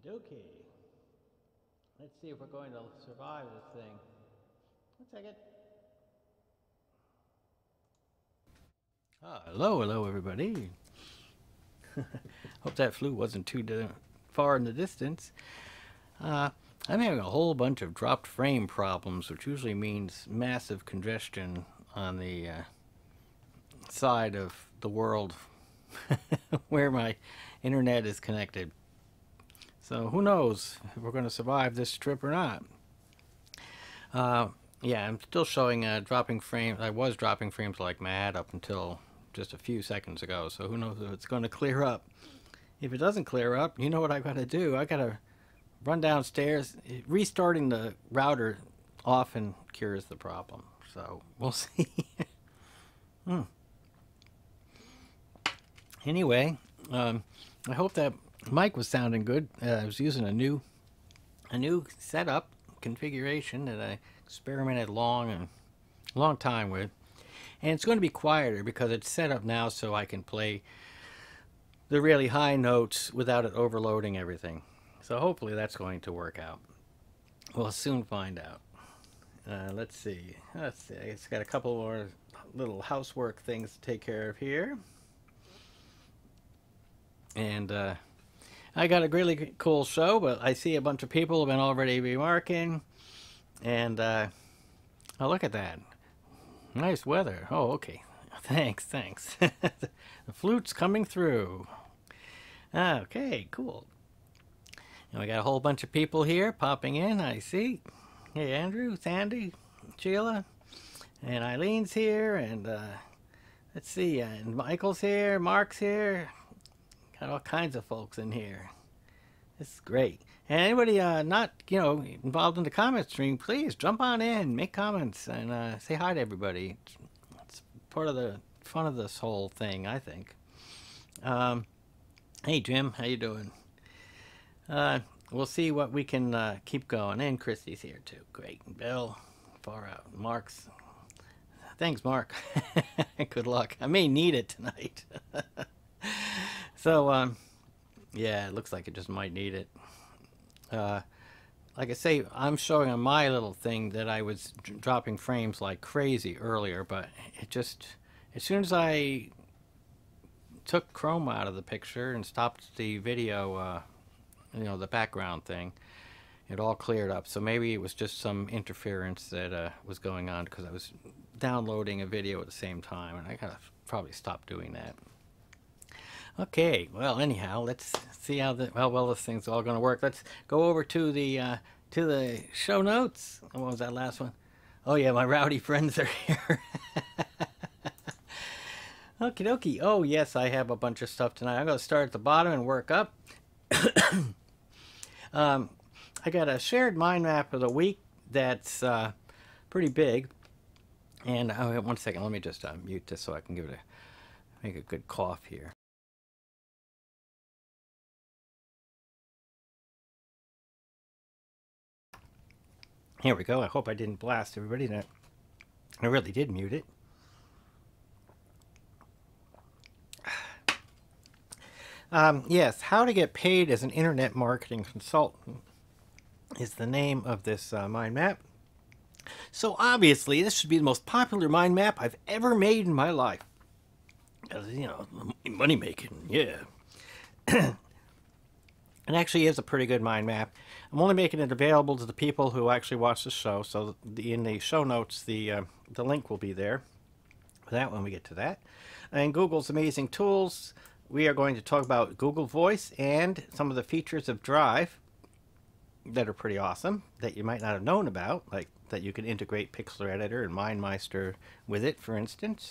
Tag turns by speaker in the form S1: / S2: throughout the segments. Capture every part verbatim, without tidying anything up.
S1: Dokey. Let's see if we're going to survive this thing. One second. Ah, hello, hello, everybody. Hope that flute wasn't too far in the distance. Uh, I'm having a whole bunch of dropped frame problems, which usually means massive congestion on the uh, side of the world where my internet is connected. So who knows if we're going to survive this trip or not. Uh, yeah, I'm still showing uh, dropping frames. I was dropping frames like mad up until just a few seconds ago. So who knows if it's going to clear up. If it doesn't clear up, you know what I've got to do. I got to run downstairs. Restarting the router often cures the problem. So we'll see. hmm. Anyway, um, I hope that mic was sounding good. Uh, I was using a new, a new setup configuration that I experimented long and long time with, and it's going to be quieter because it's set up now so I can play the really high notes without it overloading everything. So hopefully that's going to work out. We'll soon find out. Uh, let's see. Let's see. It's got a couple more little housework things to take care of here, and. Uh, I got a really cool show, but I see a bunch of people have been already remarking. And, uh, oh, look at that. Nice weather. Oh, okay. Thanks, thanks. The flute's coming through. Okay, cool. And we got a whole bunch of people here popping in, I see. Hey, Andrew, Sandy, Sheila, and Eileen's here, and, uh, let's see, uh, and Michael's here, Mark's here. Got all kinds of folks in here. This is great. And anybody uh, not, you know, involved in the comment stream, please jump on in, make comments, and uh, say hi to everybody. It's, it's part of the fun of this whole thing, I think. Um, hey, Jim, how you doing? Uh, we'll see what we can uh, keep going. And Christy's here, too. Great. Bill, far out. Mark's. Thanks, Mark. Good luck. I may need it tonight. So, um, yeah, it looks like it just might need it. Uh, like I say, I'm showing on my little thing that I was dropping frames like crazy earlier, but it just, as soon as I took Chrome out of the picture and stopped the video, uh, you know, the background thing, it all cleared up. So maybe it was just some interference that uh, was going on because I was downloading a video at the same time, and I gotta probably stop doing that. Okay, well, anyhow, let's see how the how well this thing's all going to work. Let's go over to the uh, to the show notes. What was that last one? Oh yeah, my rowdy friends are here. Okie dokie. Oh yes, I have a bunch of stuff tonight. I'm going to start at the bottom and work up. um, I got a shared mind map of the week that's uh, pretty big. And oh, one second, let me just uh, mute this so I can give it a make a good cough here. Here we go. I hope I didn't blast everybody. That I really did mute it. Um, yes, how to get paid as an internet marketing consultant is the name of this uh, mind map. So obviously, this should be the most popular mind map I've ever made in my life. You know, money making, yeah. It actually is a pretty good mind map. I'm only making it available to the people who actually watch the show, so the, in the show notes, the uh, the link will be there for that when we get to that. And Google's amazing tools, we are going to talk about Google Voice and some of the features of Drive that are pretty awesome, that you might not have known about, like that you can integrate Pixlr Editor and MindMeister with it, for instance.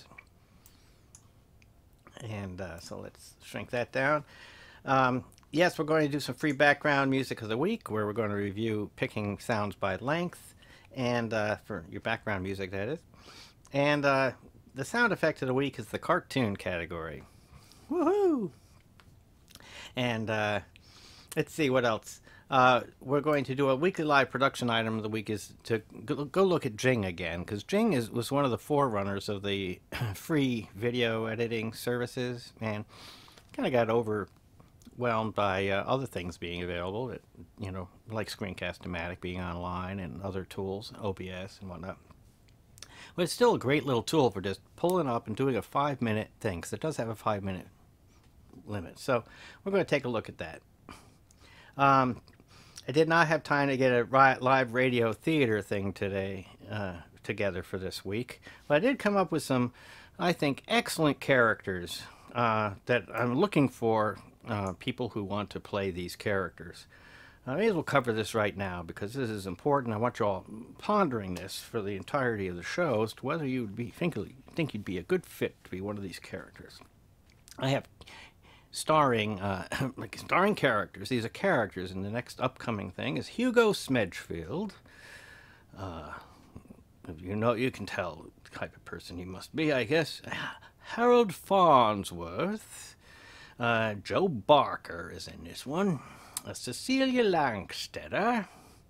S1: And uh, so let's shrink that down. Um, Yes, we're going to do some free background music of the week, where we're going to review picking sounds by length, and uh, for your background music, that is. And uh, the sound effect of the week is the cartoon category. Woohoo! And uh, let's see what else. Uh, we're going to do a weekly live production item of the week is to go look at Jing again, because Jing is was one of the forerunners of the free video editing services, and kind of got over overwhelmed by uh, other things being available, that, you know, like Screencast-O-Matic being online and other tools, O B S and whatnot. But it's still a great little tool for just pulling up and doing a five-minute thing, because it does have a five-minute limit. So we're going to take a look at that. Um, I did not have time to get a live radio theater thing today uh, together for this week, but I did come up with some, I think, excellent characters uh, that I'm looking for uh, people who want to play these characters. I may as well cover this right now because this is important. I want you all pondering this for the entirety of the show as to whether you'd be think, think you'd be a good fit to be one of these characters. I have starring uh, like starring characters. These are characters, and the next upcoming thing is Hugo Smedgefield. Uh, you know, you can tell the type of person you must be, I guess. Harold Farnsworth. Uh, Joe Barker is in this one. Uh, Cecilia Langstetter,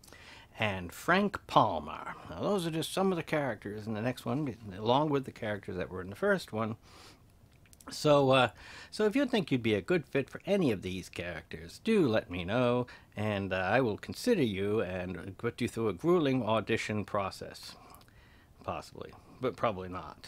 S1: and Frank Palmer. Now, those are just some of the characters in the next one, along with the characters that were in the first one. So, uh, so if you think you'd be a good fit for any of these characters, do let me know, and uh, I will consider you and put you through a grueling audition process. Possibly, but probably not.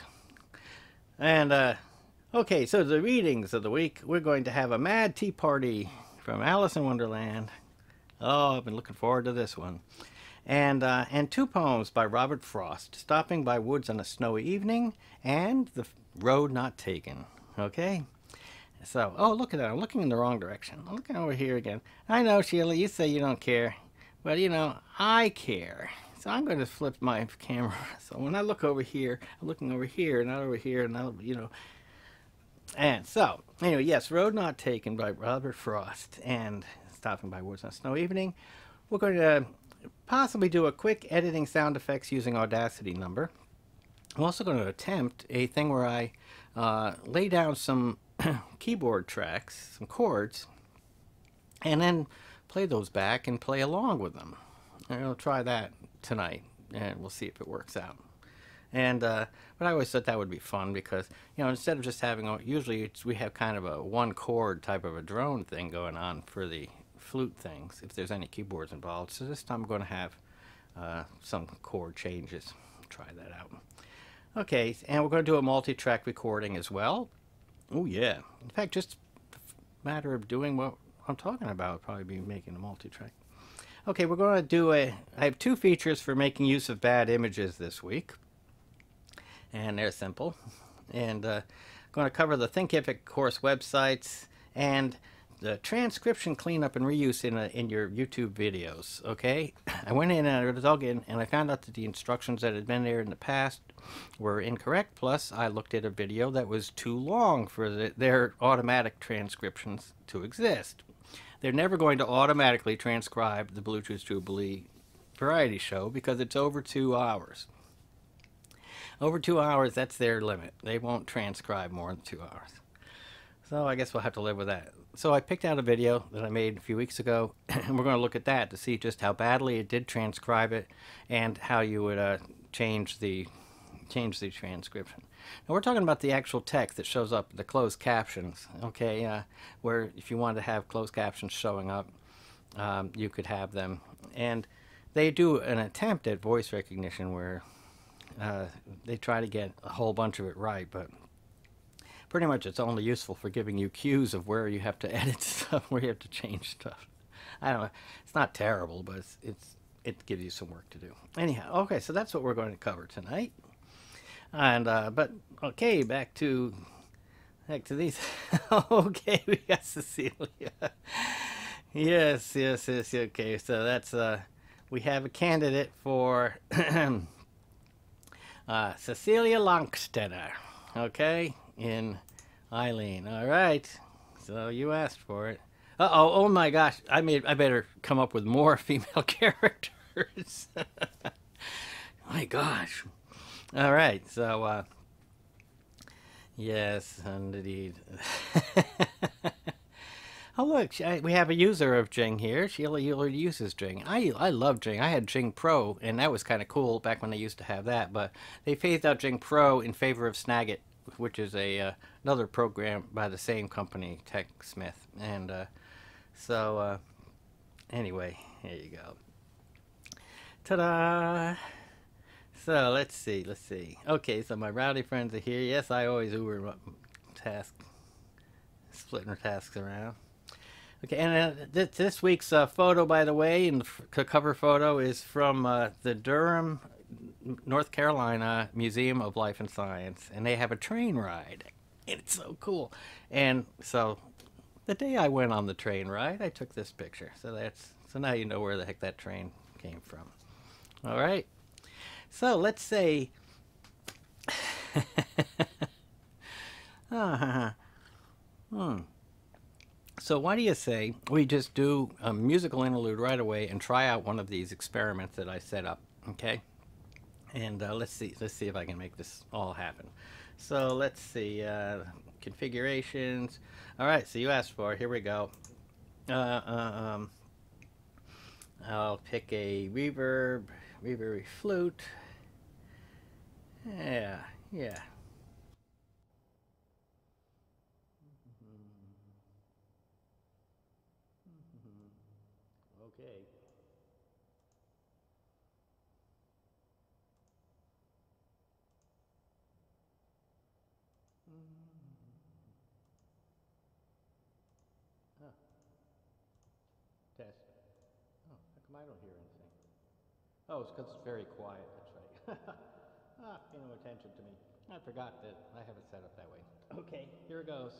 S1: And, uh, okay, so the readings of the week, we're going to have a Mad Tea Party from Alice in Wonderland. Oh, I've been looking forward to this one. And uh, and two poems by Robert Frost, Stopping by Woods on a Snowy Evening, and The Road Not Taken. Okay? So, oh, look at that. I'm looking in the wrong direction. I'm looking over here again. I know, Sheila, you say you don't care. But, you know, I care. So I'm going to flip my camera. So when I look over here, I'm looking over here, not over here, and I'll, you know. And so, anyway, yes, Road Not Taken by Robert Frost and Stopping by Woods on a Snow Evening. We're going to possibly do a quick editing sound effects using Audacity number. I'm also going to attempt a thing where I uh, lay down some keyboard tracks, some chords, and then play those back and play along with them. And I'll try that tonight, and we'll see if it works out. And uh, but I always thought that would be fun because, you know, instead of just having a, usually it's, we have kind of a one chord type of a drone thing going on for the flute things, if there's any keyboards involved. So this time I'm going to have uh, some chord changes. Try that out. Okay, and we're going to do a multi-track recording as well. Oh yeah. In fact, just a matter of doing what I'm talking about, I'll probably be making a multi-track. Okay, we're going to do a, I have two features for making use of bad images this week. And they're simple. And uh, I'm going to cover the Thinkific course websites and the transcription cleanup and reuse in, a, in your YouTube videos. Okay? I went in and I dug in and I found out that the instructions that had been there in the past were incorrect. Plus, I looked at a video that was too long for the, their automatic transcriptions to exist. They're never going to automatically transcribe the Bluetooth Jubilee variety show because it's over two hours. Over two hours, that's their limit. They won't transcribe more than two hours. So I guess we'll have to live with that. So I picked out a video that I made a few weeks ago, and we're going to look at that to see just how badly it did transcribe it and how you would uh, change the change the transcription. Now we're talking about the actual text that shows up, the closed captions, okay, uh, where if you wanted to have closed captions showing up, um, you could have them. And they do an attempt at voice recognition where uh, they try to get a whole bunch of it right, but pretty much it's only useful for giving you cues of where you have to edit stuff, where you have to change stuff. I don't know. It's not terrible, but it's, it's it gives you some work to do. Anyhow, okay, so that's what we're going to cover tonight. And uh, but okay, back to back to these. Okay, we got Cecilia. Yes, yes, yes. Okay, so that's uh, we have a candidate for uh, Cecilia Langstetter. Okay, in Eileen. All right, so you asked for it. Uh oh, oh my gosh! I made. I better come up with more female characters. My gosh. All right, so, uh, yes, indeed. Oh, look, I, we have a user of Jing here. She already uses Jing. I, I love Jing. I had Jing Pro, and that was kind of cool back when they used to have that, but they phased out Jing Pro in favor of Snagit, which is a uh, another program by the same company, TechSmith, and uh, So, uh, anyway, here you go. Ta-da! So, let's see, let's see. Okay, so my rowdy friends are here. Yes, I always Uber task, splitting tasks around. Okay, and uh, th this week's uh, photo, by the way, and the cover photo is from uh, the Durham, North Carolina Museum of Life and Science, and they have a train ride. It's so cool. And so the day I went on the train ride, I took this picture. So that's so now you know where the heck that train came from. All right. So let's say. uh-huh. Hmm. So why do you say we just do a musical interlude right away and try out one of these experiments that I set up? Okay. And uh, let's see. Let's see if I can make this all happen. So let's see. Uh, configurations. All right. So you asked for it. Here we go. Uh, uh, um, I'll pick a reverb, reverb flute. Yeah. Yeah. Okay. Oh, test. Oh, how come I don't hear anything? Oh, it's because it's very quiet. That's right. Ah, pay no attention to me. I forgot that I have it set up that way. Okay, here it goes.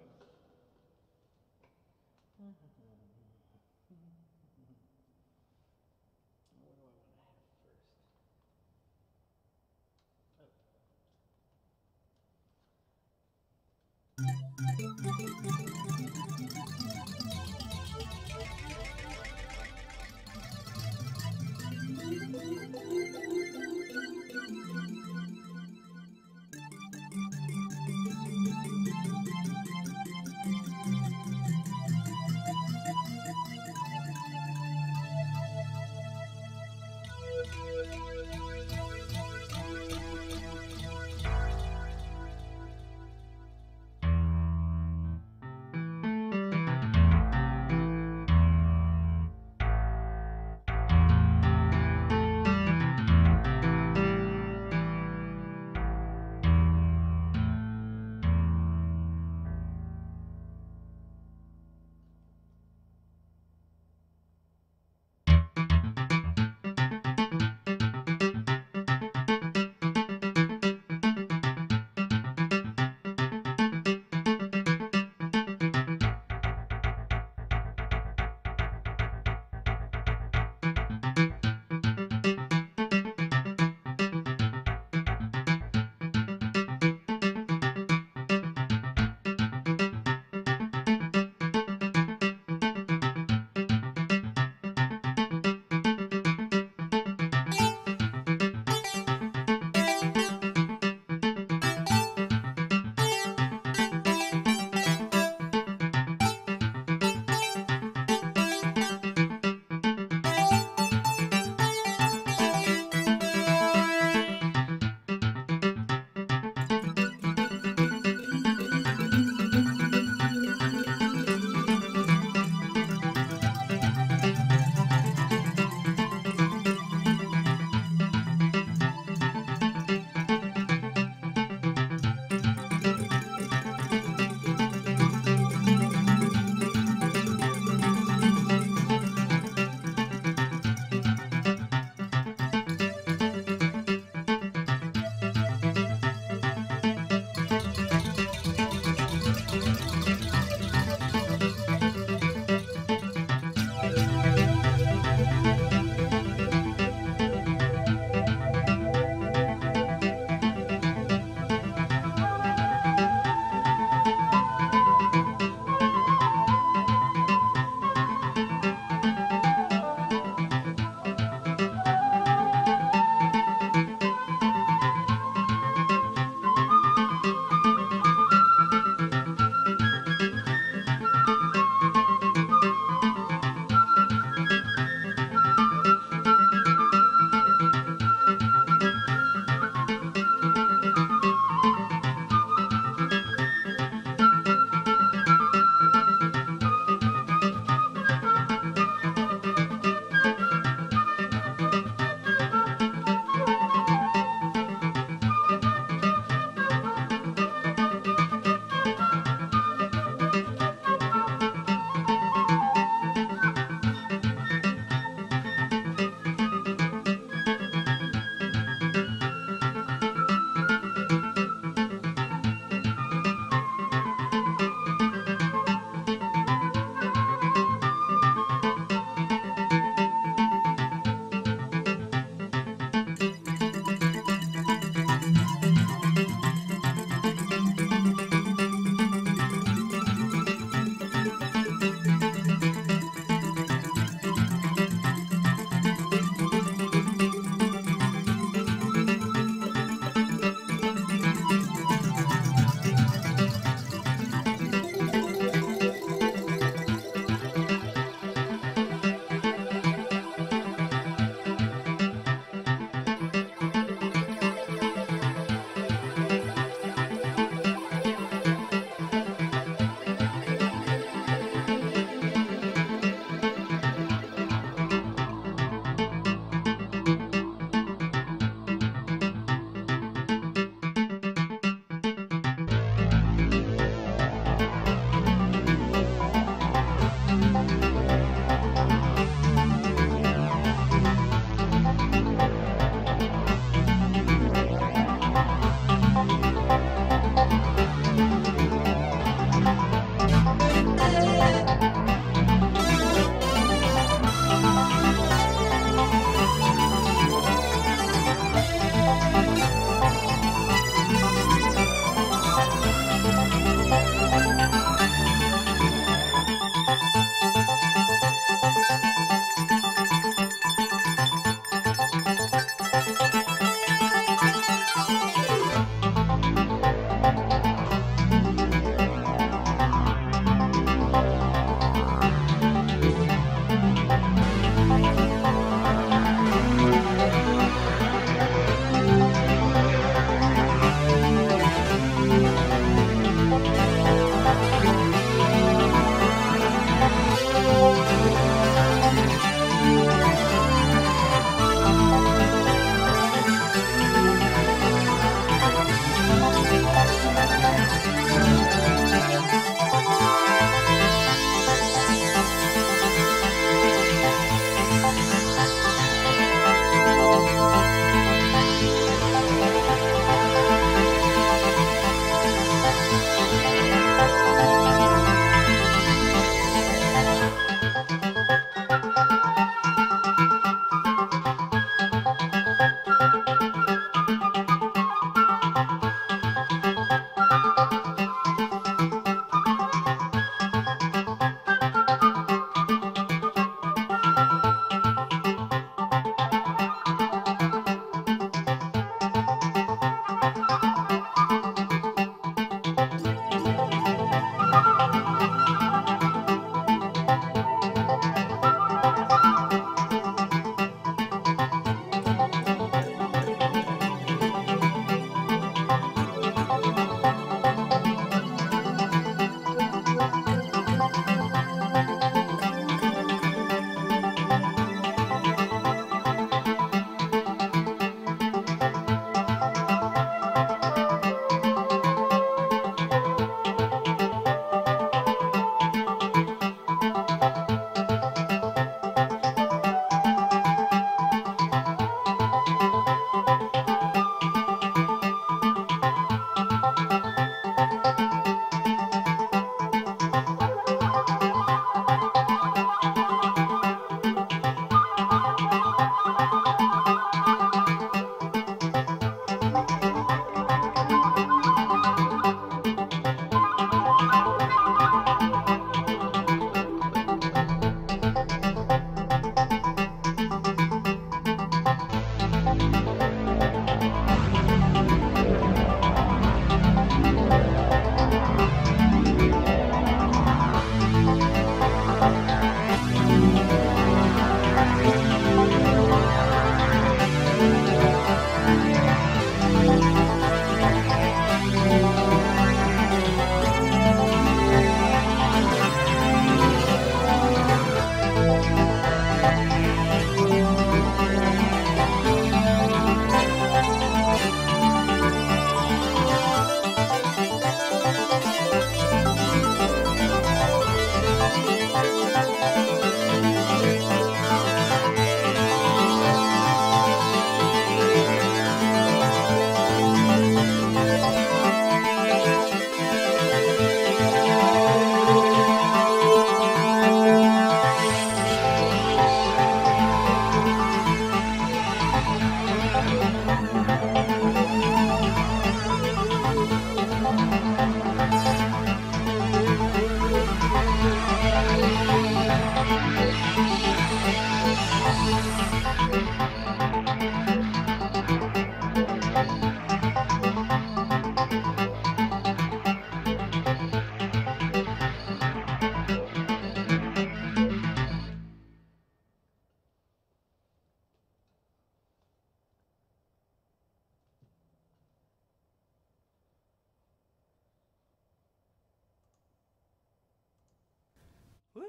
S1: What do I want to have first?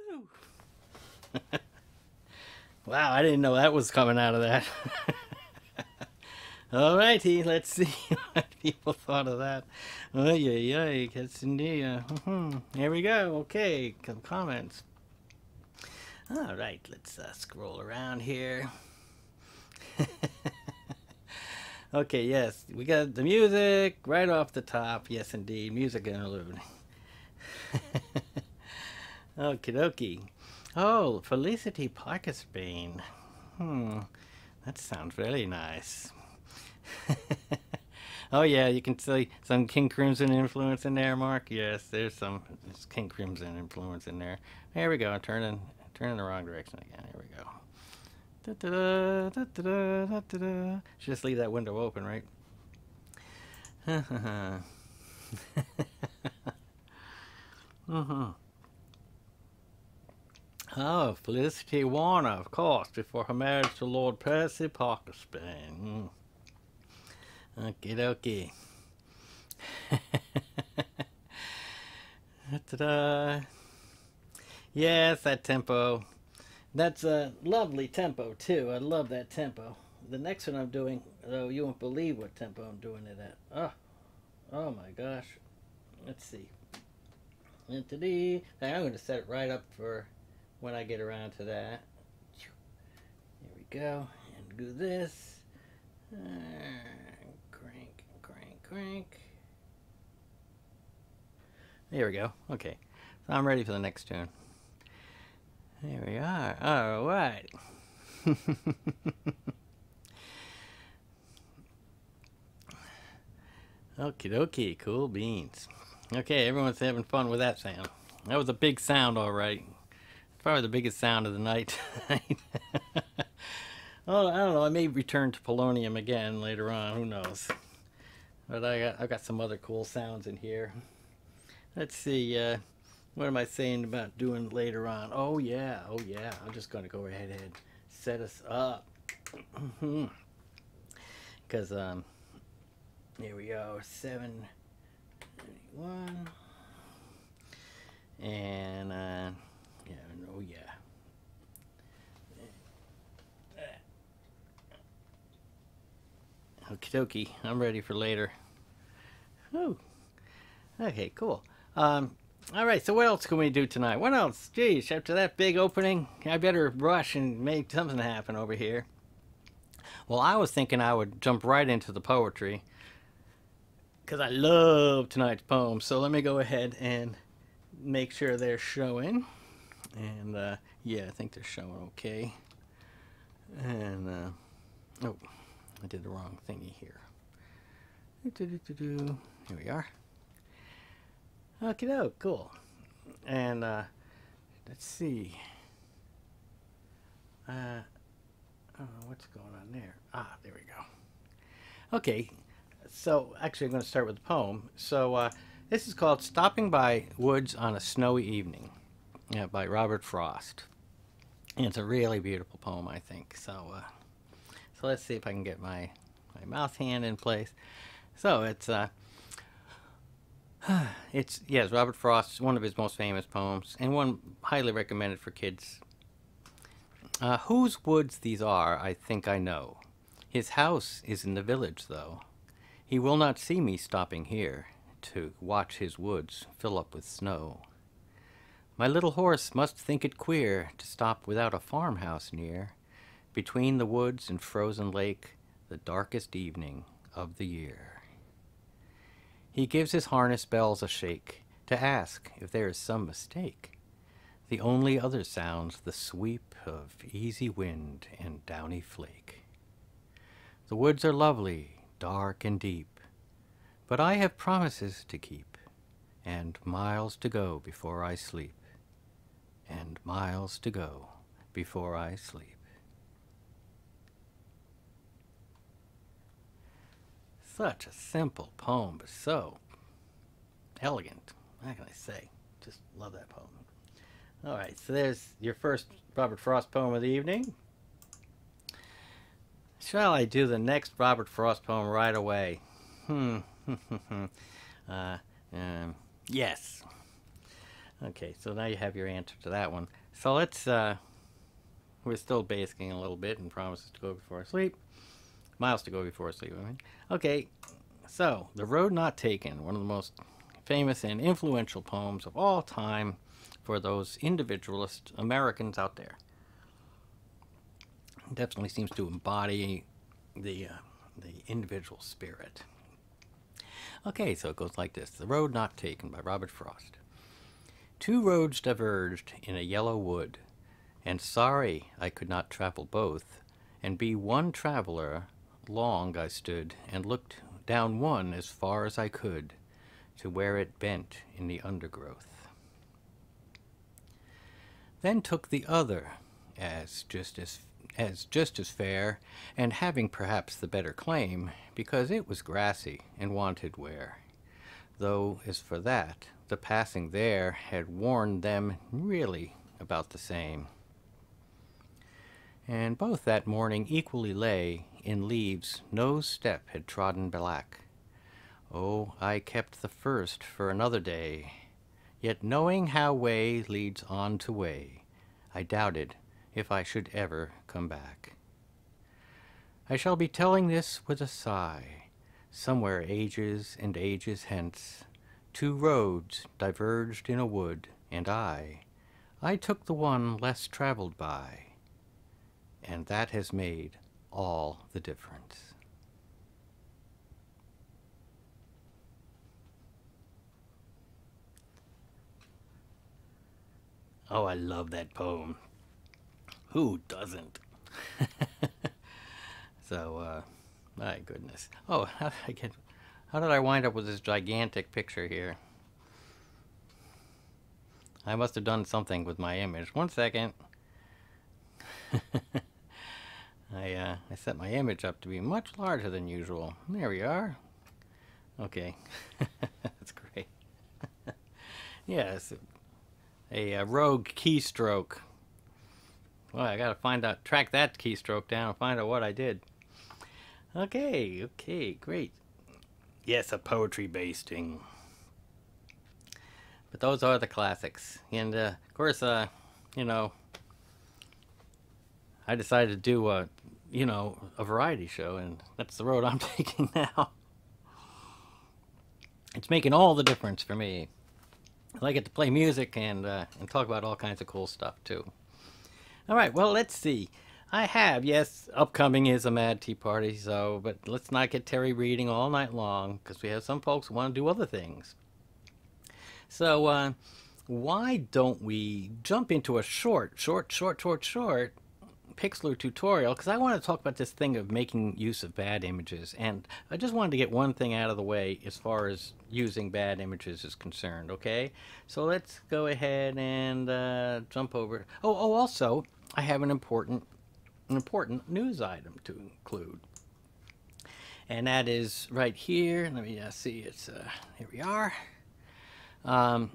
S1: Woo. Wow, I didn't know that was coming out of that. Alrighty, let's see what people thought of that. Oh, yeah, yeah, that's indeed. Uh, mm-hmm. Here we go. Okay, some comments. Alright, let's uh, scroll around here. Okay, yes, we got the music right off the top. Yes, indeed, music interlude. Okie dokie. Oh, Felicity Parker Spain. Hmm, that sounds really nice. Oh yeah, you can see some King Crimson influence in there, Mark. Yes, there's some King Crimson influence in there. There we go. Turning, turning the wrong direction again. Here we go. Da -da -da, da -da -da, da -da -da. Should just leave that window open, right? uh-huh. Oh, Felicity Warner, of course, before her marriage to Lord Percy Parker Spain. Okie dokie. Ta-da. Yes, that tempo. That's a lovely tempo, too. I love that tempo. The next one I'm doing, though, you won't believe what tempo I'm doing it at. Oh, oh my gosh. Let's see. I'm going to set it right up for when I get around to that. Here we go. And do this. Uh, crank, crank, crank. There we go. Okay. So I'm ready for the next tune. There we are. All right. Okie dokie. Cool beans. Okay, everyone's having fun with that sound. That was a big sound, all right. Probably the biggest sound of the night. Oh, I don't know. I may return to polonium again later on. Who knows? But I got I got some other cool sounds in here. Let's see. Uh, what am I saying about doing later on? Oh yeah. Oh yeah. I'm just going to go ahead and set us up. Because um, here we go. Seven. One. And uh, yeah. Oh yeah. Okie dokie, I'm ready for later. Whew. Okay, cool. Um, all right, so what else can we do tonight? What else? Geez, after that big opening, I better rush and make something happen over here. Well, I was thinking I would jump right into the poetry because I love tonight's poem. So let me go ahead and make sure they're showing. And uh, yeah, I think they're showing okay. And uh, oh. I did the wrong thingy here. Here we are. Okay, doke, cool. And uh, let's see. Uh, I don't know what's going on there. Ah, there we go. Okay, so actually I'm going to start with the poem. So uh, this is called Stopping by Woods on a Snowy Evening, yeah, by Robert Frost. And it's a really beautiful poem, I think. So. Uh, So let's see if I can get my, my mouse hand in place. So it's, uh, it's, yes, Robert Frost, one of his most famous poems, and one highly recommended for kids. Uh, whose woods these are, I think I know. His house is in the village, though. He will not see me stopping here to watch his woods fill up with snow. My little horse must think it queer to stop without a farmhouse near. Between the woods and frozen lake, the darkest evening of the year. He gives his harness bells a shake to ask if there is some mistake. The only other sounds the sweep of easy wind and downy flake. The woods are lovely, dark and deep, but I have promises to keep, and miles to go before I sleep, and miles to go before I sleep. Such a simple poem, but so elegant. How can I say? Just love that poem. All right, so there's your first Robert Frost poem of the evening. Shall I do the next Robert Frost poem right away? Hmm. uh, um, yes. Okay, so now you have your answer to that one. So let's, uh, we're still basking a little bit and promises to go before sleep. Miles to go before sleep, I mean. Okay, so The Road Not Taken, one of the most famous and influential poems of all time for those individualist Americans out there. It definitely seems to embody the, uh, the individual spirit. Okay, so it goes like this. The Road Not Taken by Robert Frost. Two roads diverged in a yellow wood, and sorry I could not travel both, and be one traveler. Long I stood and looked down one as far as I could, to where it bent in the undergrowth. Then took the other, as just as as just as fair, and having perhaps the better claim, because it was grassy and wanted wear. Though as for that, the passing there had warned them really about the same. And both that morning equally lay in leaves no step had trodden black. Oh, I kept the first for another day, yet knowing how way leads on to way, I doubted if I should ever come back. I shall be telling this with a sigh. Somewhere ages and ages hence, two roads diverged in a wood, and I, I took the one less traveled by, and that has made all the difference. Oh, I love that poem. Who doesn't? So, uh, my goodness. Oh, how did I get, how did I wind up with this gigantic picture here? I must have done something with my image. One second. I, uh, I set my image up to be much larger than usual. There we are. Okay. That's great. Yes. A, a rogue keystroke. Well, I gotta find out, track that keystroke down and find out what I did. Okay, okay, great. Yes, a poetry basting. But those are the classics. And, uh, of course, uh, you know, I decided to do a, you know, a variety show, and that's the road I'm taking now. It's making all the difference for me. I get to play music and, uh, and talk about all kinds of cool stuff, too. All right, well, let's see. I have, yes, upcoming is a Mad Tea Party, so, but let's not get Terry reading all night long, because we have some folks who want to do other things. So, uh, why don't we jump into a short, short, short, short, short Pixlr tutorial, because I want to talk about this thing of making use of bad images, and I just wanted to get one thing out of the way as far as using bad images is concerned, okay? So let's go ahead and uh, jump over. Oh, oh, also, I have an important, an important news item to include, and that is right here. Let me uh, see. It's uh, here we are. Um,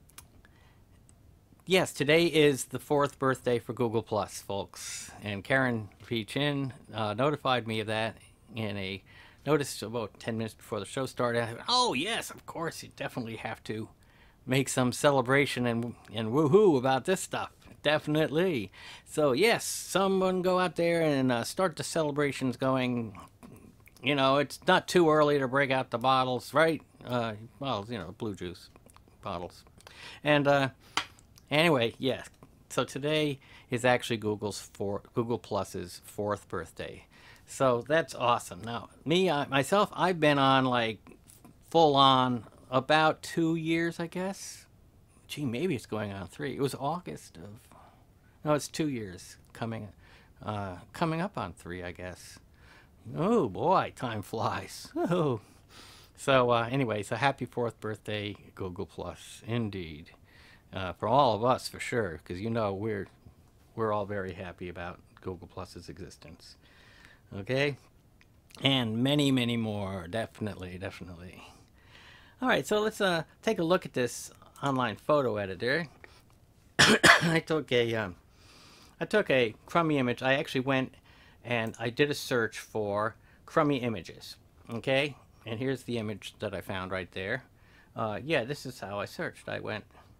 S1: Yes, today is the fourth birthday for Google Plus, folks. And Karen P. Chin uh, notified me of that in a notice about ten minutes before the show started. I went, oh, yes, of course, you definitely have to make some celebration and, and woohoo about this stuff. Definitely. So, yes, someone go out there and uh, start the celebrations going. You know, it's not too early to break out the bottles, right? Uh, well, you know, blue juice bottles. And, uh, Anyway, yes. So today is actually Google's four, Google Plus's fourth birthday. So that's awesome. Now, me, I, myself, I've been on like full on about two years, I guess. Gee, maybe it's going on three. It was August of, no, it's two years coming, uh, coming up on three, I guess. Oh boy, time flies. Oh. So uh, anyway, so happy fourth birthday, Google Plus, indeed. Uh, for all of us, for sure, because you know we're we're all very happy about Google Plus's existence. Okay, and many, many more, definitely, definitely. All right, so let's uh, take a look at this online photo editor. I took a um, I took a crummy image. I actually went and I did a search for crummy images. Okay, and here's the image that I found right there. Uh, yeah, this is how I searched. I went.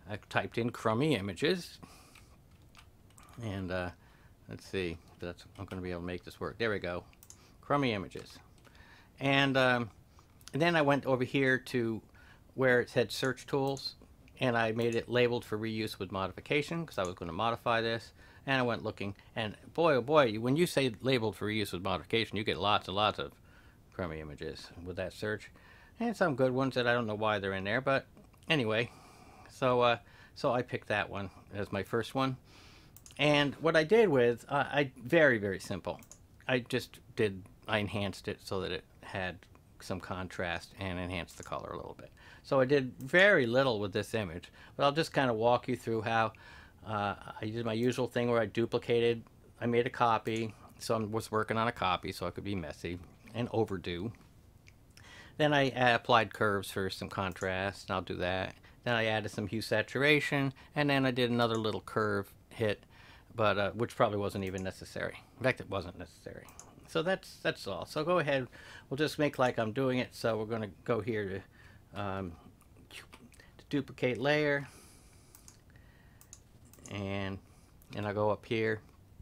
S1: I typed in crummy images, and uh, let's see, that's, I'm going to be able to make this work. There we go, crummy images. And, um, and then I went over here to where it said search tools, and I made it labeled for reuse with modification because I was going to modify this. And I went looking, and boy, oh boy, when you say labeled for reuse with modification, you get lots and lots of crummy images with that search. And some good ones that I don't know why they're in there, but anyway, so uh, so I picked that one as my first one. And what I did with, uh, I very, very simple. I just did, I enhanced it so that it had some contrast and enhanced the color a little bit. So I did very little with this image, but I'll just kind of walk you through how uh, I did my usual thing where I duplicated, I made a copy, so I was working on a copy so I could be messy and overdo. Then I applied curves for some contrast, and I'll do that. Then I added some hue saturation, and then I did another little curve hit, but uh, which probably wasn't even necessary. In fact, it wasn't necessary. So that's that's all. So go ahead, we'll just make like I'm doing it. So we're going to go here to, um, to duplicate layer, and and I'll go up here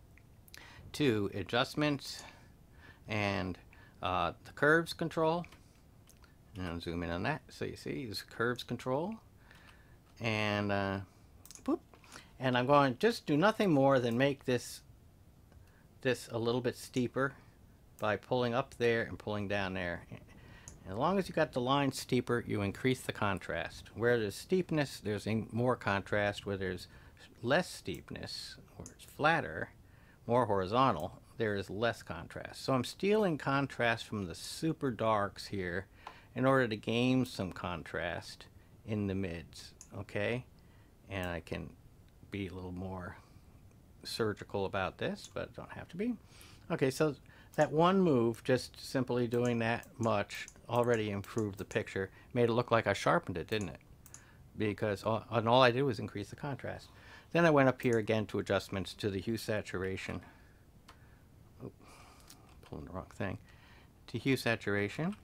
S1: to adjustments and uh, the curves control. And I'll zoom in on that so you see this curves control, and uh, boop, and I'm going to just do nothing more than make this this a little bit steeper by pulling up there and pulling down there. As long as you got the line steeper, you increase the contrast. Where there's steepness, there's more contrast. Where there's less steepness, where it's flatter, more horizontal, there is less contrast. So I'm stealing contrast from the super darks here in order to gain some contrast in the mids, okay? And I can be a little more surgical about this, but don't have to be. Okay, so that one move, just simply doing that much, already improved the picture. Made it look like I sharpened it, didn't it? Because all, and all I did was increase the contrast. Then I went up here again to adjustments to the hue saturation. Oh, pulling the wrong thing. To hue saturation.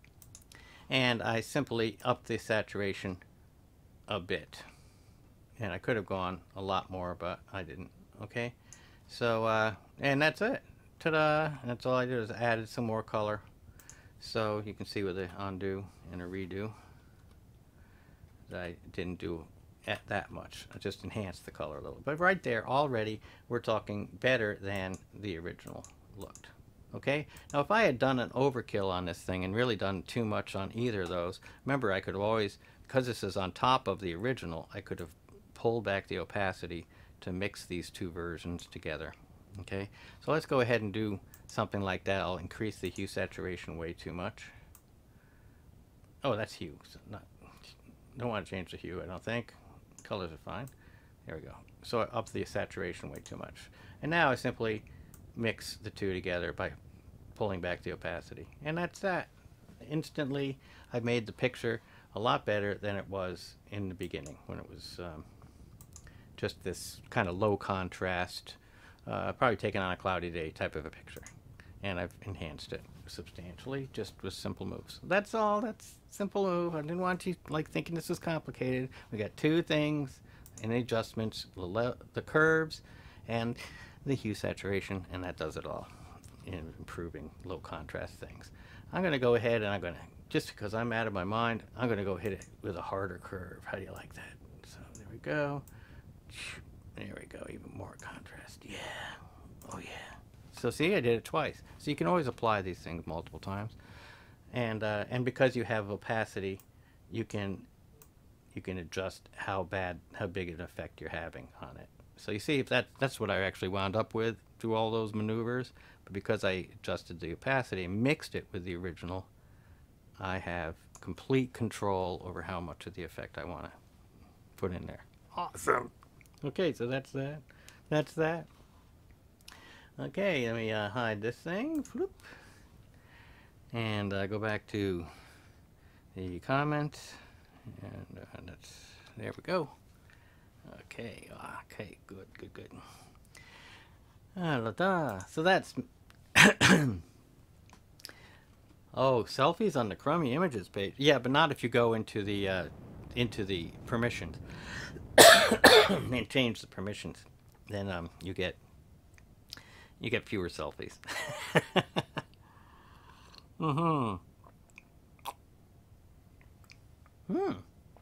S1: And I simply upped the saturation a bit. And I could have gone a lot more, but I didn't. Okay? So, uh, and that's it. Ta-da! That's all I did is added some more color. So you can see with the undo and a redo that I didn't do at that much. I just enhanced the color a little. But right there, already, we're talking better than the original looked. Okay? Now, if I had done an overkill on this thing and really done too much on either of those, remember, I could have always, because this is on top of the original, I could have pulled back the opacity to mix these two versions together. Okay? So let's go ahead and do something like that. I'll increase the hue saturation way too much. Oh, that's hue. So not, don't want to change the hue, I don't think. Colors are fine. There we go. So I upped the saturation way too much. And now I simply mix the two together by pulling back the opacity. And that's that. Instantly, I made the picture a lot better than it was in the beginning, when it was um, just this kind of low contrast, uh, probably taken on a cloudy day type of a picture. And I've enhanced it substantially just with simple moves. That's all. That's simple move. I didn't want you like thinking this was complicated. We got two things in adjustments, the, the curves and the hue saturation, and that does it all in improving low contrast things. I'm going to go ahead and I'm going to, just because I'm out of my mind, I'm going to go hit it with a harder curve. How do you like that? So there we go. There we go. Even more contrast. Yeah. Oh yeah. So see, I did it twice. So you can always apply these things multiple times, and uh, and because you have opacity, you can you can adjust how bad, how big an effect you're having on it. So you see, if that that's what I actually wound up with through all those maneuvers. But because I adjusted the opacity and mixed it with the original, I have complete control over how much of the effect I want to put in there. Awesome. Okay, so that's that. That's that. Okay, let me uh, hide this thing. Floop. And uh, go back to the comments. And uh, that's, there we go. Okay, okay, good, good, good. Ah, la da. So that's... oh, selfies on the crummy images page. Yeah, but not if you go into the, uh, into the permissions. and change the permissions, then um, you get you get fewer selfies. mm-hmm. Hmm.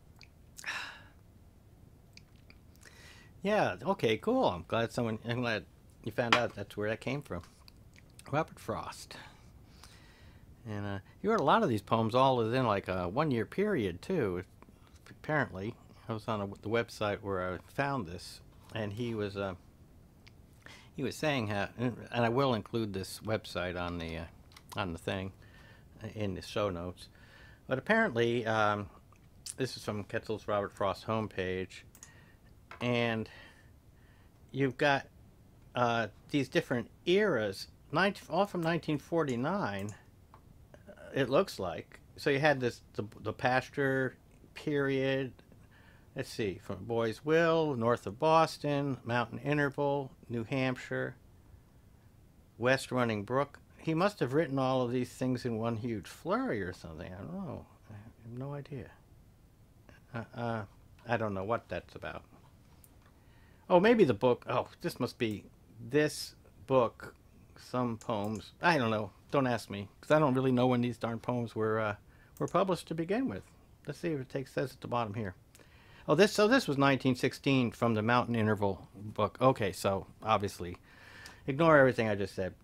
S1: Yeah. Okay. Cool. I'm glad someone. I'm glad you found out that's where that came from. Robert Frost. And uh, he wrote a lot of these poems all within like a one-year period too. Apparently, I was on a, the website where I found this, and he was uh, he was saying how, and I will include this website on the uh, on the thing in the show notes. But apparently, um, this is from Quetzal's Robert Frost homepage, and you've got uh, these different eras, nineteen, all from nineteen forty-nine. It looks like. So you had this the, the pasture period. Let's see, from Boy's Will, north of Boston, Mountain Interval, New Hampshire, West Running Brook. He must have written all of these things in one huge flurry or something. I don't know. I have no idea. Uh, uh, I don't know what that's about. Oh, maybe the book. Oh, this must be this book. Some poems. I don't know. Don't ask me, because I don't really know when these darn poems were uh, were published to begin with. Let's see if it takes says at the bottom here. Oh, this so this was nineteen sixteen from the Mountain Interval book. Okay, so obviously, ignore everything I just said.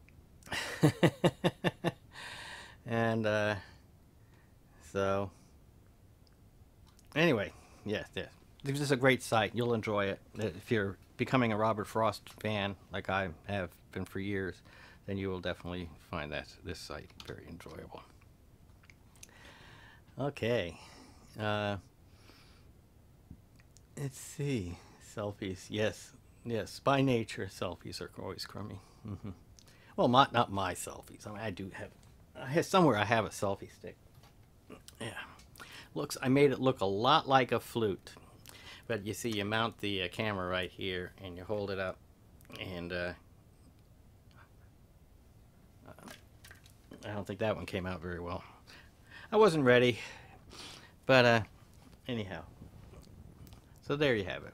S1: and uh, so, anyway, yes, yes, this is a great site. You'll enjoy it if you're becoming a Robert Frost fan, like I have been for years. Then you will definitely find that this site very enjoyable. Okay, uh, let's see. Selfies, yes, yes. By nature, selfies are always crummy. Mm-hmm. Well, not not my selfies. I mean, I do have, I have somewhere I have a selfie stick. Yeah, looks. I made it look a lot like a flute, but you see, you mount the uh, camera right here, and you hold it up, and. Uh, I don't think that one came out very well. I wasn't ready, but uh, anyhow. So there you have it.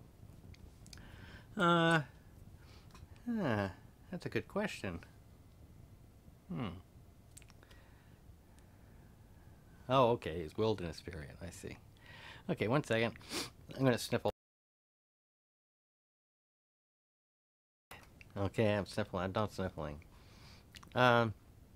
S1: Uh, uh, that's a good question. Hmm. Oh, okay, it's wilderness variant. I see. Okay, one second. I'm gonna sniffle. Okay, I'm sniffling. I'm done sniffling. Um.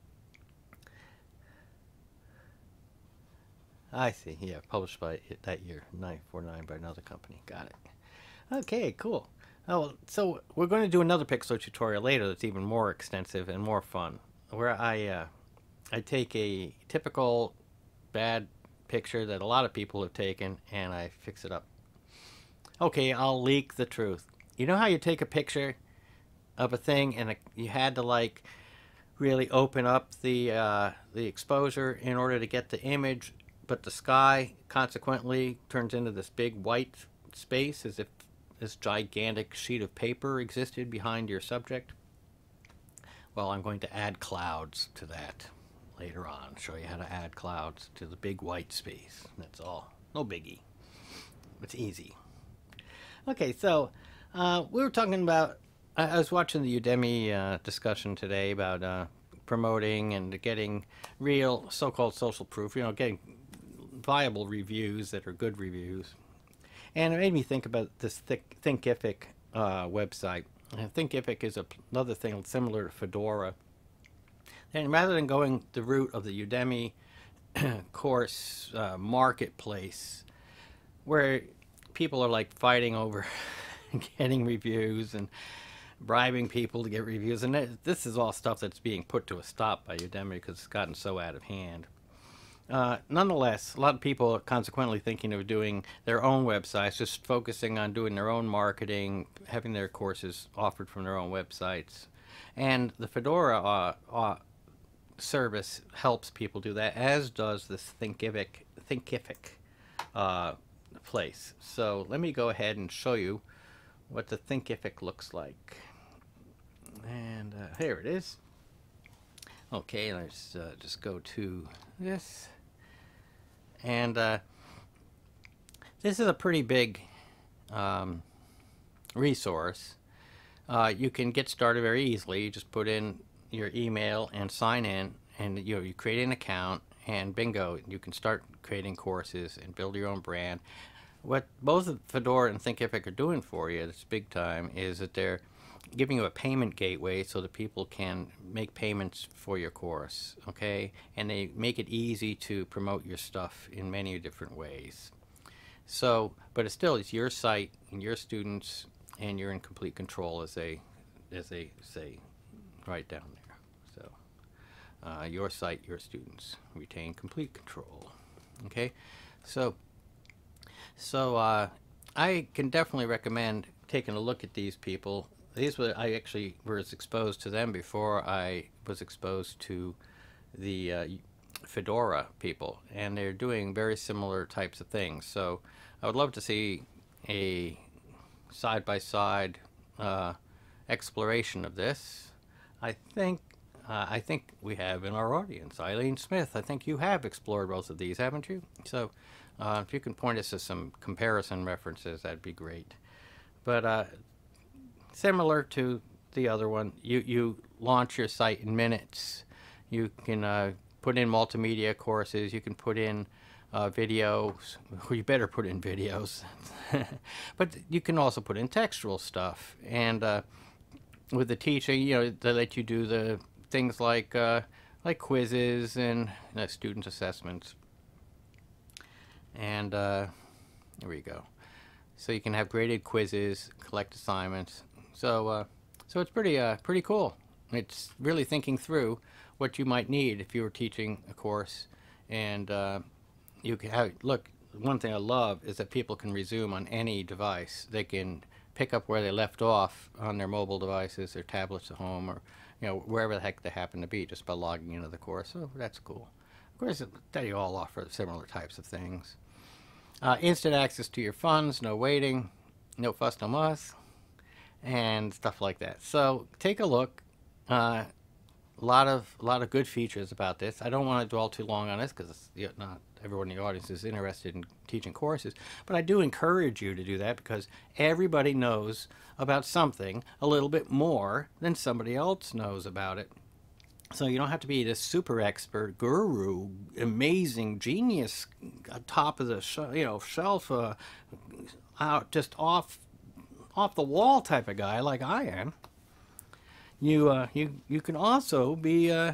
S1: I see. Yeah, published by it that year, nine forty-nine, by another company. Got it. Okay, cool. Oh, so we're going to do another Pixlr tutorial later that's even more extensive and more fun, where I uh, I take a typical bad picture that a lot of people have taken and I fix it up. Okay, I'll leak the truth. You know how you take a picture of a thing and you had to like really open up the uh, the exposure in order to get the image, but the sky consequently turns into this big white space as if this gigantic sheet of paper existed behind your subject? Well, I'm going to add clouds to that later on. Show you how to add clouds to the big white space. That's all. No biggie. It's easy. Okay, so uh, we were talking about, I was watching the Udemy uh, discussion today about uh, promoting and getting real so-called social proof, you know, getting viable reviews that are good reviews. And it made me think about this Thinkific uh, website. And Thinkific is a, another thing similar to Fedora. And rather than going the route of the Udemy course uh, marketplace, where people are like fighting over getting reviews and bribing people to get reviews, and it, this is all stuff that's being put to a stop by Udemy because it's gotten so out of hand. Uh, nonetheless, a lot of people are consequently thinking of doing their own websites, just focusing on doing their own marketing, having their courses offered from their own websites. And the Fedora uh, uh, service helps people do that, as does this Thinkific, Thinkific uh, place. So let me go ahead and show you what the Thinkific looks like. And uh, here it is. Okay, let's uh, just go to this. And uh, this is a pretty big um, resource, uh, you can get started very easily. You just put in your email and sign in, and you know, you create an account, and bingo, you can start creating courses and build your own brand. What both Fedora and Thinkific are doing for you, that's big time, is that they're giving you a payment gateway so that people can make payments for your course, okay? And they make it easy to promote your stuff in many different ways. So, but it's still, it's your site and your students, and you're in complete control, as they, as they say right down there. So, uh, your site, your students, retain complete control, okay? So, so uh, I can definitely recommend taking a look at these people. These were, I actually was exposed to them before I was exposed to the uh, Fedora people, and they're doing very similar types of things. So I would love to see a side-by-side uh, exploration of this. I think uh, I think we have in our audience Eileen Smith. I think you have explored both of these, haven't you? So uh, if you can point us to some comparison references, that'd be great. But uh, similar to the other one, you, you launch your site in minutes. You can uh, put in multimedia courses. You can put in uh, videos. Well, you better put in videos. But you can also put in textual stuff. And uh, with the teaching, you know, they let you do the things like uh, like quizzes and uh, student assessments. And uh, there we go. So you can have graded quizzes, collect assignments. So, uh, so it's pretty, uh, pretty cool. It's really thinking through what you might need if you were teaching a course, and uh, you can have. Look, one thing I love is that people can resume on any device. They can pick up where they left off on their mobile devices, their tablets at home, or you know wherever the heck they happen to be, just by logging into the course. So that's cool. Of course, they all offer similar types of things. Uh, instant access to your funds, no waiting, no fuss, no muss, and stuff like that. So take a look. Uh, a lot of a lot of good features about this. I don't want to dwell too long on this because you know, not everyone in the audience is interested in teaching courses, but I do encourage you to do that because everybody knows about something a little bit more than somebody else knows about it. So you don't have to be this super expert, guru, amazing genius, top of the sh you know shelf, uh, out just off off the wall type of guy like I am. You uh, you you can also be uh,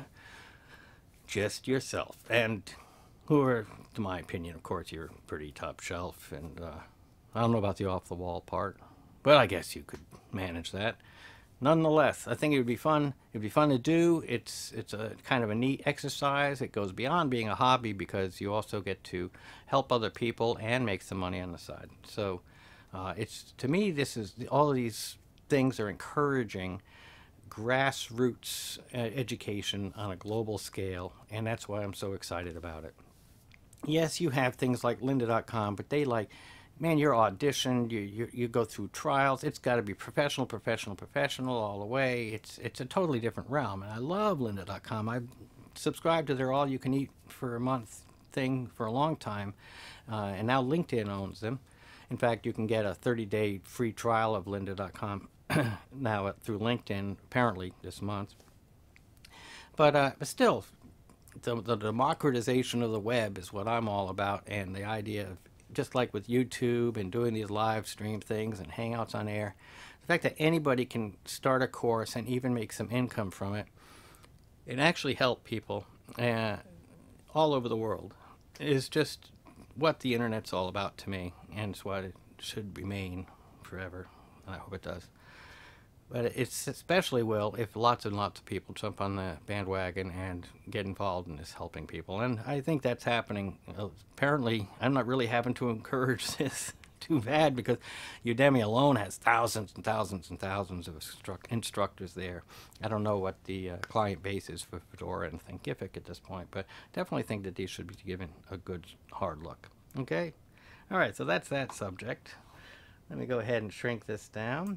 S1: just yourself, and who are, to my opinion, of course, you're pretty top shelf, and uh, I don't know about the off the wall part, but I guess you could manage that. Nonetheless, I think it would be fun. It'd be fun to do. It's it's a kind of a neat exercise. It goes beyond being a hobby because you also get to help other people and make some money on the side. So, uh, it's to me, this is all of these things are encouraging grassroots uh, education on a global scale, and that's why I'm so excited about it. Yes, you have things like lynda dot com, but they like. Man, you're auditioned, you, you, you go through trials, it's got to be professional, professional, professional all the way. It's it's a totally different realm, and I love lynda dot com. I've subscribed to their all-you-can-eat for a month thing for a long time, uh, and now LinkedIn owns them. In fact, you can get a thirty-day free trial of lynda dot com now through LinkedIn, apparently this month. But, uh, but still, the, the democratization of the web is what I'm all about, and the idea of just like with YouTube and doing these live stream things and hangouts on air, the fact that anybody can start a course and even make some income from it and actually help people uh, all over the world is just what the internet's all about to me, and it's what it should remain forever. I hope it does. But it's especially will if lots and lots of people jump on the bandwagon and get involved in this helping people. And I think that's happening. Apparently, I'm not really having to encourage this too bad because Udemy alone has thousands and thousands and thousands of instruct instructors there. I don't know what the uh, client base is for Fedora and Thinkific at this point, but definitely think that these should be given a good hard look. Okay? All right, so that's that subject. Let me go ahead and shrink this down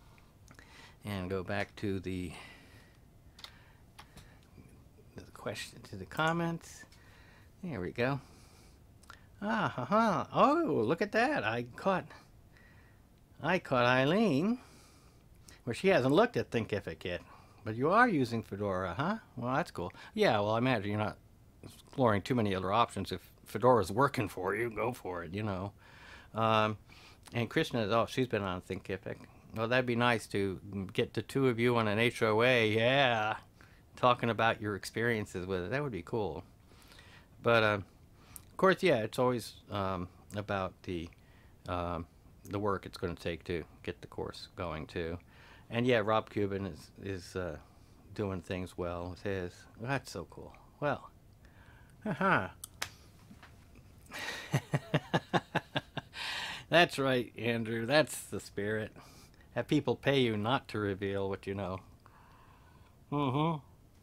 S1: and go back to the, the question, to the comments. There we go. Ah, ha, ha. Oh, look at that. I caught, I caught Eileen, where she hasn't looked at Thinkific yet. But you are using Fedora, huh? Well, that's cool. Yeah, well, I imagine you're not exploring too many other options. If Fedora's working for you, go for it, you know. Um, and Krishna, oh, she's been on Thinkific. Well, that'd be nice to get the two of you on an H O A, yeah, talking about your experiences with it. That would be cool. But, uh, of course, yeah, it's always um, about the um, the work it's going to take to get the course going, too. And yeah, Rob Cuban is is uh, doing things well with his. That's so cool. Well, haha. That's right, Andrew. That's the spirit. Have people pay you not to reveal what you know. Mm-hmm.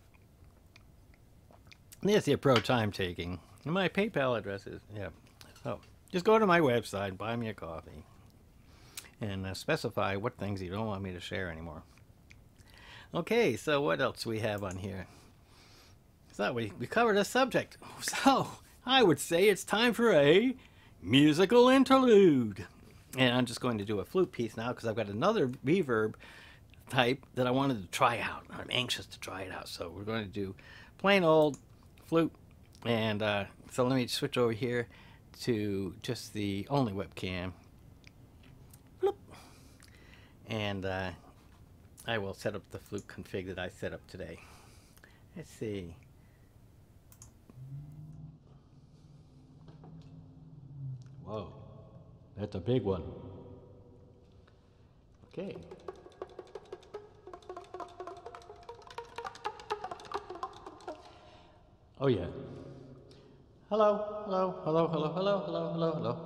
S1: There's the approach I'm taking. And my PayPal address is, yeah. So just go to my website, buy me a coffee, and uh, specify what things you don't want me to share anymore. Okay, so what else we have on here? So we, we covered a subject. So I would say it's time for a musical interlude. And I'm just going to do a flute piece now because I've got another reverb type that I wanted to try out. I'm anxious to try it out. So we're going to do plain old flute. And uh, so let me switch over here to just the only webcam. Bloop. And uh, I will set up the flute config that I set up today. Let's see. Whoa, that's a big one. Okay. Oh yeah. Hello, hello, hello, hello, hello, hello, hello, hello.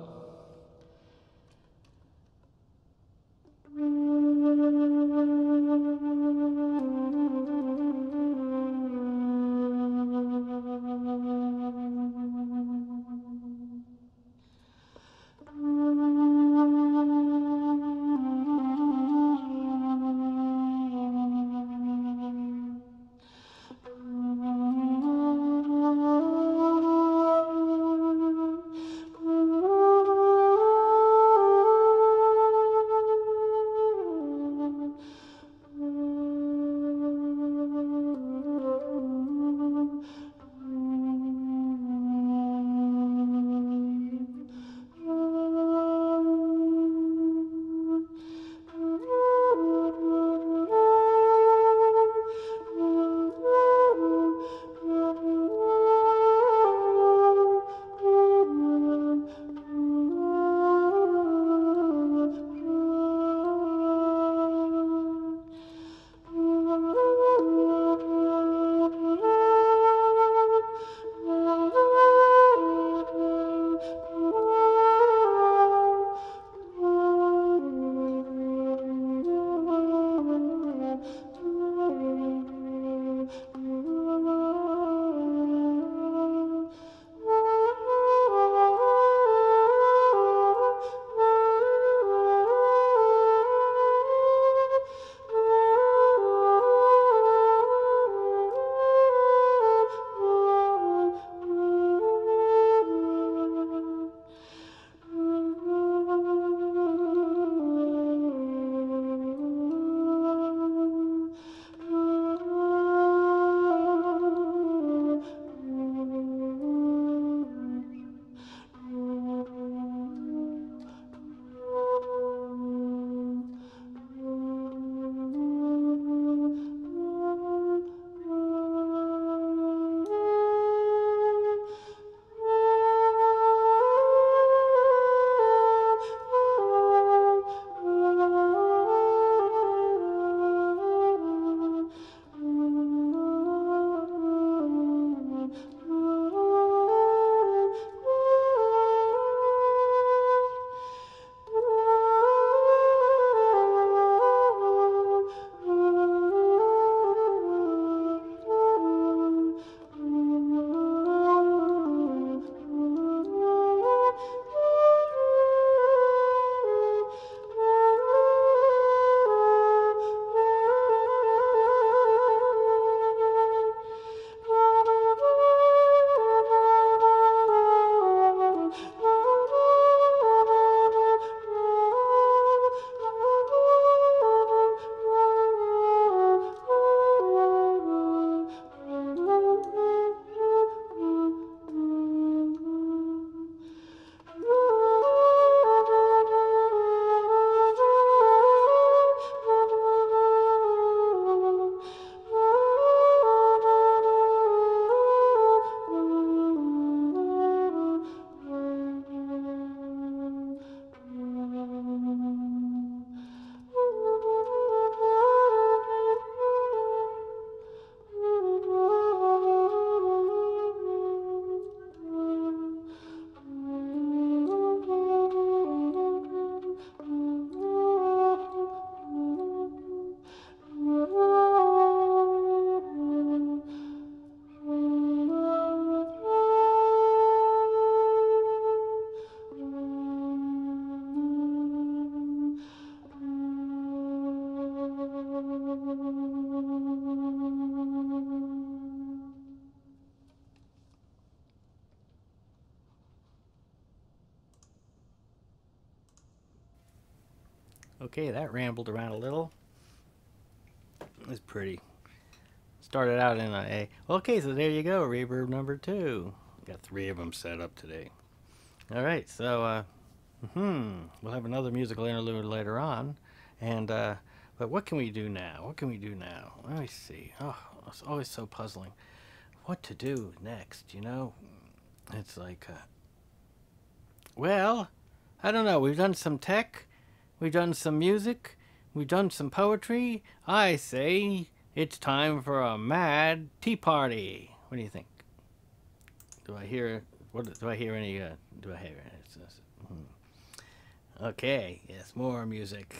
S1: Okay, that rambled around a little. It was pretty. Started out in a A. Okay, so there you go, reverb number two. Got three of them set up today. All right, so uh, hmm, we'll have another musical interlude later on, and uh, but what can we do now? What can we do now? Let me see. Oh, it's always so puzzling. What to do next? You know, it's like, uh, well, I don't know. We've done some tech, we've done some music, we've done some poetry. I say it's time for a mad tea party. What do you think? Do I hear? What do I hear? Any? Uh, do I hear? It's, it's, hmm. Okay. Yes, more music.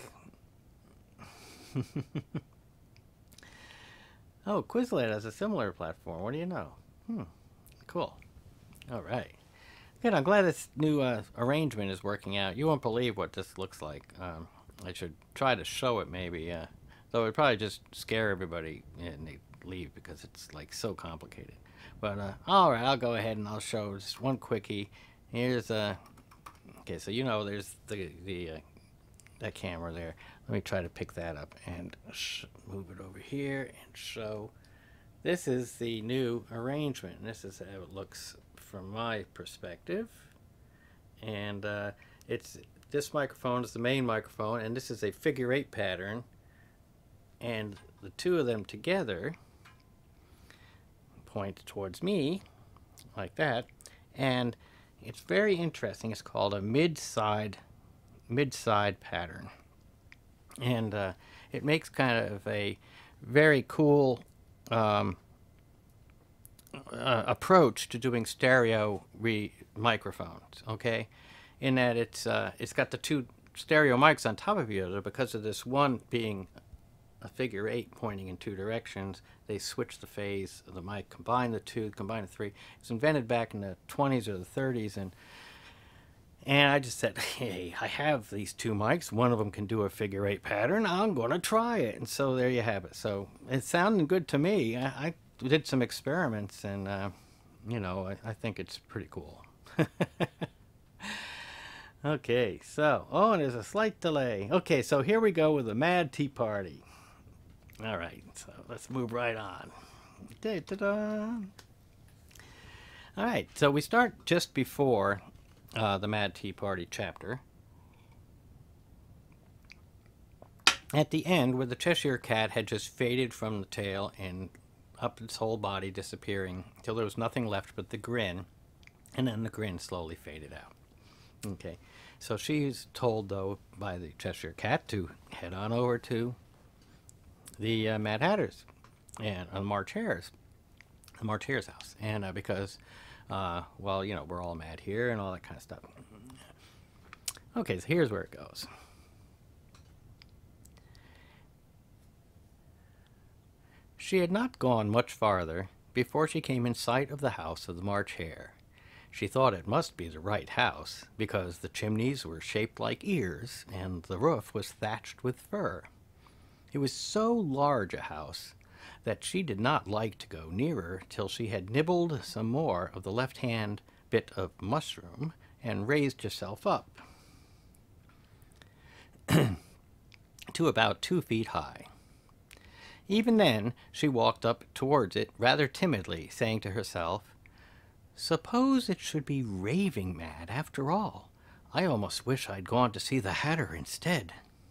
S1: Oh, Quizlet has a similar platform. What do you know? Hmm. Cool. All right. Good. I'm glad this new uh, arrangement is working out. You won't believe what this looks like. Um, I should try to show it maybe. Uh, though it would probably just scare everybody and they leave because it's like so complicated. But uh, all right, I'll go ahead and I'll show just one quickie. Here's uh, okay. So you know, there's the the uh, that camera there. Let me try to pick that up and sh move it over here and show. This is the new arrangement. And this is how it looks from my perspective. And uh, it's this microphone is the main microphone, and this is a figure eight pattern. And the two of them together point towards me, like that. And it's very interesting. It's called a mid-side, mid-side pattern. And uh, it makes kind of a very cool um, uh, approach to doing stereo re microphones. Okay, in that it's uh, it's got the two stereo mics on top of each other because of this one being a figure eight pointing in two directions. They switch the phase of the mic, combine the two, combine the three. It's invented back in the twenties or the thirties, and And I just said, hey, I have these two mics. One of them can do a figure eight pattern. I'm going to try it. And so there you have it. So it sounded good to me. I, I did some experiments, and, uh, you know, I, I think it's pretty cool. Okay, so, oh, and there's a slight delay. Okay, so here we go with the Mad Tea Party. All right, so let's move right on. Da-da-da. All right, so we start just before Uh, the Mad Tea Party chapter. At the end, where the Cheshire Cat had just faded from the tail and up its whole body, disappearing till there was nothing left but the grin, and then the grin slowly faded out. Okay, so she's told, though, by the Cheshire Cat to head on over to the uh, Mad Hatter's and uh, March Hare's, the March Hare's house, and uh, because Uh, well, you know, we're all mad here and all that kind of stuff. Okay, so here's where it goes. She had not gone much farther before she came in sight of the house of the March Hare. She thought it must be the right house, because the chimneys were shaped like ears, and the roof was thatched with fur. It was so large a house that she did not like to go nearer till she had nibbled some more of the left-hand bit of mushroom and raised herself up to about two feet high. Even then, she walked up towards it rather timidly, saying to herself, "Suppose it should be raving mad after all. I almost wish I'd gone to see the Hatter instead."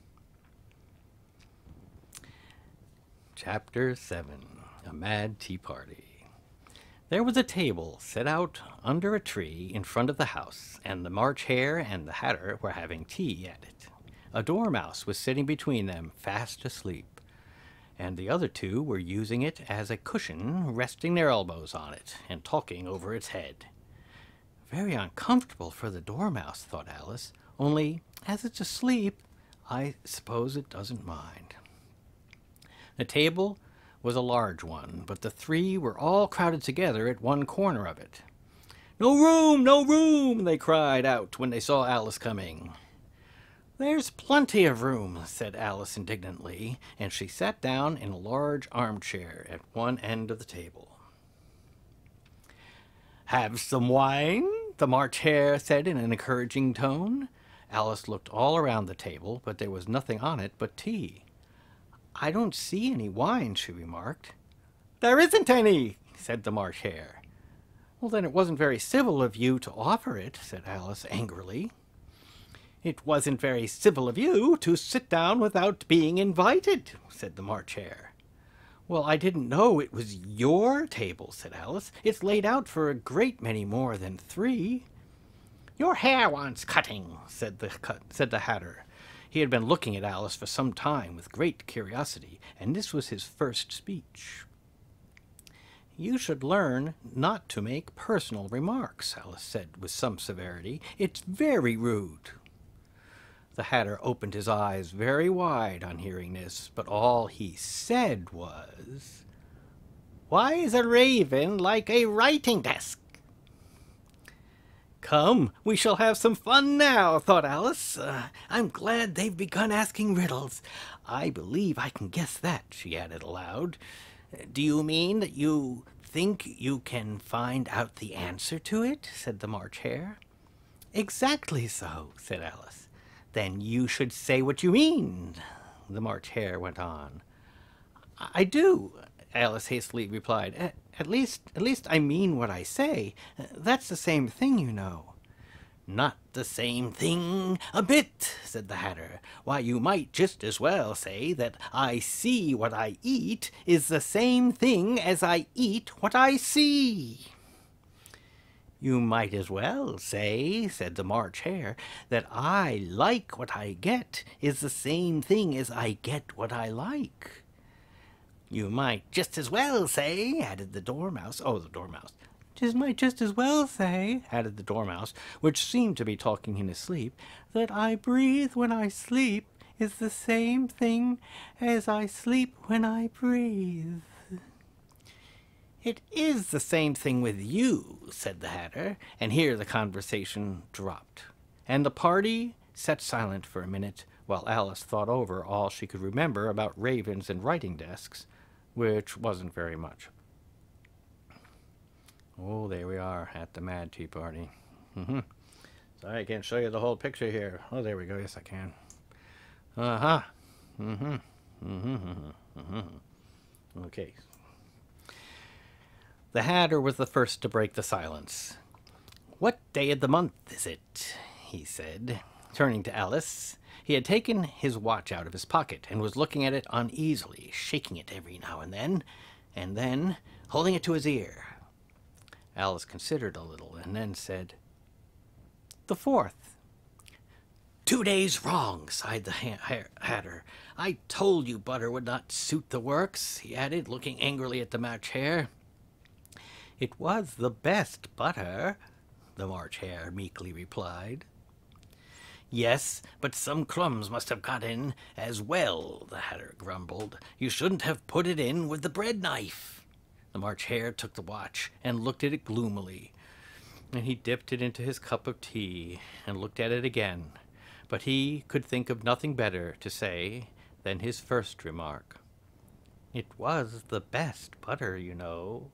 S1: Chapter seven. A Mad Tea Party. There was a table set out under a tree in front of the house, and the March Hare and the Hatter were having tea at it. A dormouse was sitting between them, fast asleep, and the other two were using it as a cushion, resting their elbows on it, and talking over its head. Very uncomfortable for the dormouse, thought Alice, only, as it's asleep, I suppose it doesn't mind. The table was a large one, but the three were all crowded together at one corner of it. "No room, no room!" they cried out when they saw Alice coming. "There's plenty of room," said Alice indignantly, and she sat down in a large armchair at one end of the table. "Have some wine?" the March Hare said in an encouraging tone. Alice looked all around the table, but there was nothing on it but tea. "I don't see any wine," she remarked. "There isn't any," said the March Hare. "Well, then it wasn't very civil of you to offer it," said Alice angrily. "It wasn't very civil of you to sit down without being invited," said the March Hare. "Well, I didn't know it was your table," said Alice. "It's laid out for a great many more than three." "Your hair wants cutting," said the, said the Hatter. He had been looking at Alice for some time with great curiosity, and this was his first speech. "You should learn not to make personal remarks," Alice said with some severity. "It's very rude." The Hatter opened his eyes very wide on hearing this, but all he said was, "Why is a raven like a writing desk?" "Come, we shall have some fun now," thought Alice. Uh, "I'm glad they've begun asking riddles. I believe I can guess that," she added aloud. "Do you mean that you think you can find out the answer to it?" said the March Hare. "Exactly so," said Alice. "Then you should say what you mean," the March Hare went on. "I do," Alice hastily replied. At, at least, at least I mean what I say. That's the same thing, you know." "Not the same thing a bit," said the Hatter. "Why, you might just as well say that I see what I eat is the same thing as I eat what I see." "You might as well say," said the March Hare, "that I like what I get is the same thing as I get what I like." "You might just as well say," added the Dormouse. Oh, the Dormouse. "Just might just as well say," added the Dormouse, which seemed to be talking in his sleep, "that I breathe when I sleep is the same thing as I sleep when I breathe." "It is the same thing with you," said the Hatter, and here the conversation dropped, and the party sat silent for a minute while Alice thought over all she could remember about ravens and writing desks, which wasn't very much. Oh, there we are at the Mad Tea Party. Mm-hmm. Sorry, I can't show you the whole picture here. Oh, there we go. Yes, I can. Uh-huh. Mm-hmm. Mm-hmm. Mm-hmm. Mm-hmm. Okay. The Hatter was the first to break the silence. "What day of the month is it?" he said, turning to Alice. He had taken his watch out of his pocket and was looking at it uneasily, shaking it every now and then, and then holding it to his ear. Alice considered a little and then said, "The fourth." "Two days wrong," sighed the ha Hatter. "I told you butter would not suit the works," he added, looking angrily at the March Hare. "It was the best butter," the March Hare meekly replied. "Yes, but some crumbs must have got in as well," the Hatter grumbled. "You shouldn't have put it in with the bread knife." The March Hare took the watch and looked at it gloomily, and he dipped it into his cup of tea and looked at it again, but he could think of nothing better to say than his first remark. "It was the best butter, you know."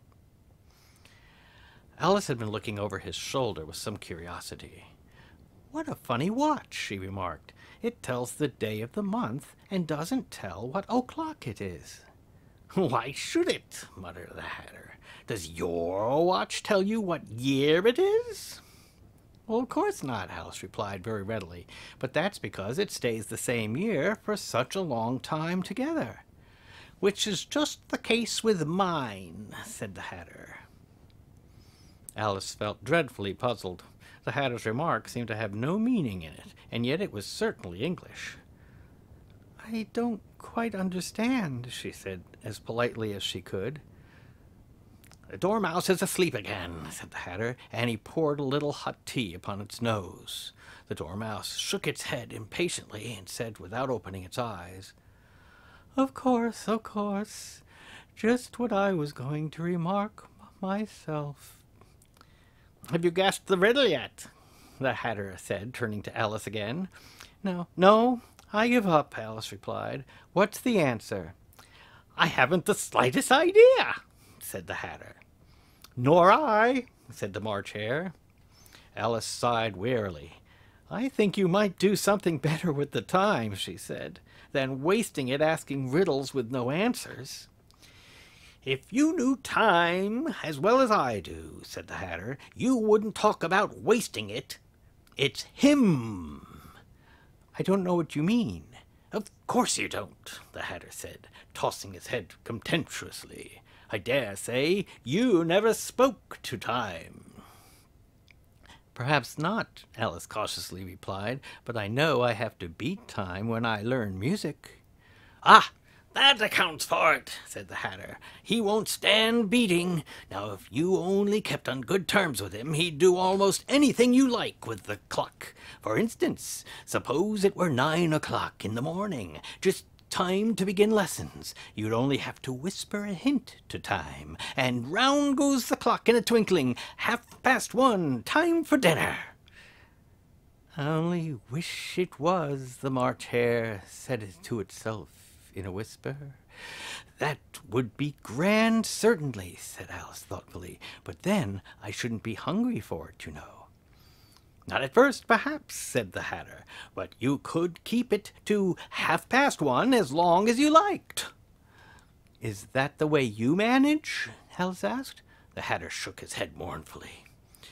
S1: Alice had been looking over his shoulder with some curiosity. "What a funny watch," she remarked. "It tells the day of the month and doesn't tell what o'clock it is." "Why should it?" muttered the Hatter. "Does your watch tell you what year it is?" "Well, of course not," Alice replied very readily, "but that's because it stays the same year for such a long time together." "Which is just the case with mine," said the Hatter. Alice felt dreadfully puzzled. The Hatter's remark seemed to have no meaning in it, and yet it was certainly English. "I don't quite understand," she said as politely as she could. "The Dormouse is asleep again," said the Hatter, and he poured a little hot tea upon its nose. The Dormouse shook its head impatiently and said without opening its eyes, "Of course, of course. Just what I was going to remark myself." "Have you guessed the riddle yet?" the Hatter said, turning to Alice again. "No, no, I give up," Alice replied. "What's the answer?" "I haven't the slightest idea," said the Hatter. "Nor I," said the March Hare. Alice sighed wearily. I think you might do something better with the time, she said, than wasting it asking riddles with no answers. If you knew time as well as I do, said the Hatter, you wouldn't talk about wasting it. It's him. I don't know what you mean. Of course you don't, the Hatter said, tossing his head contemptuously. I dare say you never spoke to time. Perhaps not, Alice cautiously replied, but I know I have to beat time when I learn music. Ah, that accounts for it, said the Hatter. He won't stand beating. Now, if you only kept on good terms with him, he'd do almost anything you like with the clock. For instance, suppose it were nine o'clock in the morning, just time to begin lessons. You'd only have to whisper a hint to time, and round goes the clock in a twinkling. Half past one, time for dinner. I only wish it was, the March Hare said it to itself in a whisper. That would be grand, certainly, said Alice thoughtfully, but then I shouldn't be hungry for it, you know. Not at first, perhaps, said the Hatter, but you could keep it to half-past one as long as you liked. Is that the way you manage? Alice asked. The Hatter shook his head mournfully.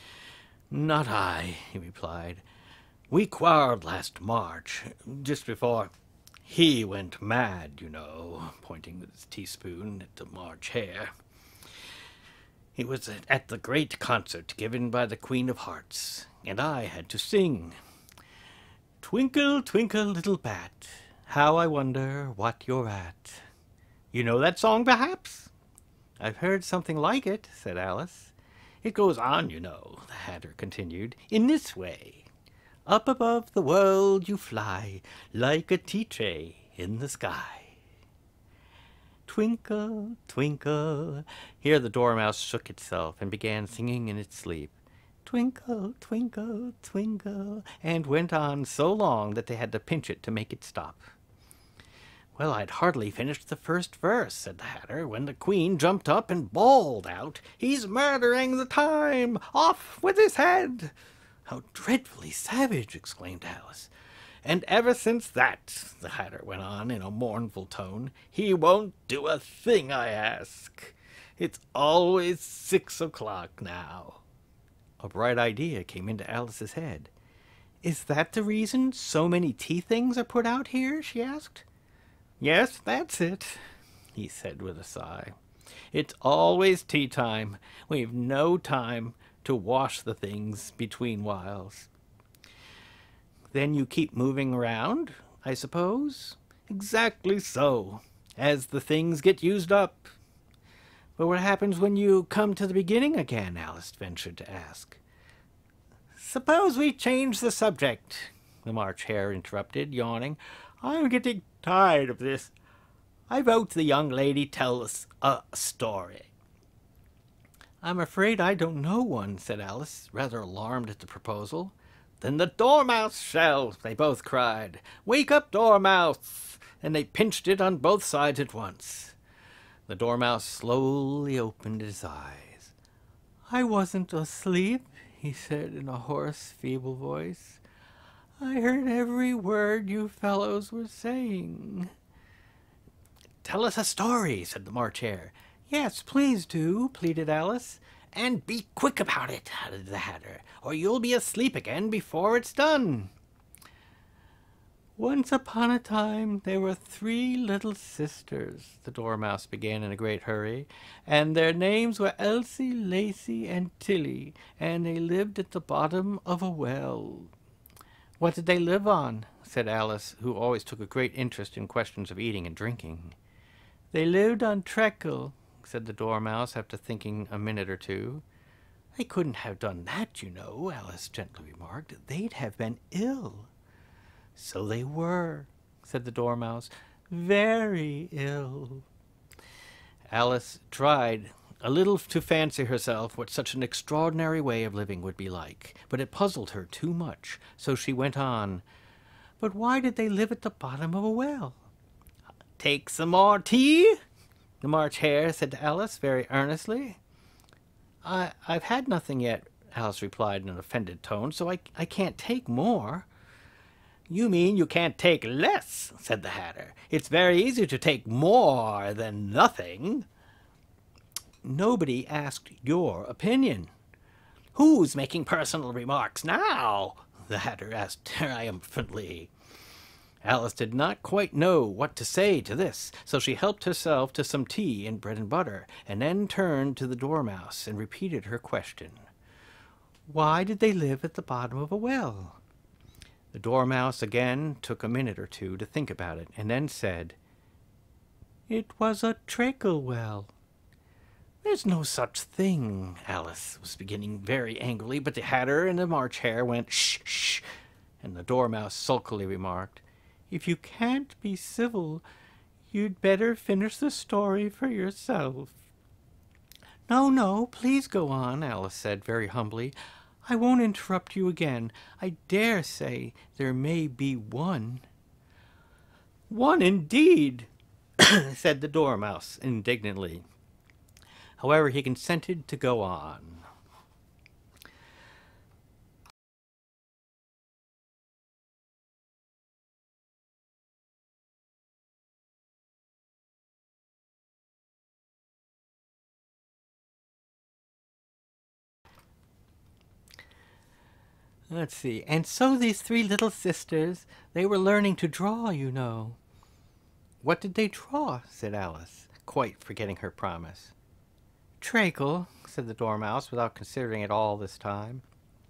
S1: Not I, he replied. We quarreled last March, just before he went mad, you know, pointing with his teaspoon at the March Hare. It was at the great concert given by the Queen of Hearts, and I had to sing. Twinkle, twinkle, little bat, how I wonder what you're at. You know that song, perhaps? I've heard something like it, said Alice. It goes on, you know, the Hatter continued, in this way. Up above the world you fly, like a tea tray in the sky. Twinkle, twinkle. Here the Dormouse shook itself and began singing in its sleep. Twinkle, twinkle, twinkle, and went on so long that they had to pinch it to make it stop. Well, I'd hardly finished the first verse, said the Hatter, when the Queen jumped up and bawled out, He's murdering the time! Off with his head! How dreadfully savage! Exclaimed Alice. And ever since that, the Hatter went on in a mournful tone, he won't do a thing I ask. It's always six o'clock now. A bright idea came into Alice's head. Is that the reason so many tea things are put out here? She asked. Yes, that's it, he said with a sigh. It's always tea time. We've no time to wash the things between whiles. Then you keep moving around, I suppose? Exactly so, as the things get used up. But what happens when you come to the beginning again? Alice ventured to ask. Suppose we change the subject, the March Hare interrupted, yawning. I'm getting tired of this. I vote the young lady tell us a story. I'm afraid I don't know one, said Alice, rather alarmed at the proposal. Then the Dormouse shall, they both cried. Wake up, Dormouse! And they pinched it on both sides at once. The Dormouse slowly opened his eyes. I wasn't asleep, he said in a hoarse, feeble voice. I heard every word you fellows were saying. Tell us a story, said the March Hare. Yes, please do, pleaded Alice. And be quick about it, added the Hatter, or you'll be asleep again before it's done. Once upon a time there were three little sisters, the Dormouse began in a great hurry, and their names were Elsie, Lacie, and Tilly, and they lived at the bottom of a well. What did they live on? Said Alice, who always took a great interest in questions of eating and drinking. They lived on treacle, said the Dormouse after thinking a minute or two. They couldn't have done that, you know, Alice gently remarked. They'd have been ill. So they were, said the Dormouse, very ill. Alice tried a little to fancy herself what such an extraordinary way of living would be like, but it puzzled her too much, so she went on. But why did they live at the bottom of a well? Take some more tea, the March Hare said to Alice very earnestly. I, I've had nothing yet, Alice replied in an offended tone, so I, I can't take more. You mean you can't take less, said the Hatter. It's very easy to take more than nothing. Nobody asked your opinion. Who's making personal remarks now? The Hatter asked triumphantly. Alice did not quite know what to say to this, so she helped herself to some tea and bread and butter, and then turned to the Dormouse and repeated her question. Why did they live at the bottom of a well? The Dormouse again took a minute or two to think about it, and then said, It was a treacle well. There's no such thing, Alice was beginning very angrily, but the Hatter and the March Hare went, Shh, shh, and the Dormouse sulkily remarked, If you can't be civil, you'd better finish the story for yourself. No, no, please go on, Alice said very humbly. I won't interrupt you again. I dare say there may be one. One indeed, said the Dormouse indignantly. However, he consented to go on. Let's see. And so these three little sisters, they were learning to draw, you know. What did they draw? Said Alice, quite forgetting her promise. Treacle, said the Dormouse, without considering it all this time.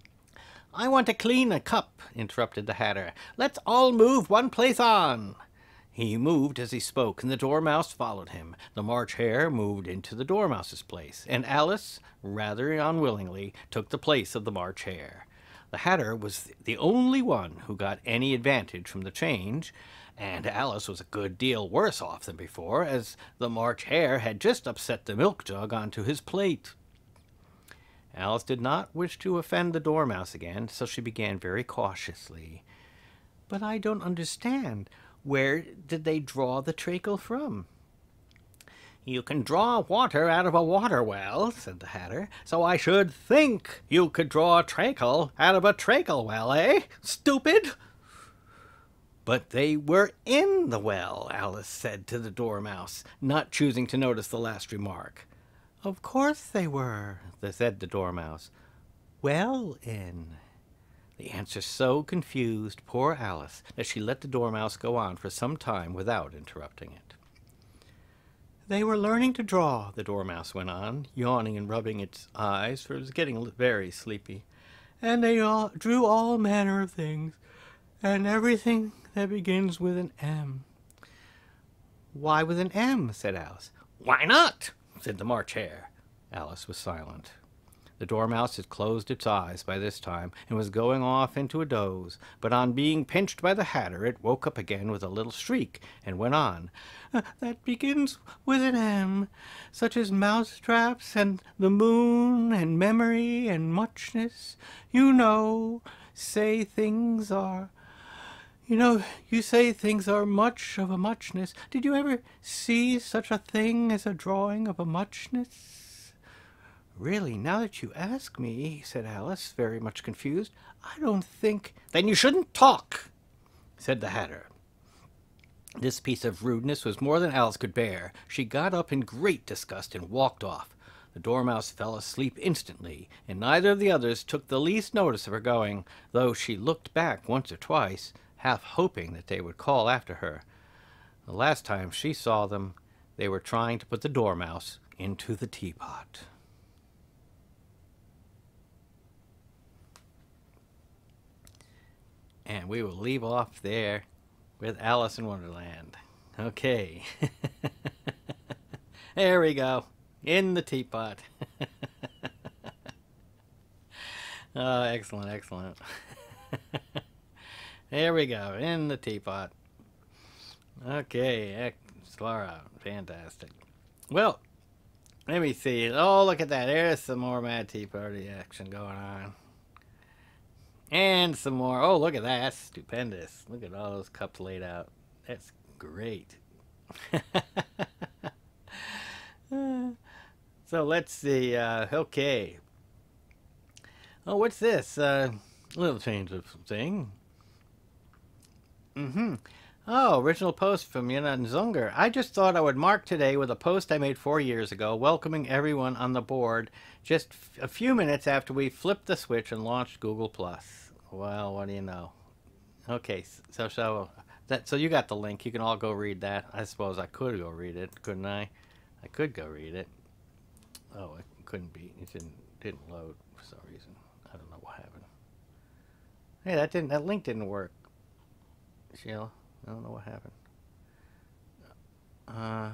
S1: I want to clean a cup, interrupted the Hatter. Let's all move one place on. He moved as he spoke, and the Dormouse followed him. The March Hare moved into the Dormouse's place, and Alice, rather unwillingly, took the place of the March Hare. The Hatter was the only one who got any advantage from the change, and Alice was a good deal worse off than before, as the March Hare had just upset the milk jug onto his plate. Alice did not wish to offend the Dormouse again, so she began very cautiously. But I don't understand. Where did they draw the treacle from? You can draw water out of a water well, said the Hatter, so I should think you could draw a treacle out of a treacle well, eh? Stupid! But they were in the well, Alice said to the Dormouse, not choosing to notice the last remark. Of course they were, said the Dormouse. Well in. The answer so confused poor Alice that she let the Dormouse go on for some time without interrupting it. They were learning to draw, the Dormouse went on, yawning and rubbing its eyes, for it was getting very sleepy. And they all drew all manner of things, and everything that begins with an M. Why with an M? Said Alice. Why not? Said the March Hare. Alice was silent. The Dormouse had closed its eyes by this time and was going off into a doze, but on being pinched by the Hatter it woke up again with a little shriek and went on. Uh, that begins with an M, such as mousetraps and the moon and memory and muchness. You know, say things are... You know, you say things are much of a muchness. Did you ever see such a thing as a drawing of a muchness? Really, now that you ask me, said Alice, very much confused, I don't think... Then you shouldn't talk, said the Hatter. This piece of rudeness was more than Alice could bear. She got up in great disgust and walked off. The Dormouse fell asleep instantly, and neither of the others took the least notice of her going, though she looked back once or twice, half hoping that they would call after her. The last time she saw them, they were trying to put the Dormouse into the teapot. And we will leave off there with Alice in Wonderland. Okay. There we go. In the teapot. Oh, excellent, excellent. There we go. In the teapot. Okay. Clara. Fantastic. Well, let me see. Oh, look at that. There's some more Mad Tea Party action going on. And some more. Oh, look at that. That's stupendous. Look at all those cups laid out. That's great. So let's see. Uh, okay. Oh, what's this? Uh, little change of thing. Mm-hmm. Oh, original post from Yana Zunger. I just thought I would mark today with a post I made four years ago, welcoming everyone on the board just a few minutes after we flipped the switch and launched Google Plus. Well, what do you know? Okay, so so that so you got the link. You can all go read that. I suppose I could go read it, couldn't I? I could go read it. Oh, it couldn't be. It didn't didn't load for some reason. I don't know what happened. Hey, that didn't. That link didn't work. Sheila, I don't know what happened. Uh.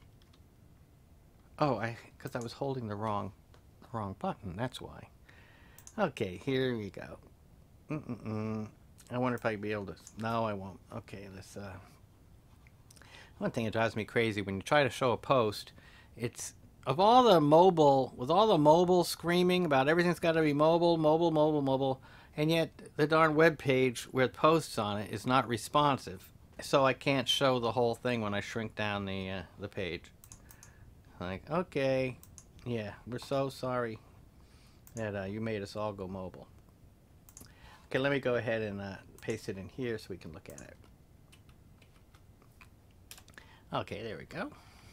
S1: Oh, I because I was holding the wrong, the wrong button. That's why. Okay, here we go. Mm-mm-mm. I wonder if I'd be able to. No, I won't. Okay, this. Uh. One thing that drives me crazy when you try to show a post, it's of all the mobile, with all the mobile screaming about everything's got to be mobile, mobile, mobile, mobile, and yet the darn web page with posts on it is not responsive, so I can't show the whole thing when I shrink down the uh, the page. Like, okay, yeah, we're so sorry that uh, you made us all go mobile. Okay, let me go ahead and uh, paste it in here so we can look at it. Okay, there we go.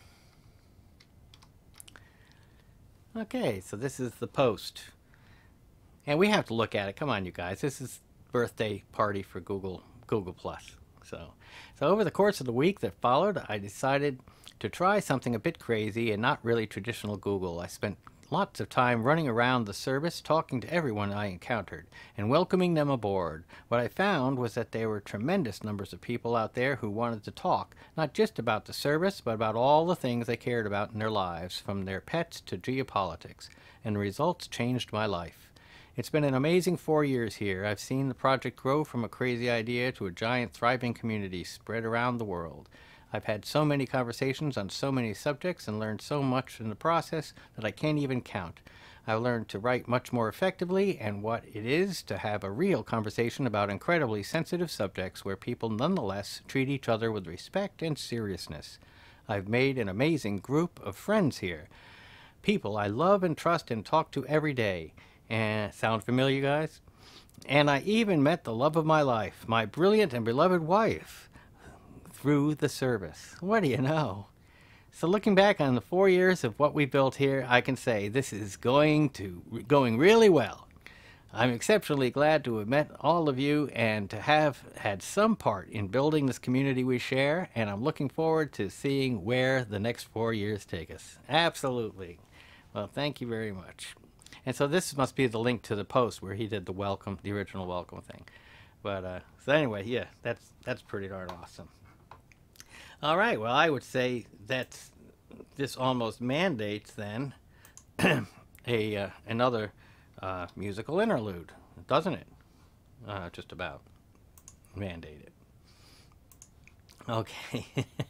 S1: Okay, so this is the post. And we have to look at it. Come on, you guys. This is birthday party for Google Google Plus. So, so over the course of the week that followed, I decided to try something a bit crazy and not really traditional Google. I spent lots of time running around the service, talking to everyone I encountered, and welcoming them aboard. What I found was that there were tremendous numbers of people out there who wanted to talk, not just about the service, but about all the things they cared about in their lives, from their pets to geopolitics, and the results changed my life. It's been an amazing four years here. I've seen the project grow from a crazy idea to a giant thriving community spread around the world. I've had so many conversations on so many subjects and learned so much in the process that I can't even count. I've learned to write much more effectively and what it is to have a real conversation about incredibly sensitive subjects where people nonetheless treat each other with respect and seriousness. I've made an amazing group of friends here. People I love and trust and talk to every day. And sound familiar, guys? And I even met the love of my life, my brilliant and beloved wife, through the service. What do you know? So looking back on the four years of what we built here, I can say this is going to going really well. I'm exceptionally glad to have met all of you and to have had some part in building this community we share, and I'm looking forward to seeing where the next four years take us. Absolutely. Well, thank you very much. And so this must be the link to the post where he did the welcome, the original welcome thing. But uh, so anyway, yeah, that's that's pretty darn awesome. All right, well, I would say that this almost mandates then a uh, another uh, musical interlude, doesn't it? Uh, just about mandated. Okay.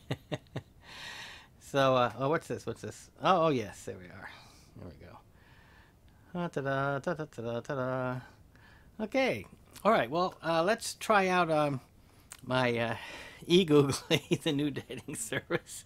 S1: So, uh, oh, what's this? What's this? Oh, oh, yes, there we are. There we go. Uh, ta-da, ta-da, ta-da, ta-da. Okay. All right. Well, uh, let's try out um, my uh, e-Googly, the new dating service.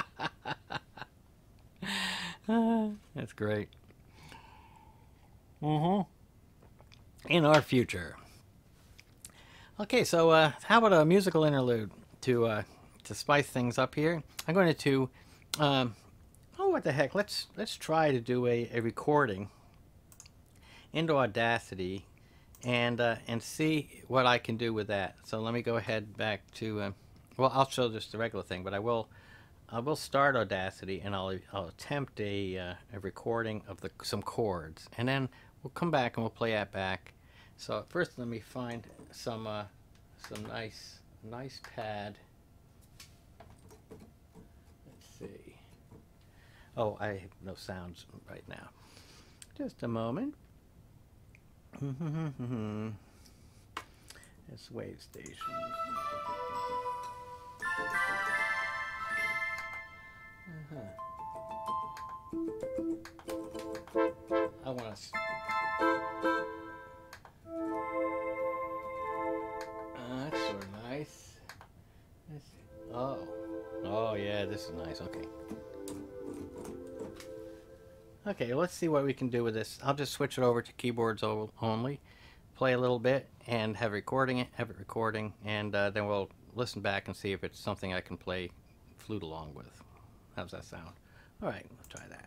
S1: uh, that's great. Mm-hmm. In our future. Okay, so uh, how about a musical interlude to uh, to spice things up here? I'm going to, um, oh, what the heck? Let's let's try to do a, a recording into Audacity, and uh, and see what I can do with that. So let me go ahead back to, uh, well, I'll show just the regular thing, but I will I will start Audacity, and I'll I'll attempt a uh, a recording of the some chords, and then we'll come back and we'll play that back. So first, let me find some uh, some nice nice pad. Let's see. Oh, I have no sounds right now. Just a moment. It's Wave Station. Uh-huh. I want to. Uh, that's sort of nice. Let's see. Oh, oh yeah, this is nice. Okay. Okay, let's see what we can do with this. I'll just switch it over to keyboards only, play a little bit, and have recording it, have it recording, and uh, then we'll listen back and see if it's something I can play flute along with. How's that sound? All right, let's try that.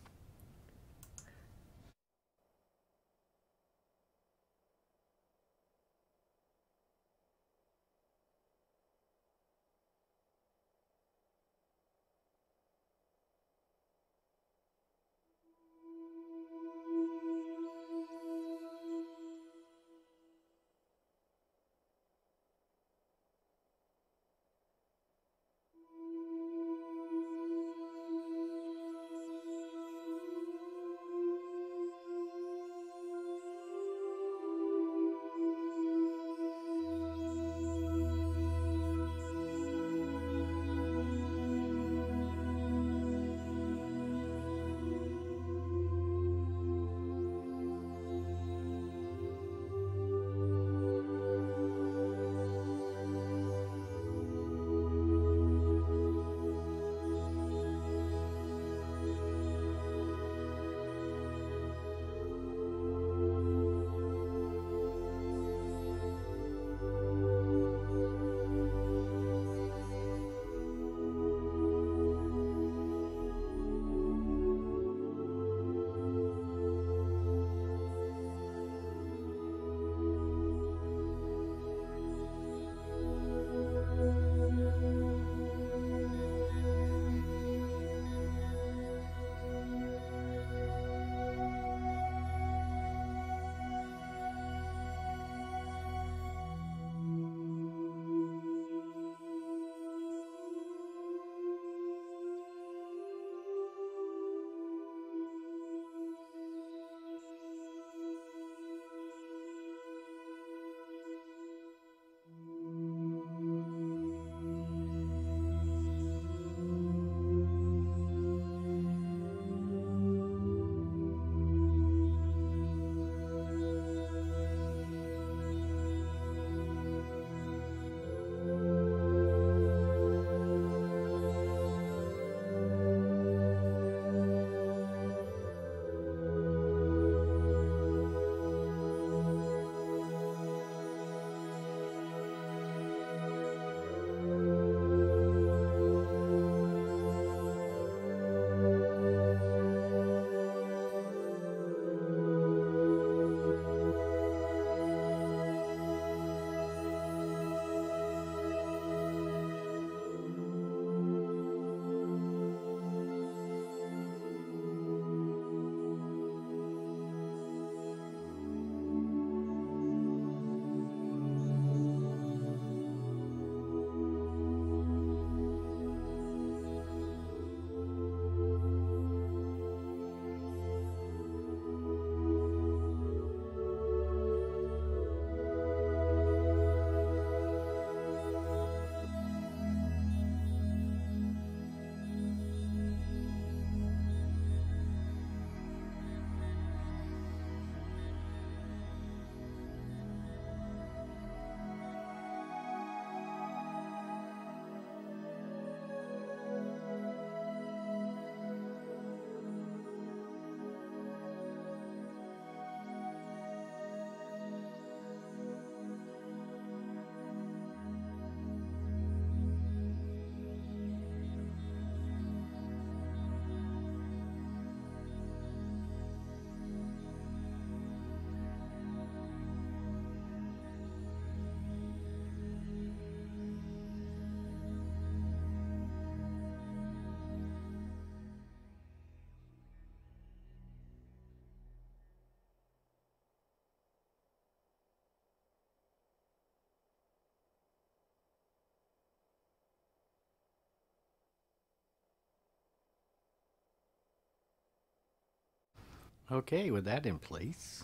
S1: Okay, with that in place,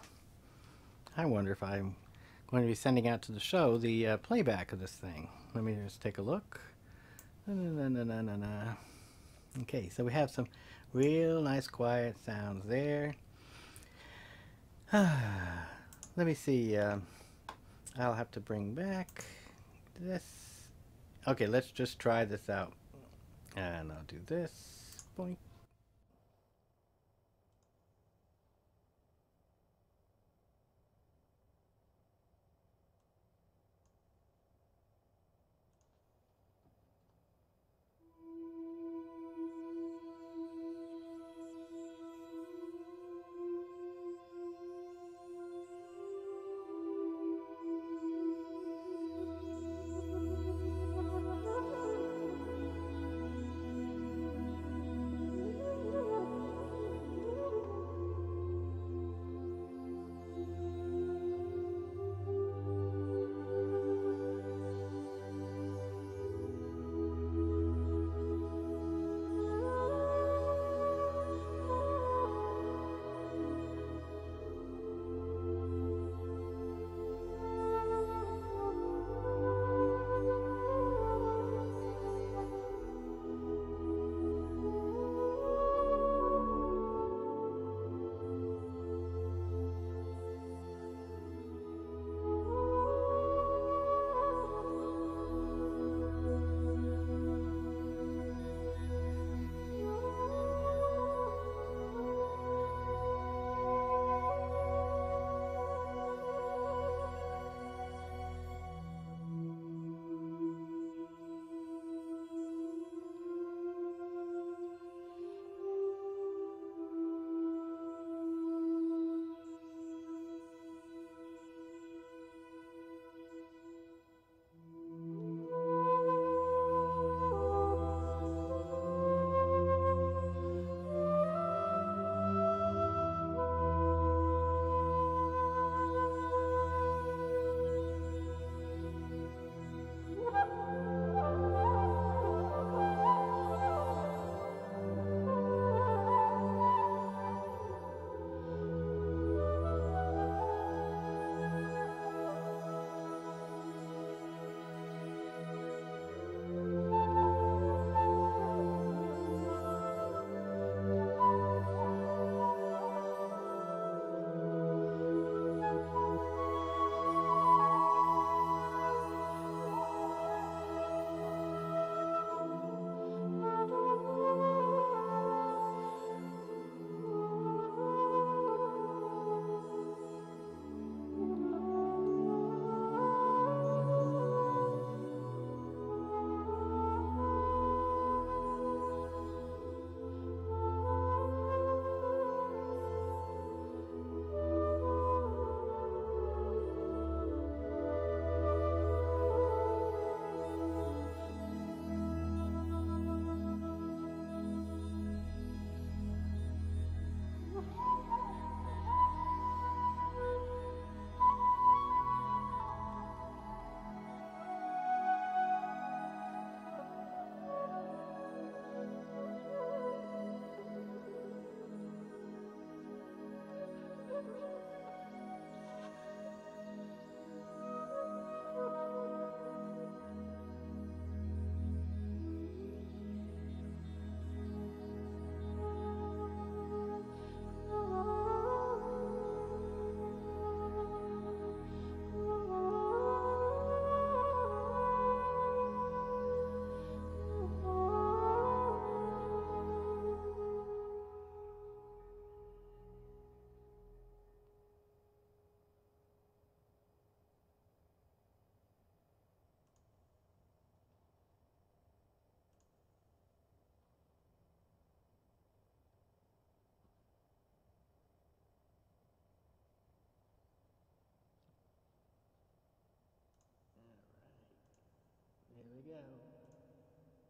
S1: I wonder if I'm going to be sending out to the show the uh, playback of this thing. Let me just take a look. Na, na, na, na, na, na. Okay, so we have some real nice quiet sounds there. Let me see. Uh, I'll have to bring back this. Okay, let's just try this out. And I'll do this. Boink.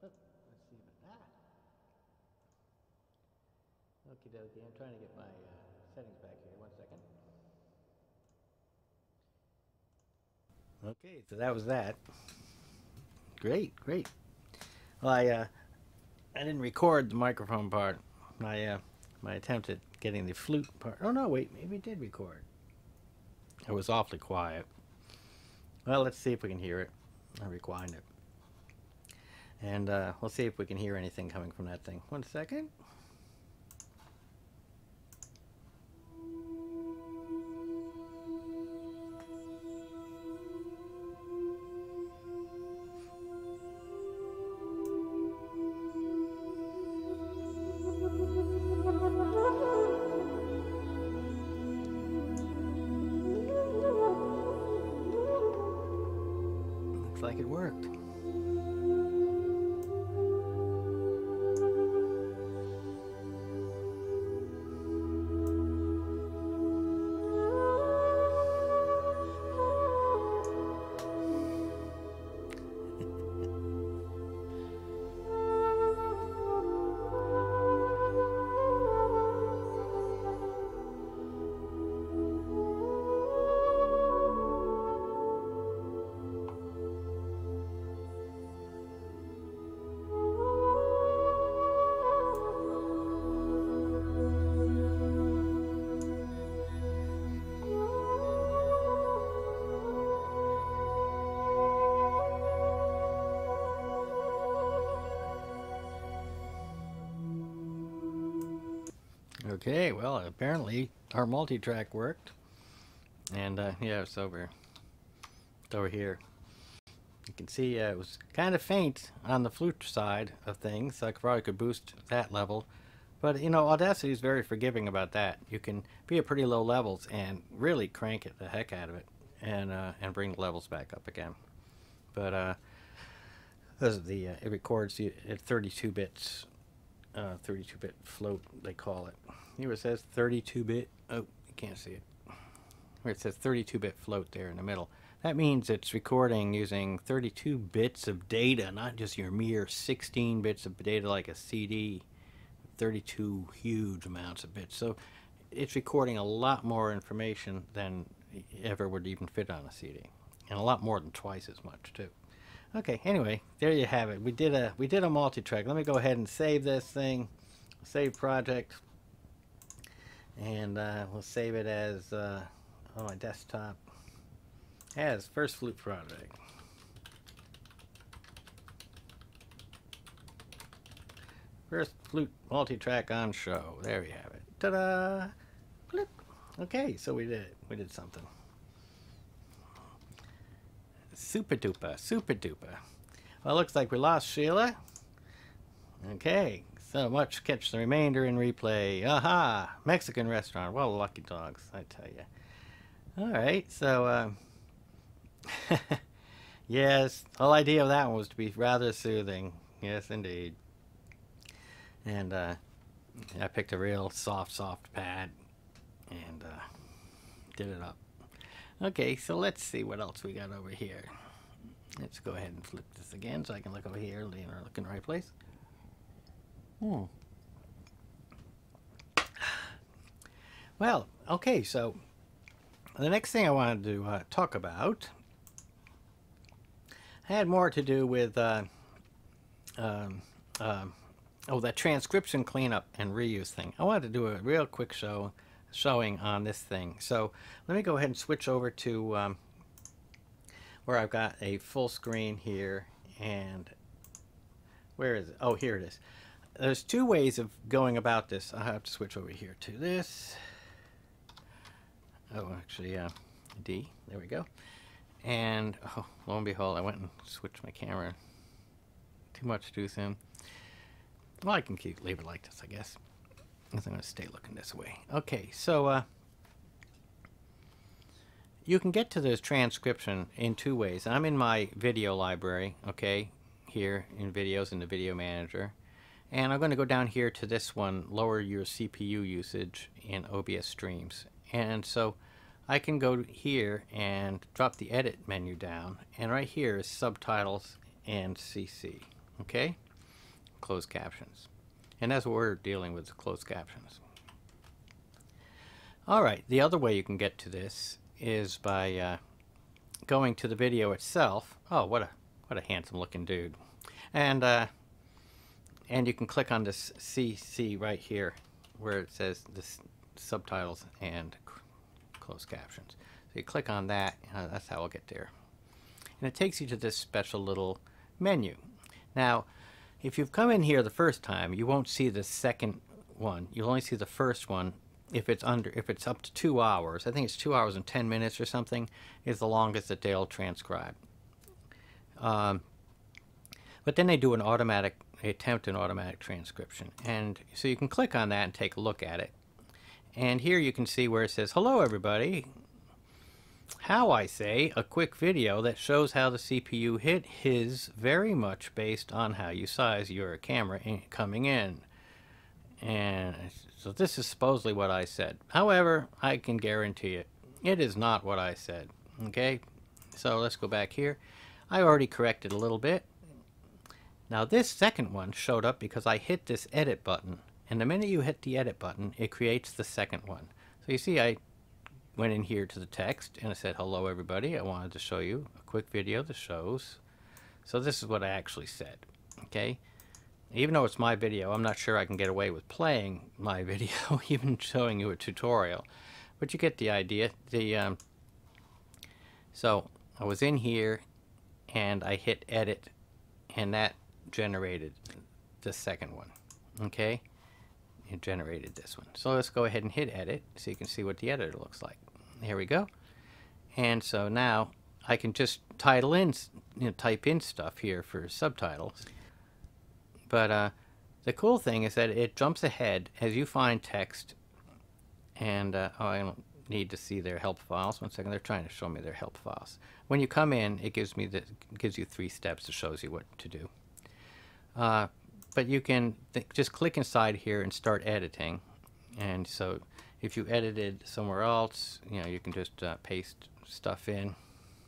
S1: let's see about that. Okie dokie, I'm trying to get my uh, settings back here. One second. Okay, so that was that. Great, great. Well, I uh, I didn't record the microphone part. My uh, my attempt at getting the flute part. Oh no, wait, maybe it did record. It was awfully quiet. Well, let's see if we can hear it. I'll rewind it, and uh, we'll see if we can hear anything coming from that thing. One second. Like it worked. Okay, well, apparently our multi-track worked, and uh, yeah, it's over, it's over here. You can see uh, it was kind of faint on the flute side of things, so I probably could boost that level. But, you know, Audacity is very forgiving about that. You can be at pretty low levels and really crank it the heck out of it, and uh, and bring the levels back up again. But uh, this is the uh, it records at thirty-two bits. Uh, thirty-two bit float, they call it. Here it says thirty-two bit. Oh, you can't see it. Where it says thirty-two bit float there in the middle. That means it's recording using thirty-two bits of data, not just your mere sixteen bits of data like a C D. thirty-two huge amounts of bits. So it's recording a lot more information than ever would even fit on a C D, and a lot more than twice as much too. Okay, anyway, there you have it. We did a we did a multi-track. Let me go ahead and save this thing, save project, and uh, we'll save it as uh, on my desktop as first flute project. First flute multi-track on show. There we have it. Ta-da! Blip. Okay, so we did it. We did something. Super duper, super duper. Well, it looks like we lost Sheila. Okay, so much catch the remainder in replay. Aha! Mexican restaurant. Well, lucky dogs, I tell you. All right, so, uh, yes, the whole idea of that one was to be rather soothing. Yes, indeed. And uh, I picked a real soft, soft pad and uh, did it up. Okay, so let's see what else we got over here. Let's go ahead and flip this again so I can look over here, look in the right place. Hmm. Well, okay, so the next thing I wanted to uh, talk about had more to do with uh, um, um, oh, that transcription cleanup and reuse thing. I wanted to do a real quick show showing on this thing. So let me go ahead and switch over to um, where I've got a full screen here, and where is it? Oh, here it is. There's two ways of going about this. I have to switch over here to this. Oh, actually, uh, D. There we go. And oh, lo and behold, I went and switched my camera. Too much too soon. Well, I can keep leave it like this, I guess. I'm going to stay looking this way. Okay, so uh, you can get to this transcription in two ways. I'm in my video library, okay, here in videos in the video manager. And I'm going to go down here to this one, lower your C P U usage in O B S streams. And so I can go here and drop the edit menu down. And right here is subtitles and C C, okay? closed captions. And that's what we're dealing with, closed captions. Alright, the other way you can get to this is by uh, going to the video itself. Oh, what a what a handsome looking dude. And uh, and you can click on this C C right here where it says this subtitles and closed captions. So you click on that, uh, that's how I'll get there. And it takes you to this special little menu. Now, if you've come in here the first time, you won't see the second one. You'll only see the first one if it's under, if it's up to two hours. I think it's two hours and ten minutes or something is the longest that they'll transcribe. Um, but then they do an automatic, they attempt an automatic transcription. And so you can click on that and take a look at it. And here you can see where it says, hello everybody. How I say, a quick video that shows how the C P U hit his very much based on how you size your camera in, coming in. And so this is supposedly what I said. However, I can guarantee it, it is not what I said. Okay, so let's go back here. I already corrected a little bit. Now this second one showed up because I hit this edit button. And the minute you hit the edit button, it creates the second one. So you see I went in here to the text and I said, hello everybody, I wanted to show you a quick video that shows. So this is what I actually said. Okay, even though it's my video, I'm not sure I can get away with playing my video, even showing you a tutorial. But you get the idea. The um, so I was in here and I hit edit and that generated the second one. Okay, it generated this one. So let's go ahead and hit edit so you can see what the editor looks like. Here we go. And so now I can just title in, you know, type in stuff here for subtitles. But uh, the cool thing is that it jumps ahead as you find text. And uh, oh, I don't need to see their help files. One second, they're trying to show me their help files. When you come in, it gives me the gives you three steps. It shows you what to do. Uh, but you can th just click inside here and start editing. And so if you edited somewhere else, you know, you can just uh, paste stuff in.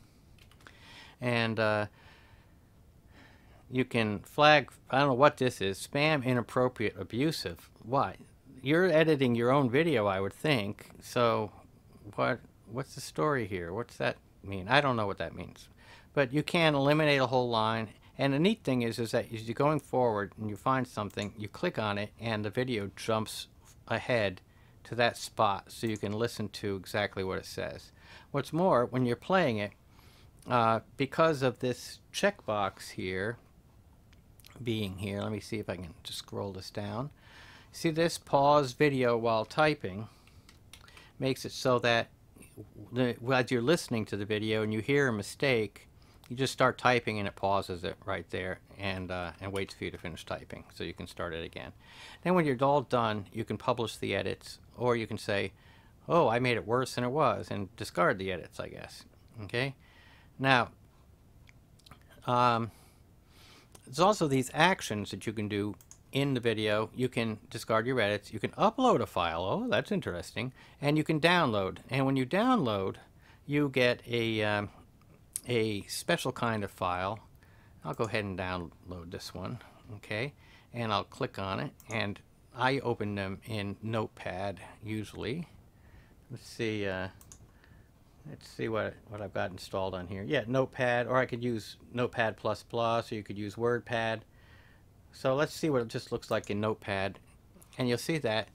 S1: And uh, you can flag, I don't know what this is, spam, inappropriate, abusive. Why? You're editing your own video, I would think. So what? What's the story here? What's that mean? I don't know what that means. But you can eliminate a whole line. And the neat thing is, is that as you're going forward and you find something, you click on it and the video jumps ahead to that spot so you can listen to exactly what it says. What's more, when you're playing it, uh, because of this checkbox here being here, let me see if I can just scroll this down. See this pause video while typing makes it so that the, as you're listening to the video and you hear a mistake, you just start typing and it pauses it right there and uh, and waits for you to finish typing so you can start it again. Then when you're all done, you can publish the edits, or you can say, oh, I made it worse than it was, and discard the edits, I guess. Okay? Now, um, there's also these actions that you can do in the video. You can discard your edits, you can upload a file, oh, that's interesting, and you can download. And when you download, you get a um, a special kind of file. I'll go ahead and download this one, okay, and I'll click on it, and I open them in Notepad usually. Let's see, uh, let's see what what I've got installed on here. Yeah, Notepad, or I could use Notepad plus plus, or you could use WordPad. So let's see what it just looks like in Notepad, and you'll see that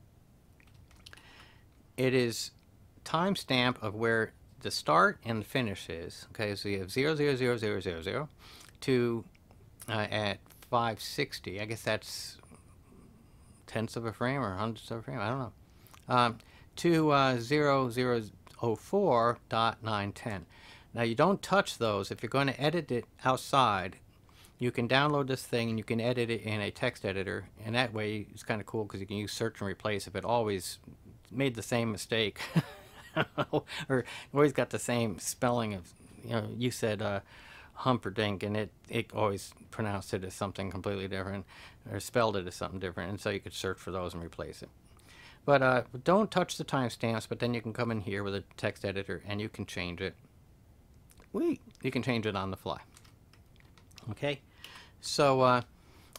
S1: it is timestamp of where the start and the finish is. Okay, so you have zero zero zero zero zero zero to uh, at five sixty. I guess that's tenths of a frame or hundredths of a frame. I don't know. Um, to uh, zero zero zero four dot nine ten. Now you don't touch those. If you're going to edit it outside, you can download this thing and you can edit it in a text editor, and that way it's kind of cool because you can use search and replace if it always made the same mistake. Or always got the same spelling of, you know, you said uh, Humperdinck and it, it always pronounced it as something completely different, or spelled it as something different, and so you could search for those and replace it. But uh, don't touch the timestamps, but then you can come in here with a text editor and you can change it. Wait, you can change it on the fly. Okay, so uh,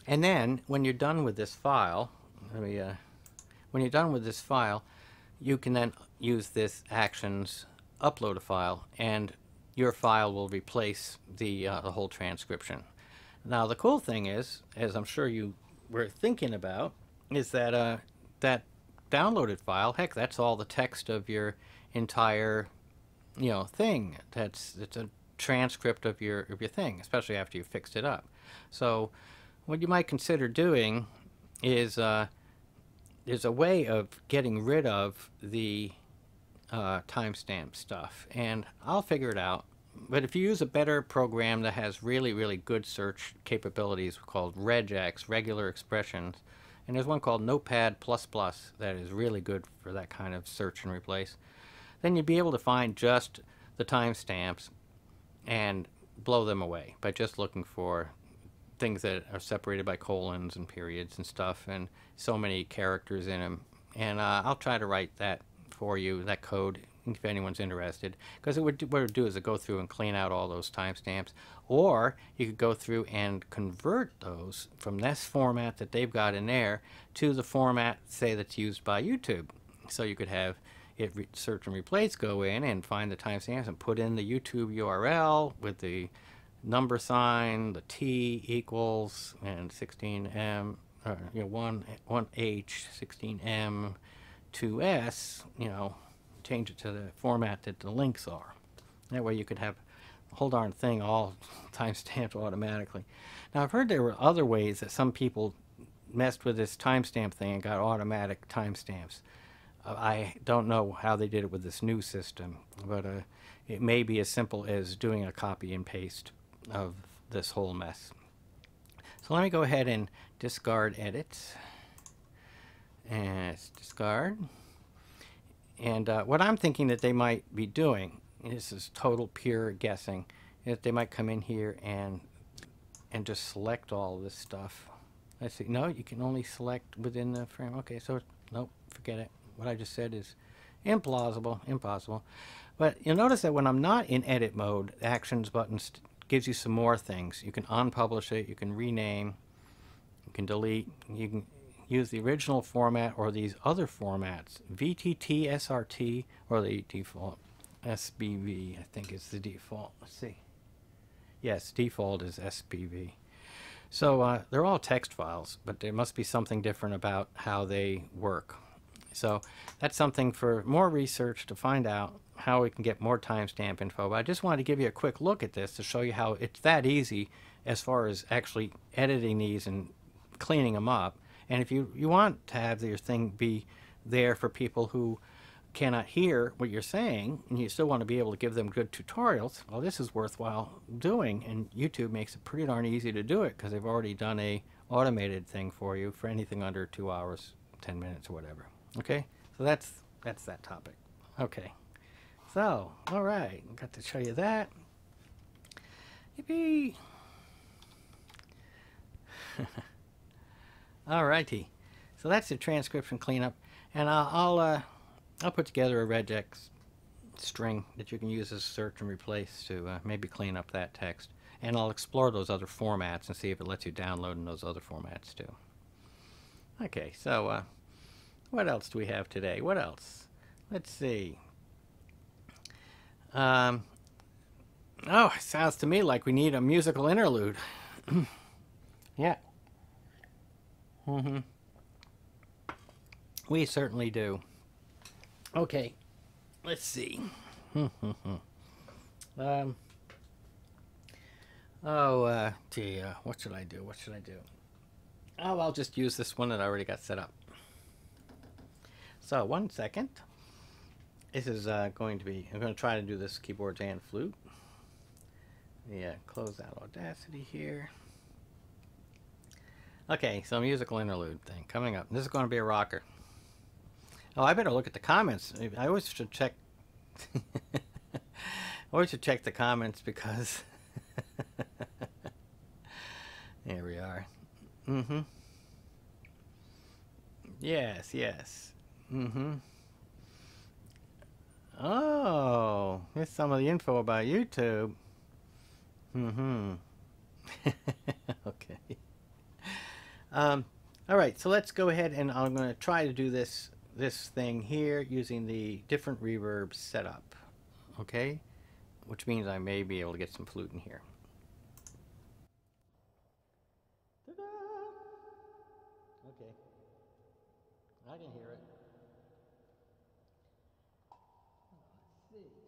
S1: And then when you're done with this file, let me, uh, when you're done with this file, you can then use this actions, upload a file, and your file will replace the, uh, the whole transcription. Now the cool thing is, as I'm sure you were thinking about, is that uh, that downloaded file, heck, that's all the text of your entire, you know, thing. That's it's a transcript of your of your thing, especially after you fixed it up. So what you might consider doing is uh, there's a way of getting rid of the uh, timestamp stuff, and I'll figure it out. But if you use a better program that has really, really good search capabilities called regex, regular expressions, and there's one called Notepad plus plus that is really good for that kind of search and replace, then you'd be able to find just the timestamps and blow them away by just looking for things that are separated by colons and periods and stuff, and so many characters in them. And uh, I'll try to write that for you, that code, if anyone's interested, because it would do, what it would do is it go through and clean out all those timestamps, or you could go through and convert those from this format that they've got in there to the format, say, that's used by YouTube. So you could have it re search and replace, go in and find the timestamps and put in the YouTube U R L with the number sign, the T equals, and sixteen M, or, you know, one, one H, sixteen M, two S, you know, change it to the format that the links are. That way you could have the whole darn thing all timestamped automatically. Now I've heard there were other ways that some people messed with this timestamp thing and got automatic timestamps. Uh, I don't know how they did it with this new system, but uh, it may be as simple as doing a copy and paste of this whole mess. So let me go ahead and discard edits. And it's discard. And uh, what I'm thinking that they might be doing, this is total pure guessing, is they might come in here and and just select all this stuff. Let's see. No, you can only select within the frame. Okay, so nope, forget it. What I just said is implausible, impossible. But you'll notice that when I'm not in edit mode, the actions button gives you some more things. You can unpublish it, you can rename, you can delete, you can use the original format or these other formats, V T T, S R T, or the default S B V, I think is the default. Let's see. Yes, default is S B V. So uh, they're all text files, but there must be something different about how they work. So that's something for more research to find out how we can get more timestamp info. But I just wanted to give you a quick look at this to show you how it's that easy as far as actually editing these and cleaning them up. And if you, you want to have your thing be there for people who cannot hear what you're saying, and you still want to be able to give them good tutorials, well, this is worthwhile doing, and YouTube makes it pretty darn easy to do it because they've already done a automated thing for you for anything under two hours, ten minutes, or whatever. Okay, so that's that's that topic. Okay, so all right, got to show you that. Yippee! Alrighty, so that's the transcription cleanup, and I'll I'll, uh, I'll put together a regex string that you can use as search and replace to uh, maybe clean up that text, and I'll explore those other formats and see if it lets you download in those other formats too. Okay, so uh, what else do we have today? What else? Let's see. Um, oh, it sounds to me like we need a musical interlude. Yeah. Mm-hmm. We certainly do. Okay, let's see. um. Oh, uh, gee, uh, what should I do? What should I do? Oh, I'll just use this one that I already got set up. So, one second. This is uh, going to be, I'm going to try to do this keyboards and flute. Yeah, close out Audacity here. Okay, so musical interlude thing coming up. This is going to be a rocker. Oh, I better look at the comments. I always should check. I always should check the comments because. There we are. Mm-hmm. Yes, yes. Mm-hmm. Oh, here's some of the info about YouTube. Mm-hmm. Okay. Um, all right, so let's go ahead and I'm going to try to do this this thing here using the different reverb setup. Okay, which means I may be able to get some flute in here. Ta-da! Okay, I can hear it. Let's see.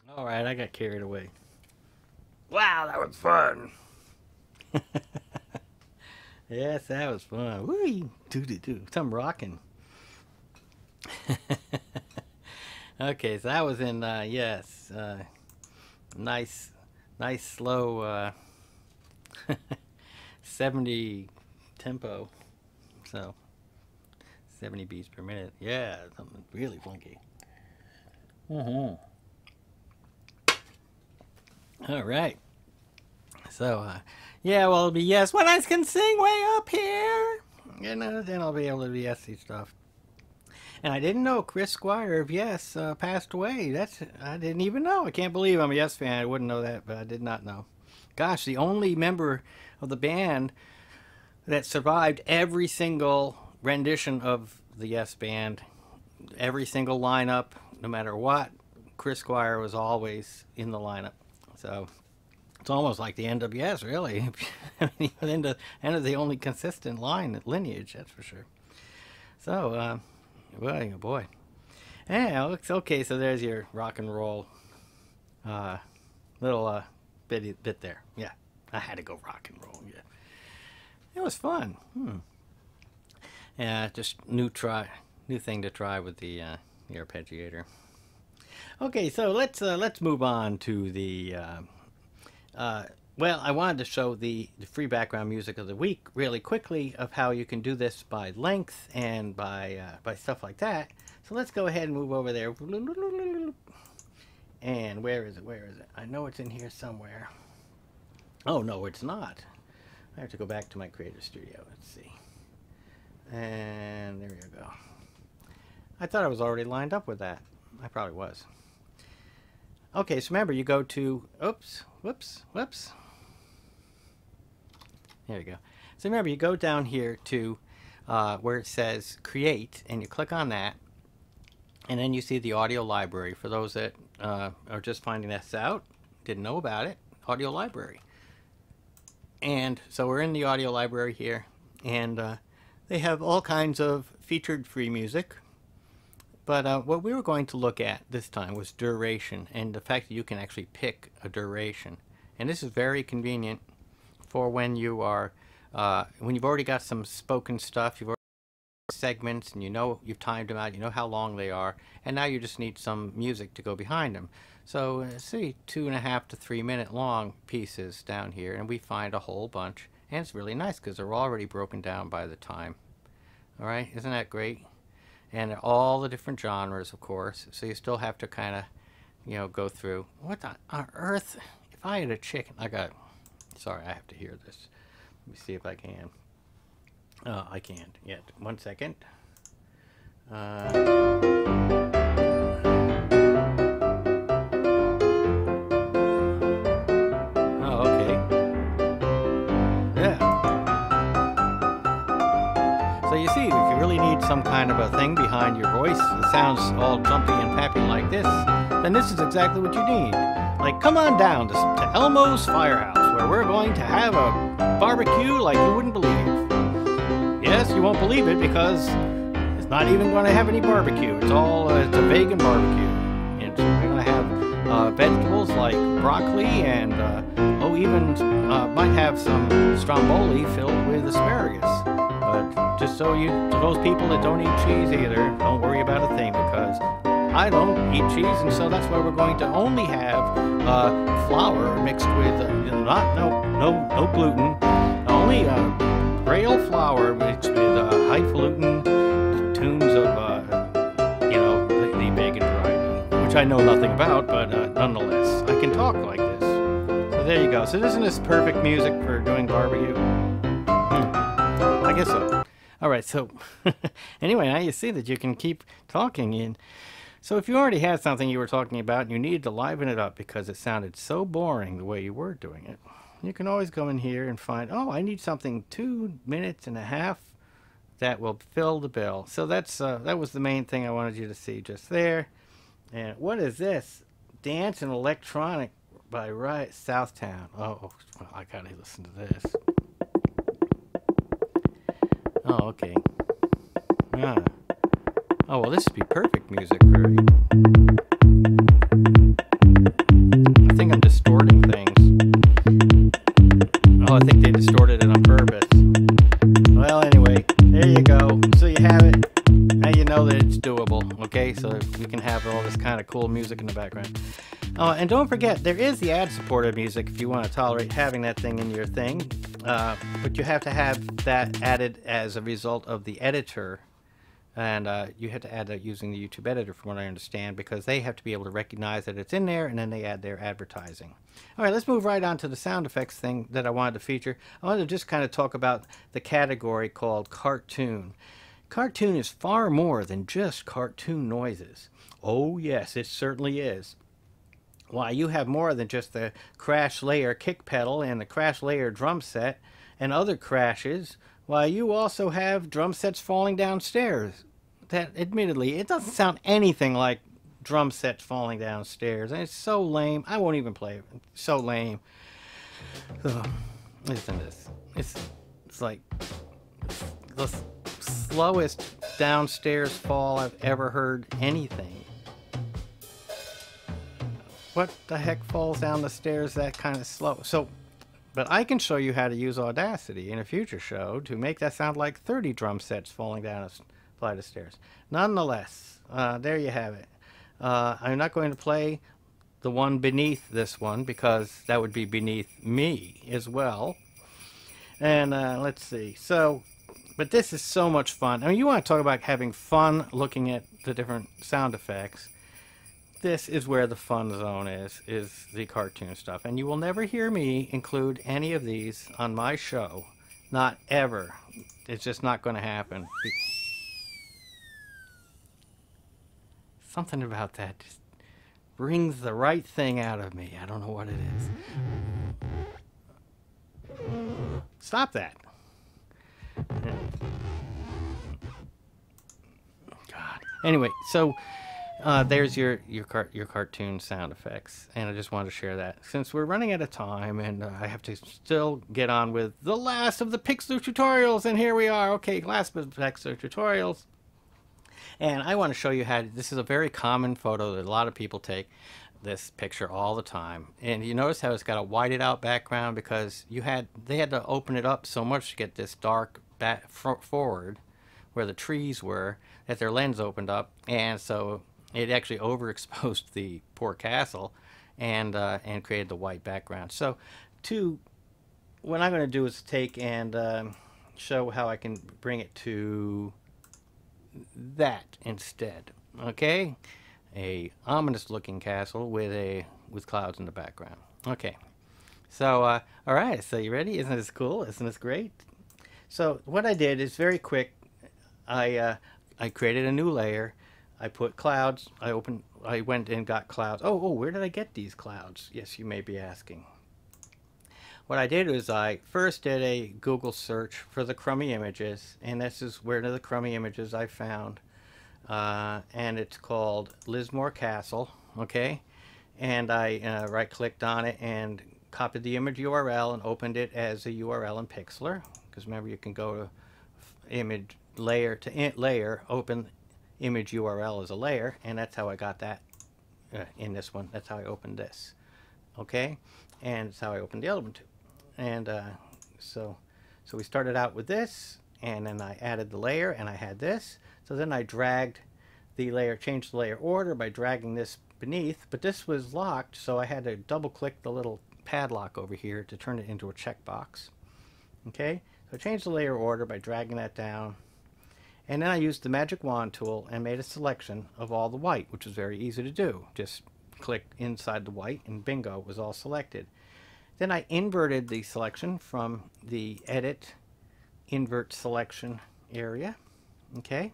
S1: All right, I got carried away. Wow, that was fun. Yes, that was fun. Woo, do do do. Some rocking. Okay, so that was in uh, yes, uh, nice, nice slow uh, seventy tempo. So seventy beats per minute. Yeah, something really funky. Mm-hmm. All right. So, uh, yeah, well, it'll be yes when I can sing way up here. You know, then I'll be able to do yesy stuff. And I didn't know Chris Squire of Yes uh, passed away. That's I didn't even know. I can't believe I'm a Yes fan. I wouldn't know that, but I did not know. Gosh, the only member of the band that survived every single rendition of the Yes band, every single lineup, no matter what, Chris Squire was always in the lineup. So it's almost like the end of Yes, really. I mean, the end of, end of the only consistent line lineage, that's for sure. So, uh, well, boy. Yeah, looks okay. So there's your rock and roll uh, little uh, bit bit there. Yeah, I had to go rock and roll. Yeah, it was fun. Hmm. Yeah, just new try, new thing to try with the uh, the arpeggiator. Okay, so let's uh, let's move on to the. Uh, uh, well, I wanted to show the, the free background music of the week really quickly of how you can do this by length and by uh, by stuff like that. So let's go ahead and move over there. And where is it? Where is it? I know it's in here somewhere. Oh, no, it's not. I have to go back to my Creator Studio. Let's see. And there you go. I thought I was already lined up with that. I probably was. Okay, so remember, you go to, oops, whoops, whoops. There you go. So remember, you go down here to uh, where it says Create, and you click on that, and then you see the audio library. For those that uh, are just finding this out, didn't know about it, audio library. And so we're in the audio library here, and uh, they have all kinds of featured free music. But uh, what we were going to look at this time was duration, and the fact that you can actually pick a duration. And this is very convenient for when you are, uh, when you've already got some spoken stuff, you've already got segments, and you know you've timed them out, you know how long they are, and now you just need some music to go behind them. So uh, see, two and a half to three minute long pieces down here, and we find a whole bunch, and it's really nice because they're already broken down by the time. All right, isn't that great? And all the different genres, of course, so you still have to kind of, you know, go through. What on earth? If I had a chicken, I got. Sorry, I have to hear this. Let me see if I can. Uh, I can't yet. One second. Uh, oh, okay. Yeah. So you see, if you really need some kind of a thing behind your voice that sounds all jumpy and peppy like this, then this is exactly what you need. Like, come on down to, to Elmo's Firehouse, where we're going to have a barbecue like you wouldn't believe. Yes, you won't believe it because it's not even going to have any barbecue. It's all, uh, it's a vegan barbecue. And so we're going to have uh, vegetables like broccoli and, uh, oh, even uh, might have some stromboli filled with asparagus. But just so you, to those people that don't eat cheese either, don't worry about a thing because I don't eat cheese, and so that's why we're going to only have uh, flour mixed with uh, not no no no gluten, only uh, braille flour mixed with uh, highfalutin tunes of uh, you know the, the vegan variety, which I know nothing about, but uh, nonetheless I can talk like this. So there you go. So isn't this perfect music for doing barbecue? Hmm. I guess so. All right. So anyway, now you see that you can keep talking in. So if you already had something you were talking about and you needed to liven it up because it sounded so boring the way you were doing it, you can always go in here and find, oh, I need something two minutes and a half that will fill the bill. So that's uh, that was the main thing I wanted you to see just there. And what is this? Dance and Electronic by Riot Southtown. Oh, well, I gotta listen to this. Oh, okay. Yeah. Oh, well, this would be perfect music for you. cool music in the background. Uh, and don't forget, there is the ad-supported music if you want to tolerate having that thing in your thing. Uh, but you have to have that added as a result of the editor. And uh, you have to add that using the YouTube editor, from what I understand, because they have to be able to recognize that it's in there, and then they add their advertising. All right, let's move right on to the sound effects thing that I wanted to feature. I wanted to just kind of talk about the category called cartoon. Cartoon is far more than just cartoon noises. Oh, yes, it certainly is. Why, you have more than just the crash layer kick pedal and the crash layer drum set and other crashes. Why, you also have drum sets falling downstairs. That, admittedly, it doesn't sound anything like drum sets falling downstairs. And it's so lame. I won't even play it. It's so lame. Oh, listen to this. It's, it's like the slowest downstairs fall I've ever heard anything. What the heck falls down the stairs that kind of slow? So, but I can show you how to use Audacity in a future show to make that sound like thirty drum sets falling down a flight of stairs. Nonetheless, uh, there you have it. Uh, I'm not going to play the one beneath this one because that would be beneath me as well. And uh, let's see. So, but this is so much fun. I mean, you want to talk about having fun looking at the different sound effects. This is where the fun zone is, is the cartoon stuff. And you will never hear me include any of these on my show. Not ever. It's just not going to happen. Something about that just brings the right thing out of me. I don't know what it is. Stop that. God. Anyway, so uh, there's your your car your cartoon sound effects, and I just wanted to share that since we're running out of time, and uh, I have to still get on with the last of the Pixlr tutorials, and here we are. Okay, last of the Pixlr tutorials. And I want to show you how to, this is a very common photo that a lot of people take this picture all the time. And you notice how it's got a whited out background because you had they had to open it up so much to get this dark back forward where the trees were that their lens opened up, and so it actually overexposed the poor castle and uh, and created the white background. So to what I'm going to do is take and um, show how I can bring it to that instead. Okay, a ominous looking castle with a with clouds in the background. Okay, so uh, all right, so you ready? Isn't this cool? Isn't this great? So what I did is very quick. I uh, I created a new layer. I put clouds. I opened. I went and got clouds. Oh, oh, where did I get these clouds? Yes, you may be asking. What I did was I first did a Google search for the crummy images, and this is where the crummy images I found. Uh, and it's called Lismore Castle, okay? And I uh, right-clicked on it and copied the image U R L and opened it as a U R L in Pixlr. Because remember, you can go to image layer to in layer, open image U R L as a layer, and that's how I got that uh, in this one. That's how I opened this, okay? And that's how I opened the other one too. And uh, so, so we started out with this, and then I added the layer, and I had this. So then I dragged the layer, changed the layer order by dragging this beneath, but this was locked, so I had to double click the little padlock over here to turn it into a checkbox. Okay, so I changed the layer order by dragging that down, and then I used the magic wand tool and made a selection of all the white, which was very easy to do. Just click inside the white, and bingo, it was all selected. Then I inverted the selection from the edit invert selection area. Okay,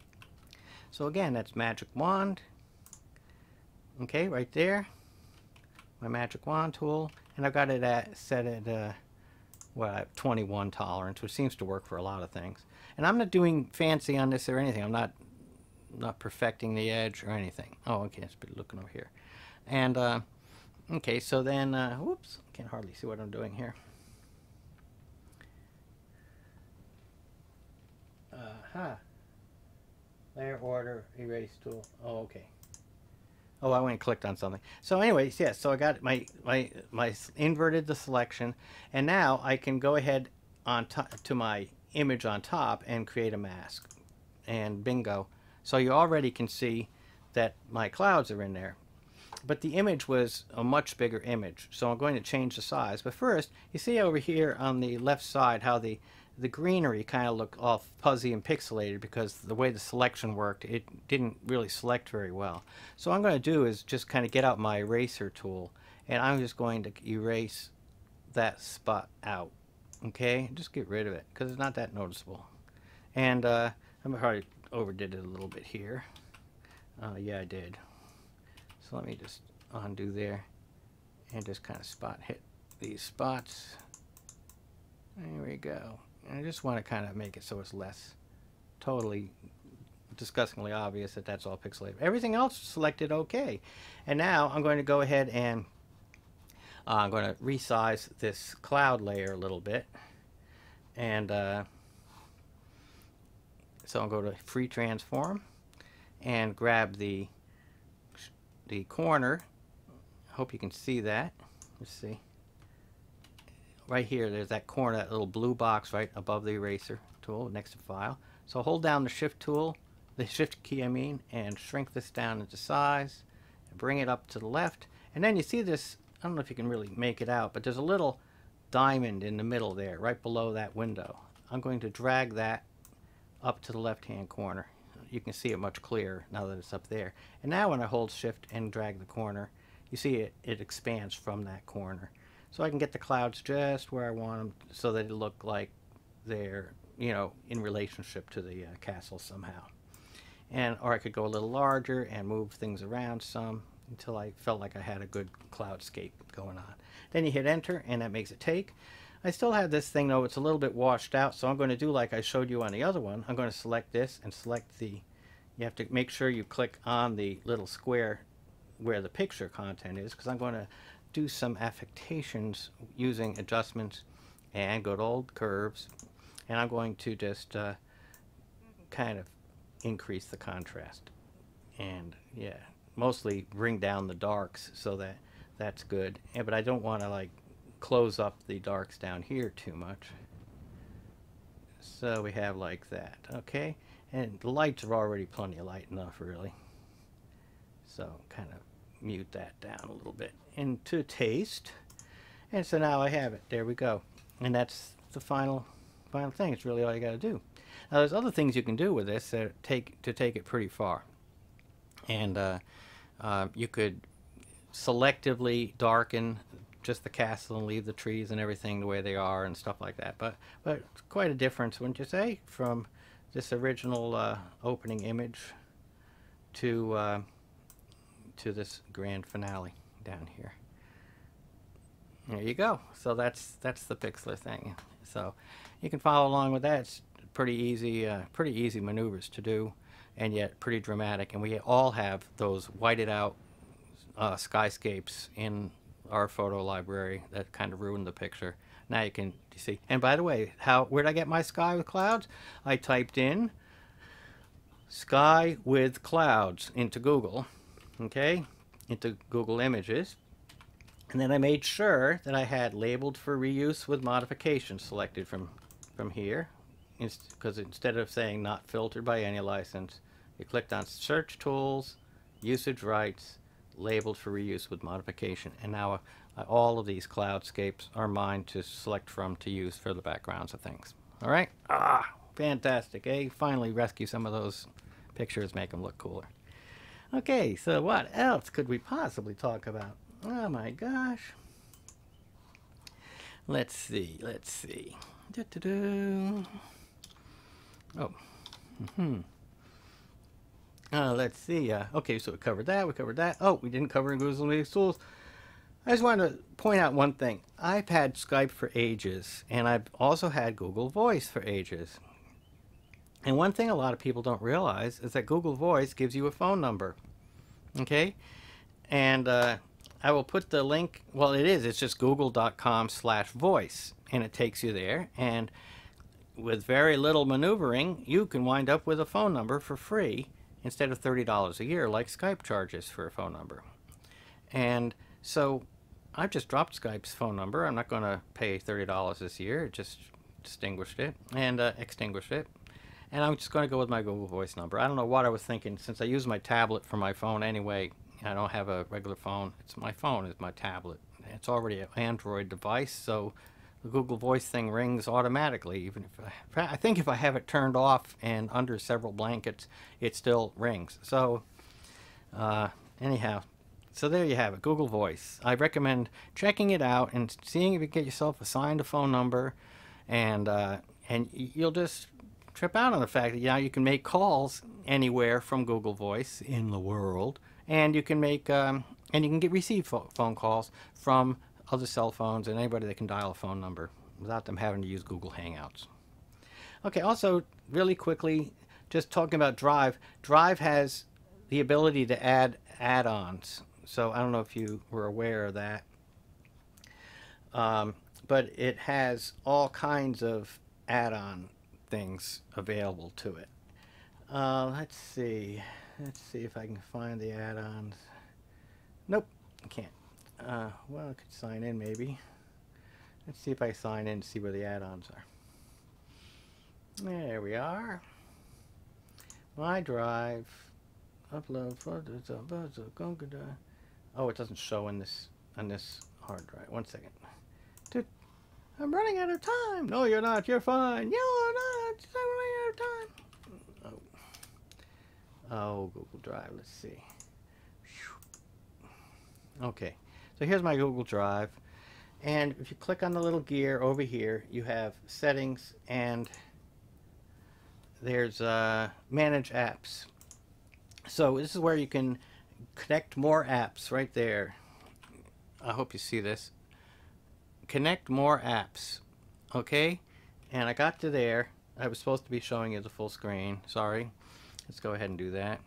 S1: so again, that's magic wand. Okay, right there, my magic wand tool, and I've got it at set at uh, well, twenty-one tolerance, which seems to work for a lot of things. And I'm not doing fancy on this or anything. I'm not not perfecting the edge or anything. Oh, okay, let's be looking over here. And uh, okay, so then, uh, whoops, can't hardly see what I'm doing here. Uh-huh. Layer order, erase tool. Oh, okay. Oh, I went and clicked on something. So anyways, yes, yeah, so I got my, my, my inverted the selection, and now I can go ahead on to my image on top and create a mask. And bingo. So you already can see that my clouds are in there. But the image was a much bigger image, so I'm going to change the size. But first, you see over here on the left side how the the greenery kind of looked all fuzzy and pixelated because the way the selection worked, it didn't really select very well. So what I'm going to do is just kind of get out my eraser tool, and I'm just going to erase that spot out. Okay, just get rid of it because it's not that noticeable. And uh, I probably overdid it a little bit here. Uh, yeah, I did. So let me just undo there and just kind of spot hit these spots. There we go. And I just want to kind of make it so it's less totally disgustingly obvious that that's all pixelated. Everything else selected okay. And now I'm going to go ahead and uh, I'm going to resize this cloud layer a little bit. And uh, so I'll go to free transform and grab the the corner. I hope you can see that. Let's see. Right here, there's that corner, that little blue box right above the eraser tool next to file. So hold down the shift tool, the shift key I mean, and shrink this down into size. Bring it up to the left. And then you see this, I don't know if you can really make it out, but there's a little diamond in the middle there, right below that window. I'm going to drag that up to the left-hand corner. You can see it much clearer now that it's up there. And now when I hold shift and drag the corner, you see it, it expands from that corner. So I can get the clouds just where I want them so that it look like they're, you know, in relationship to the uh, castle somehow. And or I could go a little larger and move things around some until I felt like I had a good cloudscape going on. Then you hit enter and that makes it take. I still have this thing though, it's a little bit washed out, so I'm going to do like I showed you on the other one. I'm going to select this and select the, you have to make sure you click on the little square where the picture content is, because I'm going to do some affectations using adjustments and good old curves, and I'm going to just uh, kind of increase the contrast and yeah, mostly bring down the darks so that that's good. And, but I don't want to like close up the darks down here too much. So we have like that, okay? And the lights are already plenty of light enough really. So kind of mute that down a little bit into taste. And so now I have it. There we go. And that's the final final thing. It's really all you got to do. Now there's other things you can do with this that take to take it pretty far. And uh, uh, you could selectively darken just the castle and leave the trees and everything the way they are and stuff like that. But but it's quite a difference, wouldn't you say, from this original uh, opening image to uh, to this grand finale down here. There you go. So that's that's the Pixlr thing. So you can follow along with that. It's pretty easy, uh, pretty easy maneuvers to do, and yet pretty dramatic. And we all have those whited out uh, skyscapes in our photo library that kind of ruined the picture. Now you can you see. And by the way, how where did I get my sky with clouds? I typed in sky with clouds into Google, okay, into Google Images, and then I made sure that I had labeled for reuse with modification selected from from here, because instead of saying not filtered by any license, you clicked on search tools, usage rights, labeled for reuse with modification, and now uh, all of these cloudscapes are mine to select from to use for the backgrounds of things. All right, ah, fantastic, eh? Finally rescue some of those pictures, make them look cooler. Okay, so what else could we possibly talk about? Oh my gosh. Let's see, let's see. Da -da -da. Oh, mm-hmm. Uh, let's see. Uh, okay, so we covered that. We covered that. Oh, we didn't cover Google Media Tools. I just wanted to point out one thing. I've had Skype for ages, and I've also had Google Voice for ages. And one thing a lot of people don't realize is that Google Voice gives you a phone number. Okay? And uh, I will put the link. Well, it is. It's just google dot com slash voice, and it takes you there. And with very little maneuvering, you can wind up with a phone number for free, instead of thirty dollars a year like Skype charges for a phone number. And so I've just dropped Skype's phone number. I'm not going to pay thirty dollars this year. It just extinguished it and uh, extinguished it. And I'm just going to go with my Google Voice number. I don't know what I was thinking. Since I use my tablet for my phone anyway, I don't have a regular phone. It's my phone is my tablet. It's already an Android device, so the Google Voice thing rings automatically. Even if I, I think if I have it turned off and under several blankets, it still rings. So uh, anyhow, so there you have it, Google Voice. I recommend checking it out and seeing if you get yourself assigned a phone number, and uh, and you'll just trip out on the fact that now you can make calls anywhere from Google Voice in the world, and you can make um, and you can get receive phone calls from other cell phones and anybody that can dial a phone number without them having to use Google Hangouts. Okay, also really quickly, just talking about Drive. Drive has the ability to add add-ons. So I don't know if you were aware of that, um, but it has all kinds of add-on things available to it. Uh, let's see. Let's see if I can find the add-ons. Nope, I can't. Uh, well, I could sign in maybe. Let's see if I sign in to see where the add-ons are. There we are. My Drive. Upload photos. Oh, it doesn't show in this on this hard drive. One second. Dude, I'm running out of time. No, you're not. You're fine. You're not. I'm running out of time. Oh. Oh, Google Drive. Let's see. Okay. So here's my Google Drive. And if you click on the little gear over here, you have settings, and there's uh, manage apps. So this is where you can connect more apps right there. I hope you see this. Connect more apps. Okay? And I got to there. I was supposed to be showing you the full screen. Sorry. Let's go ahead and do that.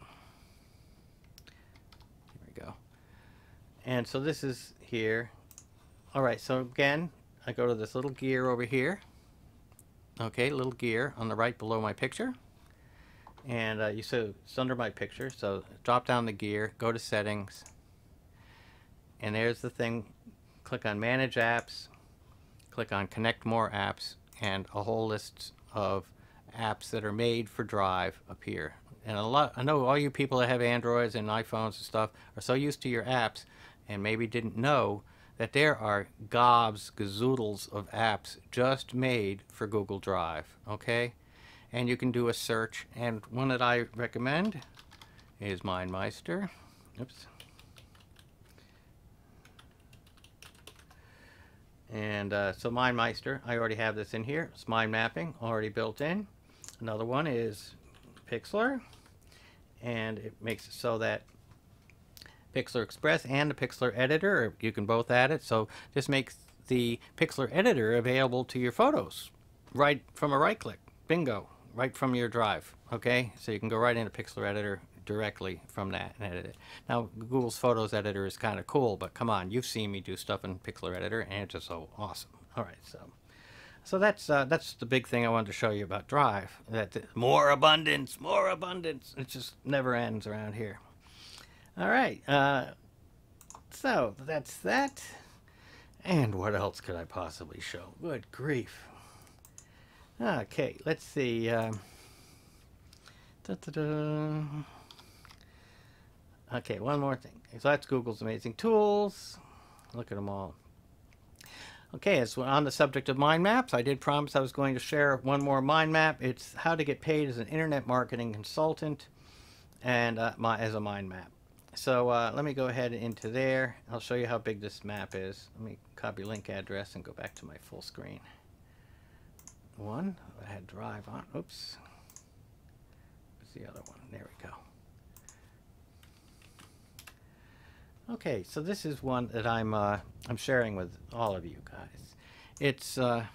S1: There we go. And so this is here. Alright, so again, I go to this little gear over here. Okay, little gear on the right below my picture. And uh, you see it's under my picture, so drop down the gear, go to settings, and there's the thing. Click on manage apps, click on connect more apps, and a whole list of apps that are made for Drive appear. And a lot, I know all you people that have Androids and iPhones and stuff are so used to your apps and maybe didn't know that there are gobs, gazoodles of apps just made for Google Drive, okay? And you can do a search, and one that I recommend is MindMeister. Oops. And uh, so MindMeister, I already have this in here. It's mind mapping, already built in. Another one is Pixlr, and it makes it so that Pixlr Express and the Pixlr Editor, you can both add it. So this makes the Pixlr Editor available to your photos right from a right click. Bingo. Right from your Drive, okay? So you can go right into Pixlr Editor directly from that and edit it. Now, Google's Photos Editor is kind of cool, but come on, you've seen me do stuff in Pixlr Editor, and it's just so awesome. All right, so so that's uh, that's the big thing I wanted to show you about Drive. That more abundance, more abundance. It just never ends around here. All right, uh, so that's that. And what else could I possibly show? Good grief. Okay, let's see. Um, da, da, da. Okay, one more thing. So that's Google's amazing tools. Look at them all. Okay, as on the subject of mind maps, I did promise I was going to share one more mind map. It's how to get paid as an internet marketing consultant and uh, my, as a mind map. So uh, let me go ahead into there. I'll show you how big this map is. Let me copy link address and go back to my full screen. One, I had Drive on. Oops. Where's the other one? There we go. Okay, so this is one that I'm uh, I'm sharing with all of you guys. It's uh,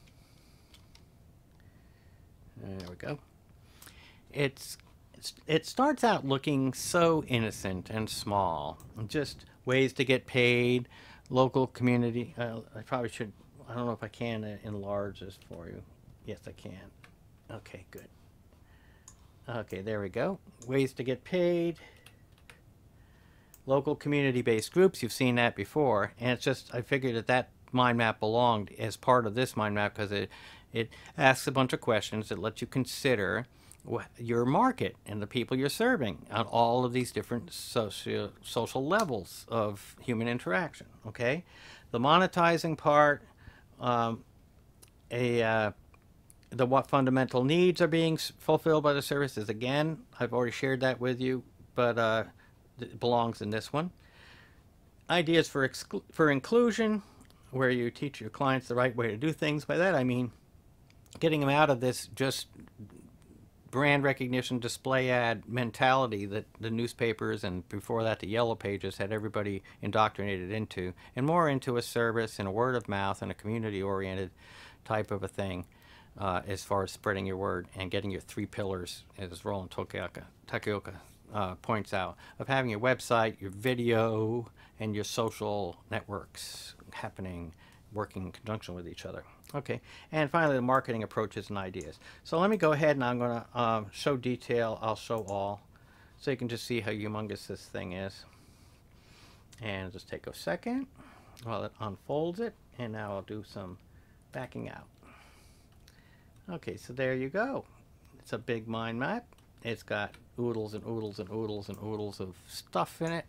S1: there we go. It's, it's it starts out looking so innocent and small, just ways to get paid, local community. Uh, I probably should. I don't know if I can uh, enlarge this for you. Yes, I can. Okay, good. Okay, there we go. Ways to get paid. Local community-based groups. You've seen that before. And it's just, I figured that that mind map belonged as part of this mind map because it, it asks a bunch of questions that let you consider your market and the people you're serving on all of these different socio social levels of human interaction. Okay, the monetizing part, um, a uh, the what fundamental needs are being fulfilled by the services. Again, I've already shared that with you, but uh, it belongs in this one. Ideas for exclu for inclusion, where you teach your clients the right way to do things. By that I mean getting them out of this just brand recognition display ad mentality that the newspapers and before that the yellow pages had everybody indoctrinated into, and more into a service and a word of mouth and a community oriented type of a thing, uh, as far as spreading your word and getting your three pillars, as Roland Takioka, Takioka uh, points out, of having your website, your video, and your social networks happening, working in conjunction with each other. Okay, and finally the marketing approaches and ideas. So let me go ahead and I'm going to um, show detail. I'll show all, so you can just see how humongous this thing is. And just take a second while it unfolds it, and now I'll do some backing out. Okay, so there you go. It's a big mind map. It's got oodles and oodles and oodles and oodles of stuff in it.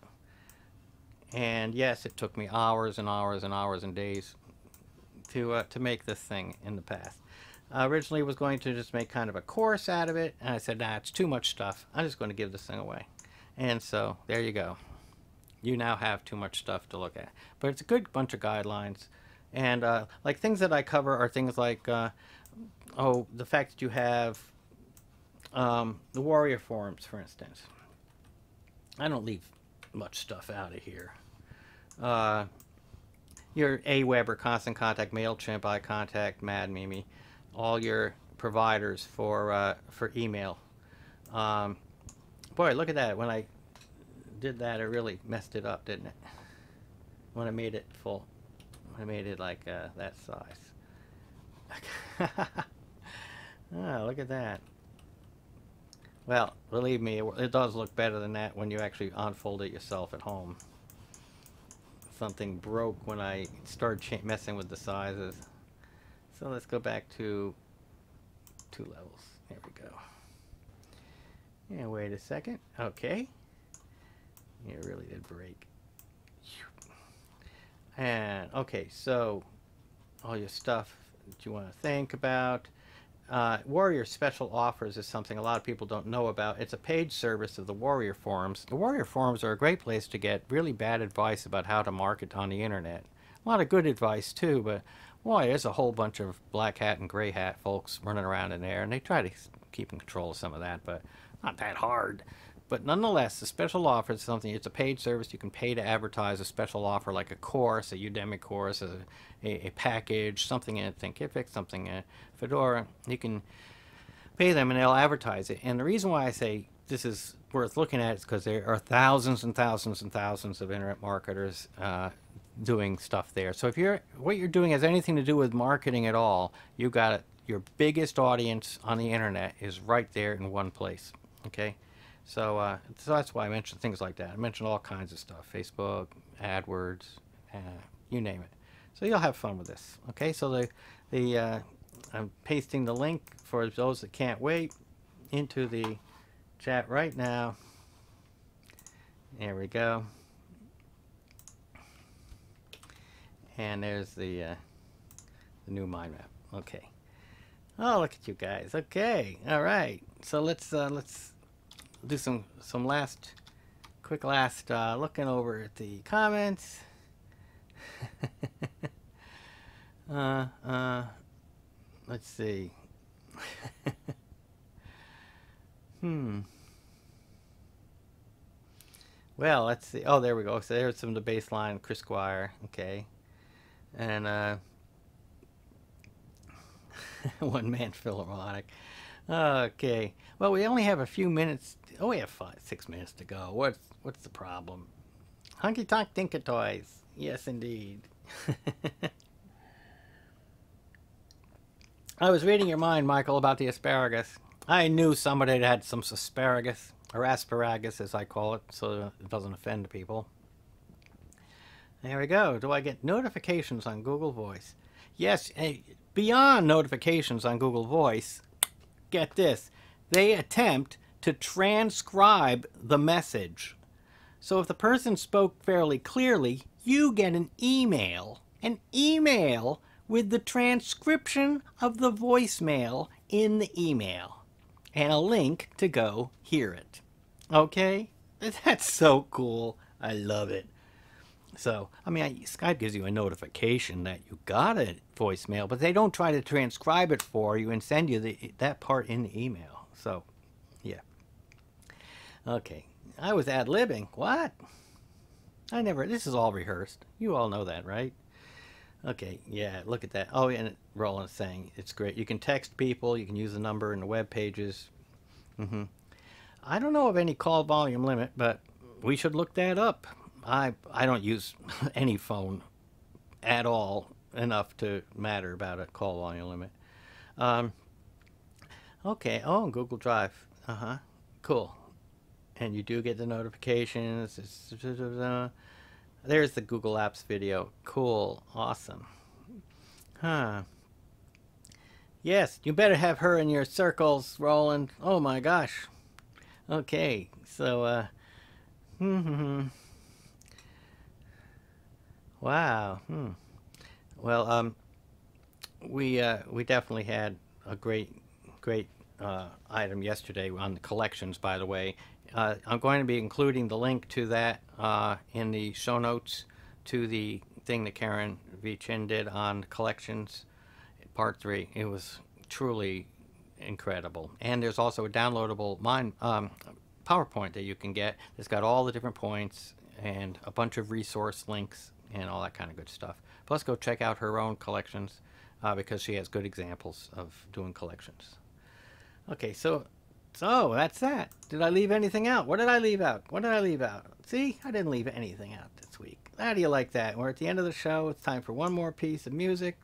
S1: And yes, it took me hours and hours and hours and days to uh, to make this thing in the past. I originally was going to just make kind of a course out of it, and I said, nah, it's too much stuff. I'm just going to give this thing away. And so there you go. You now have too much stuff to look at. But it's a good bunch of guidelines. And uh, like things that I cover are things like, uh, oh, the fact that you have um, the warrior forums, for instance. I don't leave much stuff out of here. Uh, your Aweber, Constant Contact, MailChimp, iContact, MadMimi, all your providers for uh, for email. Um, boy, look at that. When I did that, it really messed it up, didn't it? When I made it full. I made it like uh, that size. Oh, look at that. Well, believe me, it, it does look better than that when you actually unfold it yourself at home. Something broke when I started messing with the sizes. So let's go back to two levels. There we go. And wait a second. Okay. It really did break. And okay, so all your stuff that you want to think about. Uh, Warrior Special Offers is something a lot of people don't know about. It's a paid service of the Warrior Forums. The Warrior Forums are a great place to get really bad advice about how to market on the internet. A lot of good advice too, but boy, there's a whole bunch of black hat and gray hat folks running around in there, and they try to keep in control of some of that, but not that hard. But nonetheless, the special offer is something, it's a paid service. You can pay to advertise a special offer like a course, a Udemy course, a, a, a package, something in Thinkific, something in Fedora. You can pay them and they'll advertise it. And the reason why I say this is worth looking at is because there are thousands and thousands and thousands of internet marketers uh, doing stuff there. So if you're, what you're doing has anything to do with marketing at all, you got it. Your biggest audience on the internet is right there in one place. Okay? So, uh, so that's why I mentioned things like that. I mentioned all kinds of stuff. Facebook, AdWords, uh, you name it. So you'll have fun with this. Okay, so the, the uh, I'm pasting the link for those that can't wait into the chat right now. There we go. And there's the, uh, the new mind map. Okay. Oh, look at you guys. Okay. All right. So let's uh, let's do some some last quick last uh, looking over at the comments. uh, uh, let's see. hmm. Well, let's see. Oh, there we go. So there's some of the baseline, Chris Squire. Okay, and uh, one man Philharmonic. Okay. Well, we only have a few minutes. Oh, we have five, six minutes to go. What's what's the problem? Hunky Tonk Tinker Toys. Yes, indeed. I was reading your mind, Michael, about the asparagus. I knew somebody that had some asparagus, or asparagus as I call it, so it doesn't offend people. There we go. Do I get notifications on Google Voice? Yes. Hey, beyond notifications on Google Voice, get this. they attempt to transcribe the message. So if the person spoke fairly clearly, you get an email, an email with the transcription of the voicemail in the email and a link to go hear it. Okay? That's so cool. I love it. So, I mean, I, Skype gives you a notification that you got a voicemail, but they don't try to transcribe it for you and send you the, that part in the email. So, yeah. Okay. I was ad-libbing. What? I never, this is all rehearsed. You all know that, right? Okay, yeah, look at that. Oh, and Roland's saying it's great. You can text people. You can use the number in the web pages. Mm-hmm. I don't know of any call volume limit, but we should look that up. I I don't use any phone at all enough to matter about a call volume limit. Um, okay, oh, Google Drive. Uh-huh, cool. And you do get the notifications. There's the Google Apps video. Cool, awesome. Huh. Yes, you better have her in your circles, Roland. Oh my gosh. Okay, so, uh, hmm. Wow. Hmm. Well, um, we uh, we definitely had a great, great uh, item yesterday on the collections. By the way, uh, I'm going to be including the link to that uh, in the show notes to the thing that Karen V. Chin did on collections, part three. It was truly incredible, and there's also a downloadable mind um, PowerPoint that you can get. It's got all the different points and a bunch of resource links and all that kind of good stuff. Plus, go check out her own collections uh, because she has good examples of doing collections. Okay, so so that's that. Did I leave anything out? What did I leave out? What did I leave out? See, I didn't leave anything out this week. How do you like that? We're at the end of the show. It's time for one more piece of music.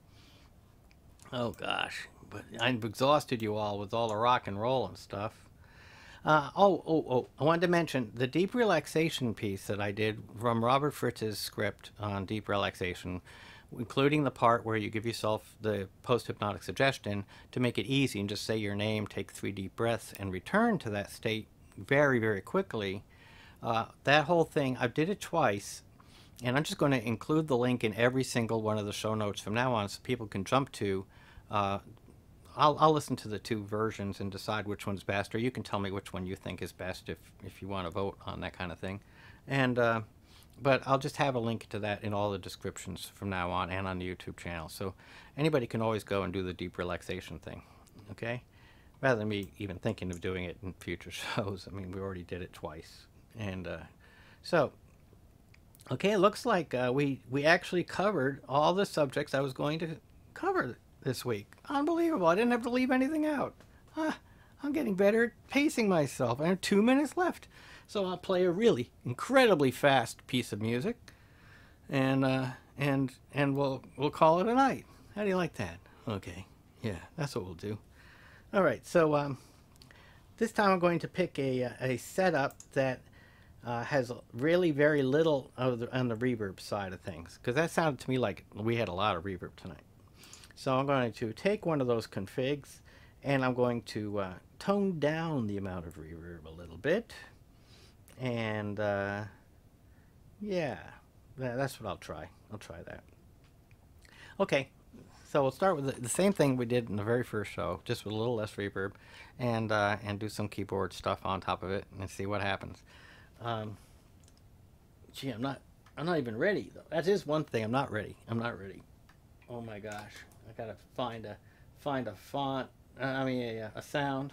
S1: Oh gosh, but I've exhausted you all with all the rock and roll and stuff. Uh, oh, oh, oh, I wanted to mention the deep relaxation piece that I did from Robert Fritz's script on deep relaxation, including the part where you give yourself the post-hypnotic suggestion to make it easy and just say your name, take three deep breaths, and return to that state very, very quickly. Uh, that whole thing, I did it twice, and I'm just going to include the link in every single one of the show notes from now on so people can jump to uh, I'll, I'll listen to the two versions and decide which one's best, or you can tell me which one you think is best if, if you want to vote on that kind of thing. And uh, but I'll just have a link to that in all the descriptions from now on and on the YouTube channel. So anybody can always go and do the deep relaxation thing, okay? Rather than me even thinking of doing it in future shows. I mean, we already did it twice. And uh, so, okay, it looks like uh, we, we actually covered all the subjects I was going to cover this week. Unbelievable. I didn't have to leave anything out. Ah, I'm getting better at pacing myself. I have two minutes left. So I'll play a really incredibly fast piece of music. And uh, and and we'll we'll call it a night. How do you like that? Okay. Yeah, that's what we'll do. All right. So um, this time I'm going to pick a a setup that uh, has really very little of the, on the reverb side of things, because that sounded to me like we had a lot of reverb tonight. So I'm going to take one of those configs and I'm going to uh, tone down the amount of reverb a little bit. And uh, yeah, that's what I'll try. I'll try that. Okay, so we'll start with the, the same thing we did in the very first show, just with a little less reverb, and uh, and do some keyboard stuff on top of it and see what happens. Um, gee, I'm not I'm not even ready though. That is one thing. I'm not ready. I'm not ready. Oh my gosh. I gotta find a find a font. Uh, I mean a, a sound.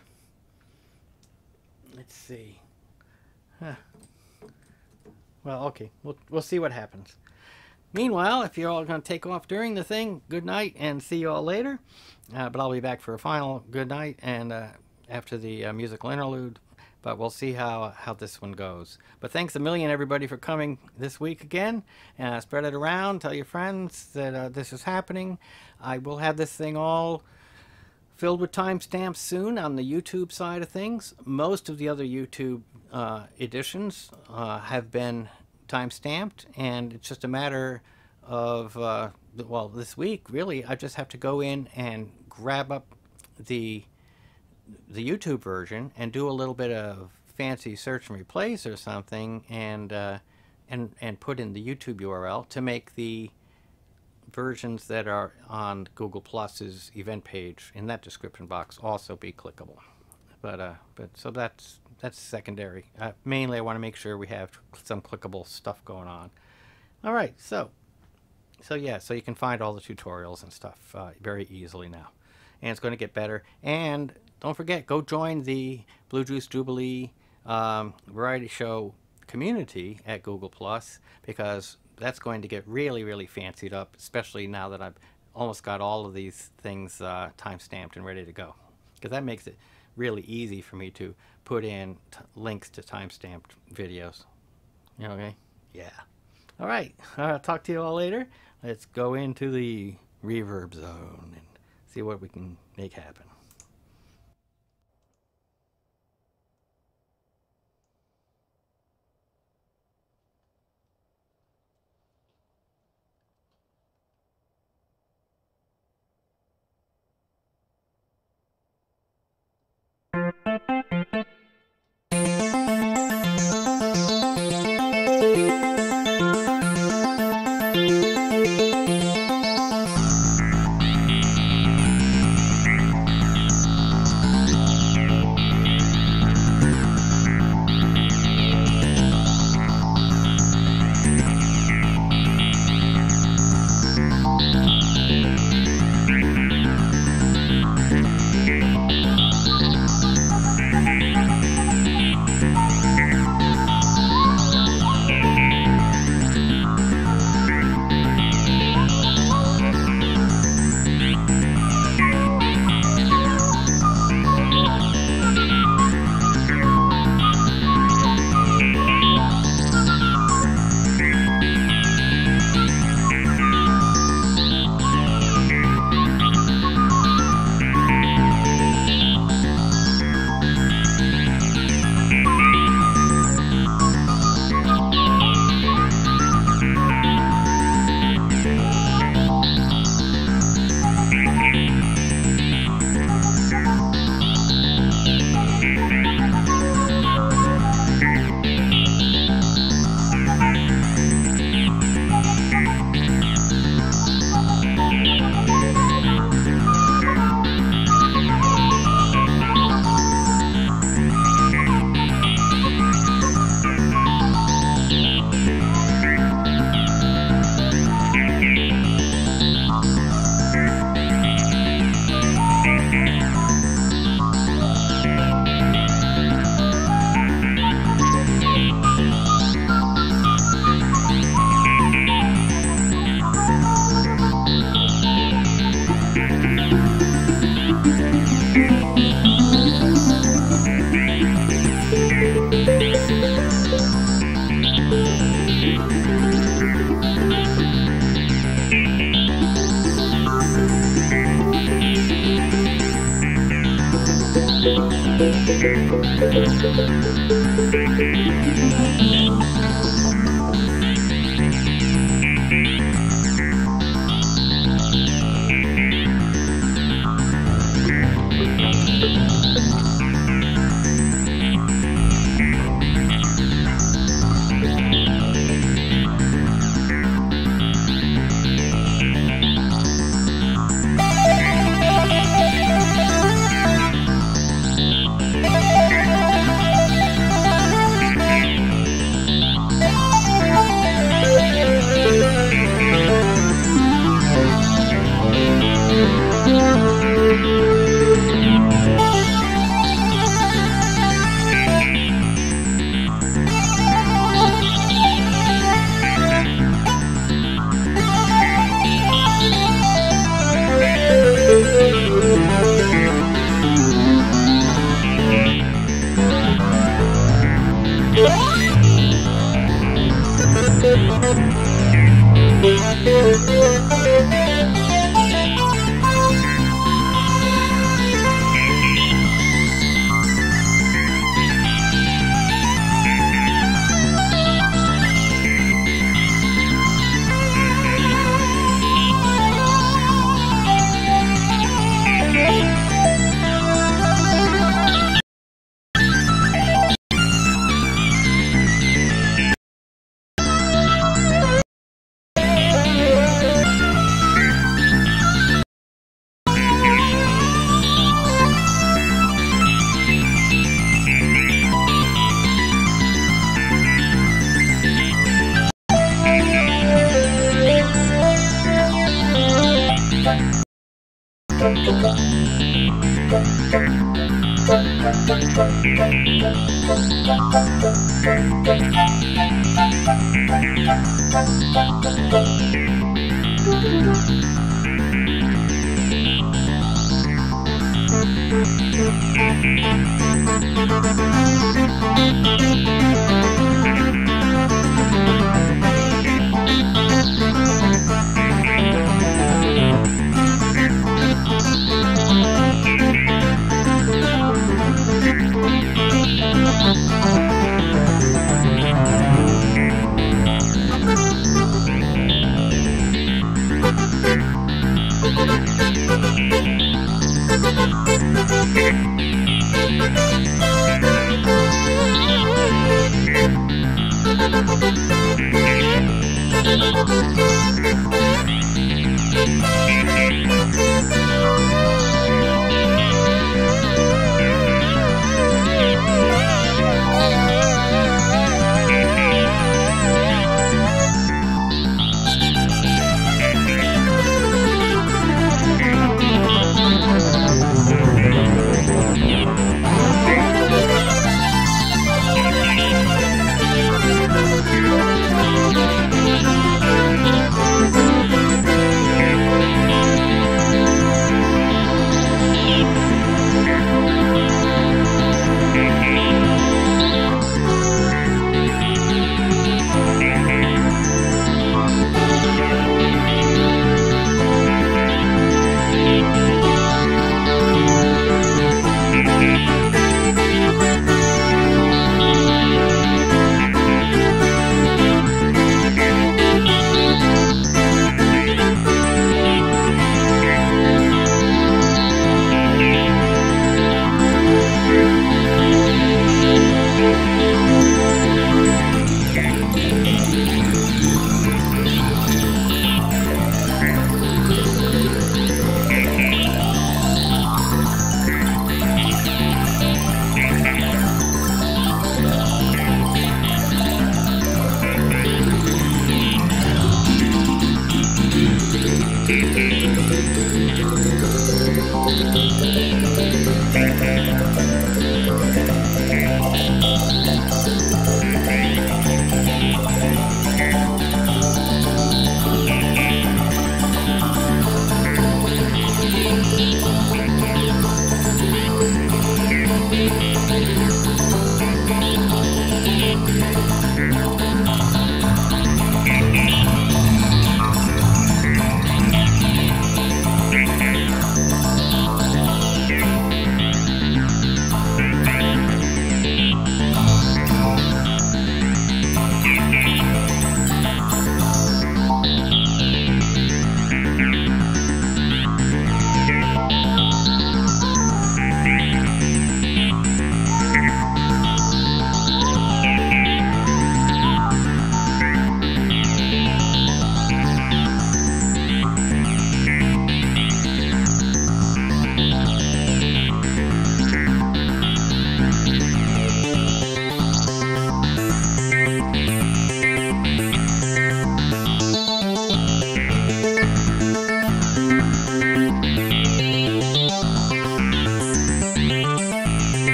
S1: Let's see. Huh. Well, okay. We'll we'll see what happens. Meanwhile, if you're all gonna take off during the thing, good night and see you all later. Uh, but I'll be back for a final good night and uh, after the uh, musical interlude. But we'll see how how this one goes. But thanks a million, everybody, for coming this week again. Uh, spread it around. Tell your friends that uh, this is happening. I will have this thing all filled with timestamps soon on the YouTube side of things. Most of the other YouTube uh, editions uh, have been time-stamped, and it's just a matter of, uh, well, this week, really, I just have to go in and grab up the the YouTube version and do a little bit of fancy search and replace or something, and uh, and and put in the YouTube U R L to make the versions that are on Google Plus's event page in that description box also be clickable. But uh, but so that's that's secondary. Uh, mainly, I want to make sure we have some clickable stuff going on. All right, so so yeah, so you can find all the tutorials and stuff uh, very easily now, and it's going to get better. And don't forget, go join the Blue Juice Jubilee um, variety show community at Google Plus, because that's going to get really, really fancied up, especially now that I've almost got all of these things uh, time-stamped and ready to go. Because that makes it really easy for me to put in t links to time-stamped videos. You know, okay? Yeah. All right. I'll talk to you all later. Let's go into the reverb zone and see what we can make happen.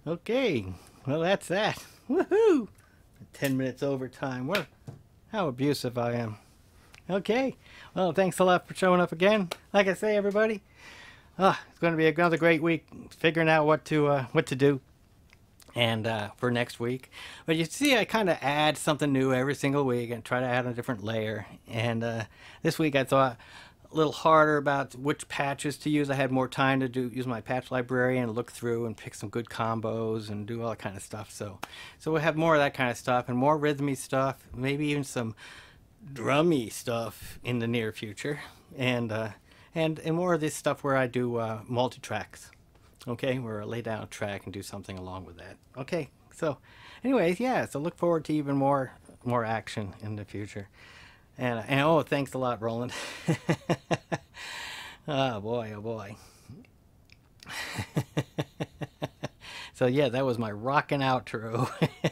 S1: Okay, well that's that. Woohoo! Ten minutes overtime. What? How abusive I am. Okay, well thanks a lot for showing up again. Like I say, everybody, uh, it's going to be another great week figuring out what to uh, what to do, and uh, for next week. But you see, I kind of add something new every single week and try to add a different layer. And uh, this week I thought a little harder about which patches to use. I had more time to do use my patch library and look through and pick some good combos and do all that kind of stuff. So, so we'll have more of that kind of stuff and more rhythmy stuff, maybe even some drummy stuff in the near future, and uh, and and more of this stuff where I do uh, multi tracks. Okay, where I lay down a track and do something along with that. Okay, so, anyways, yeah. So look forward to even more more action in the future. And, and oh, thanks a lot, Roland. Oh boy, oh boy. So yeah, that was my rockin' outro.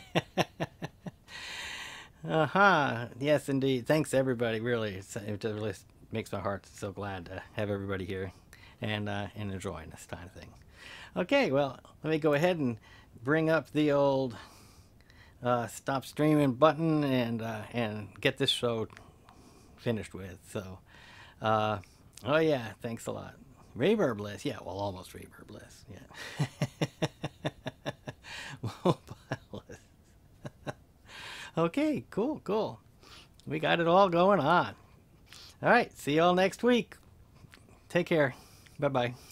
S1: Uh-huh. Yes, indeed. Thanks, everybody. Really, it's, it really makes my heart so glad to have everybody here and uh, and enjoying this kind of thing. Okay, well, let me go ahead and bring up the old uh, stop streaming button and uh, and get this show finished with. So, uh, oh yeah, thanks a lot. Reverbless, yeah, well, almost reverbless, yeah. Mobileless. Okay, cool, cool. We got it all going on. All right, see y'all next week. Take care. Bye-bye.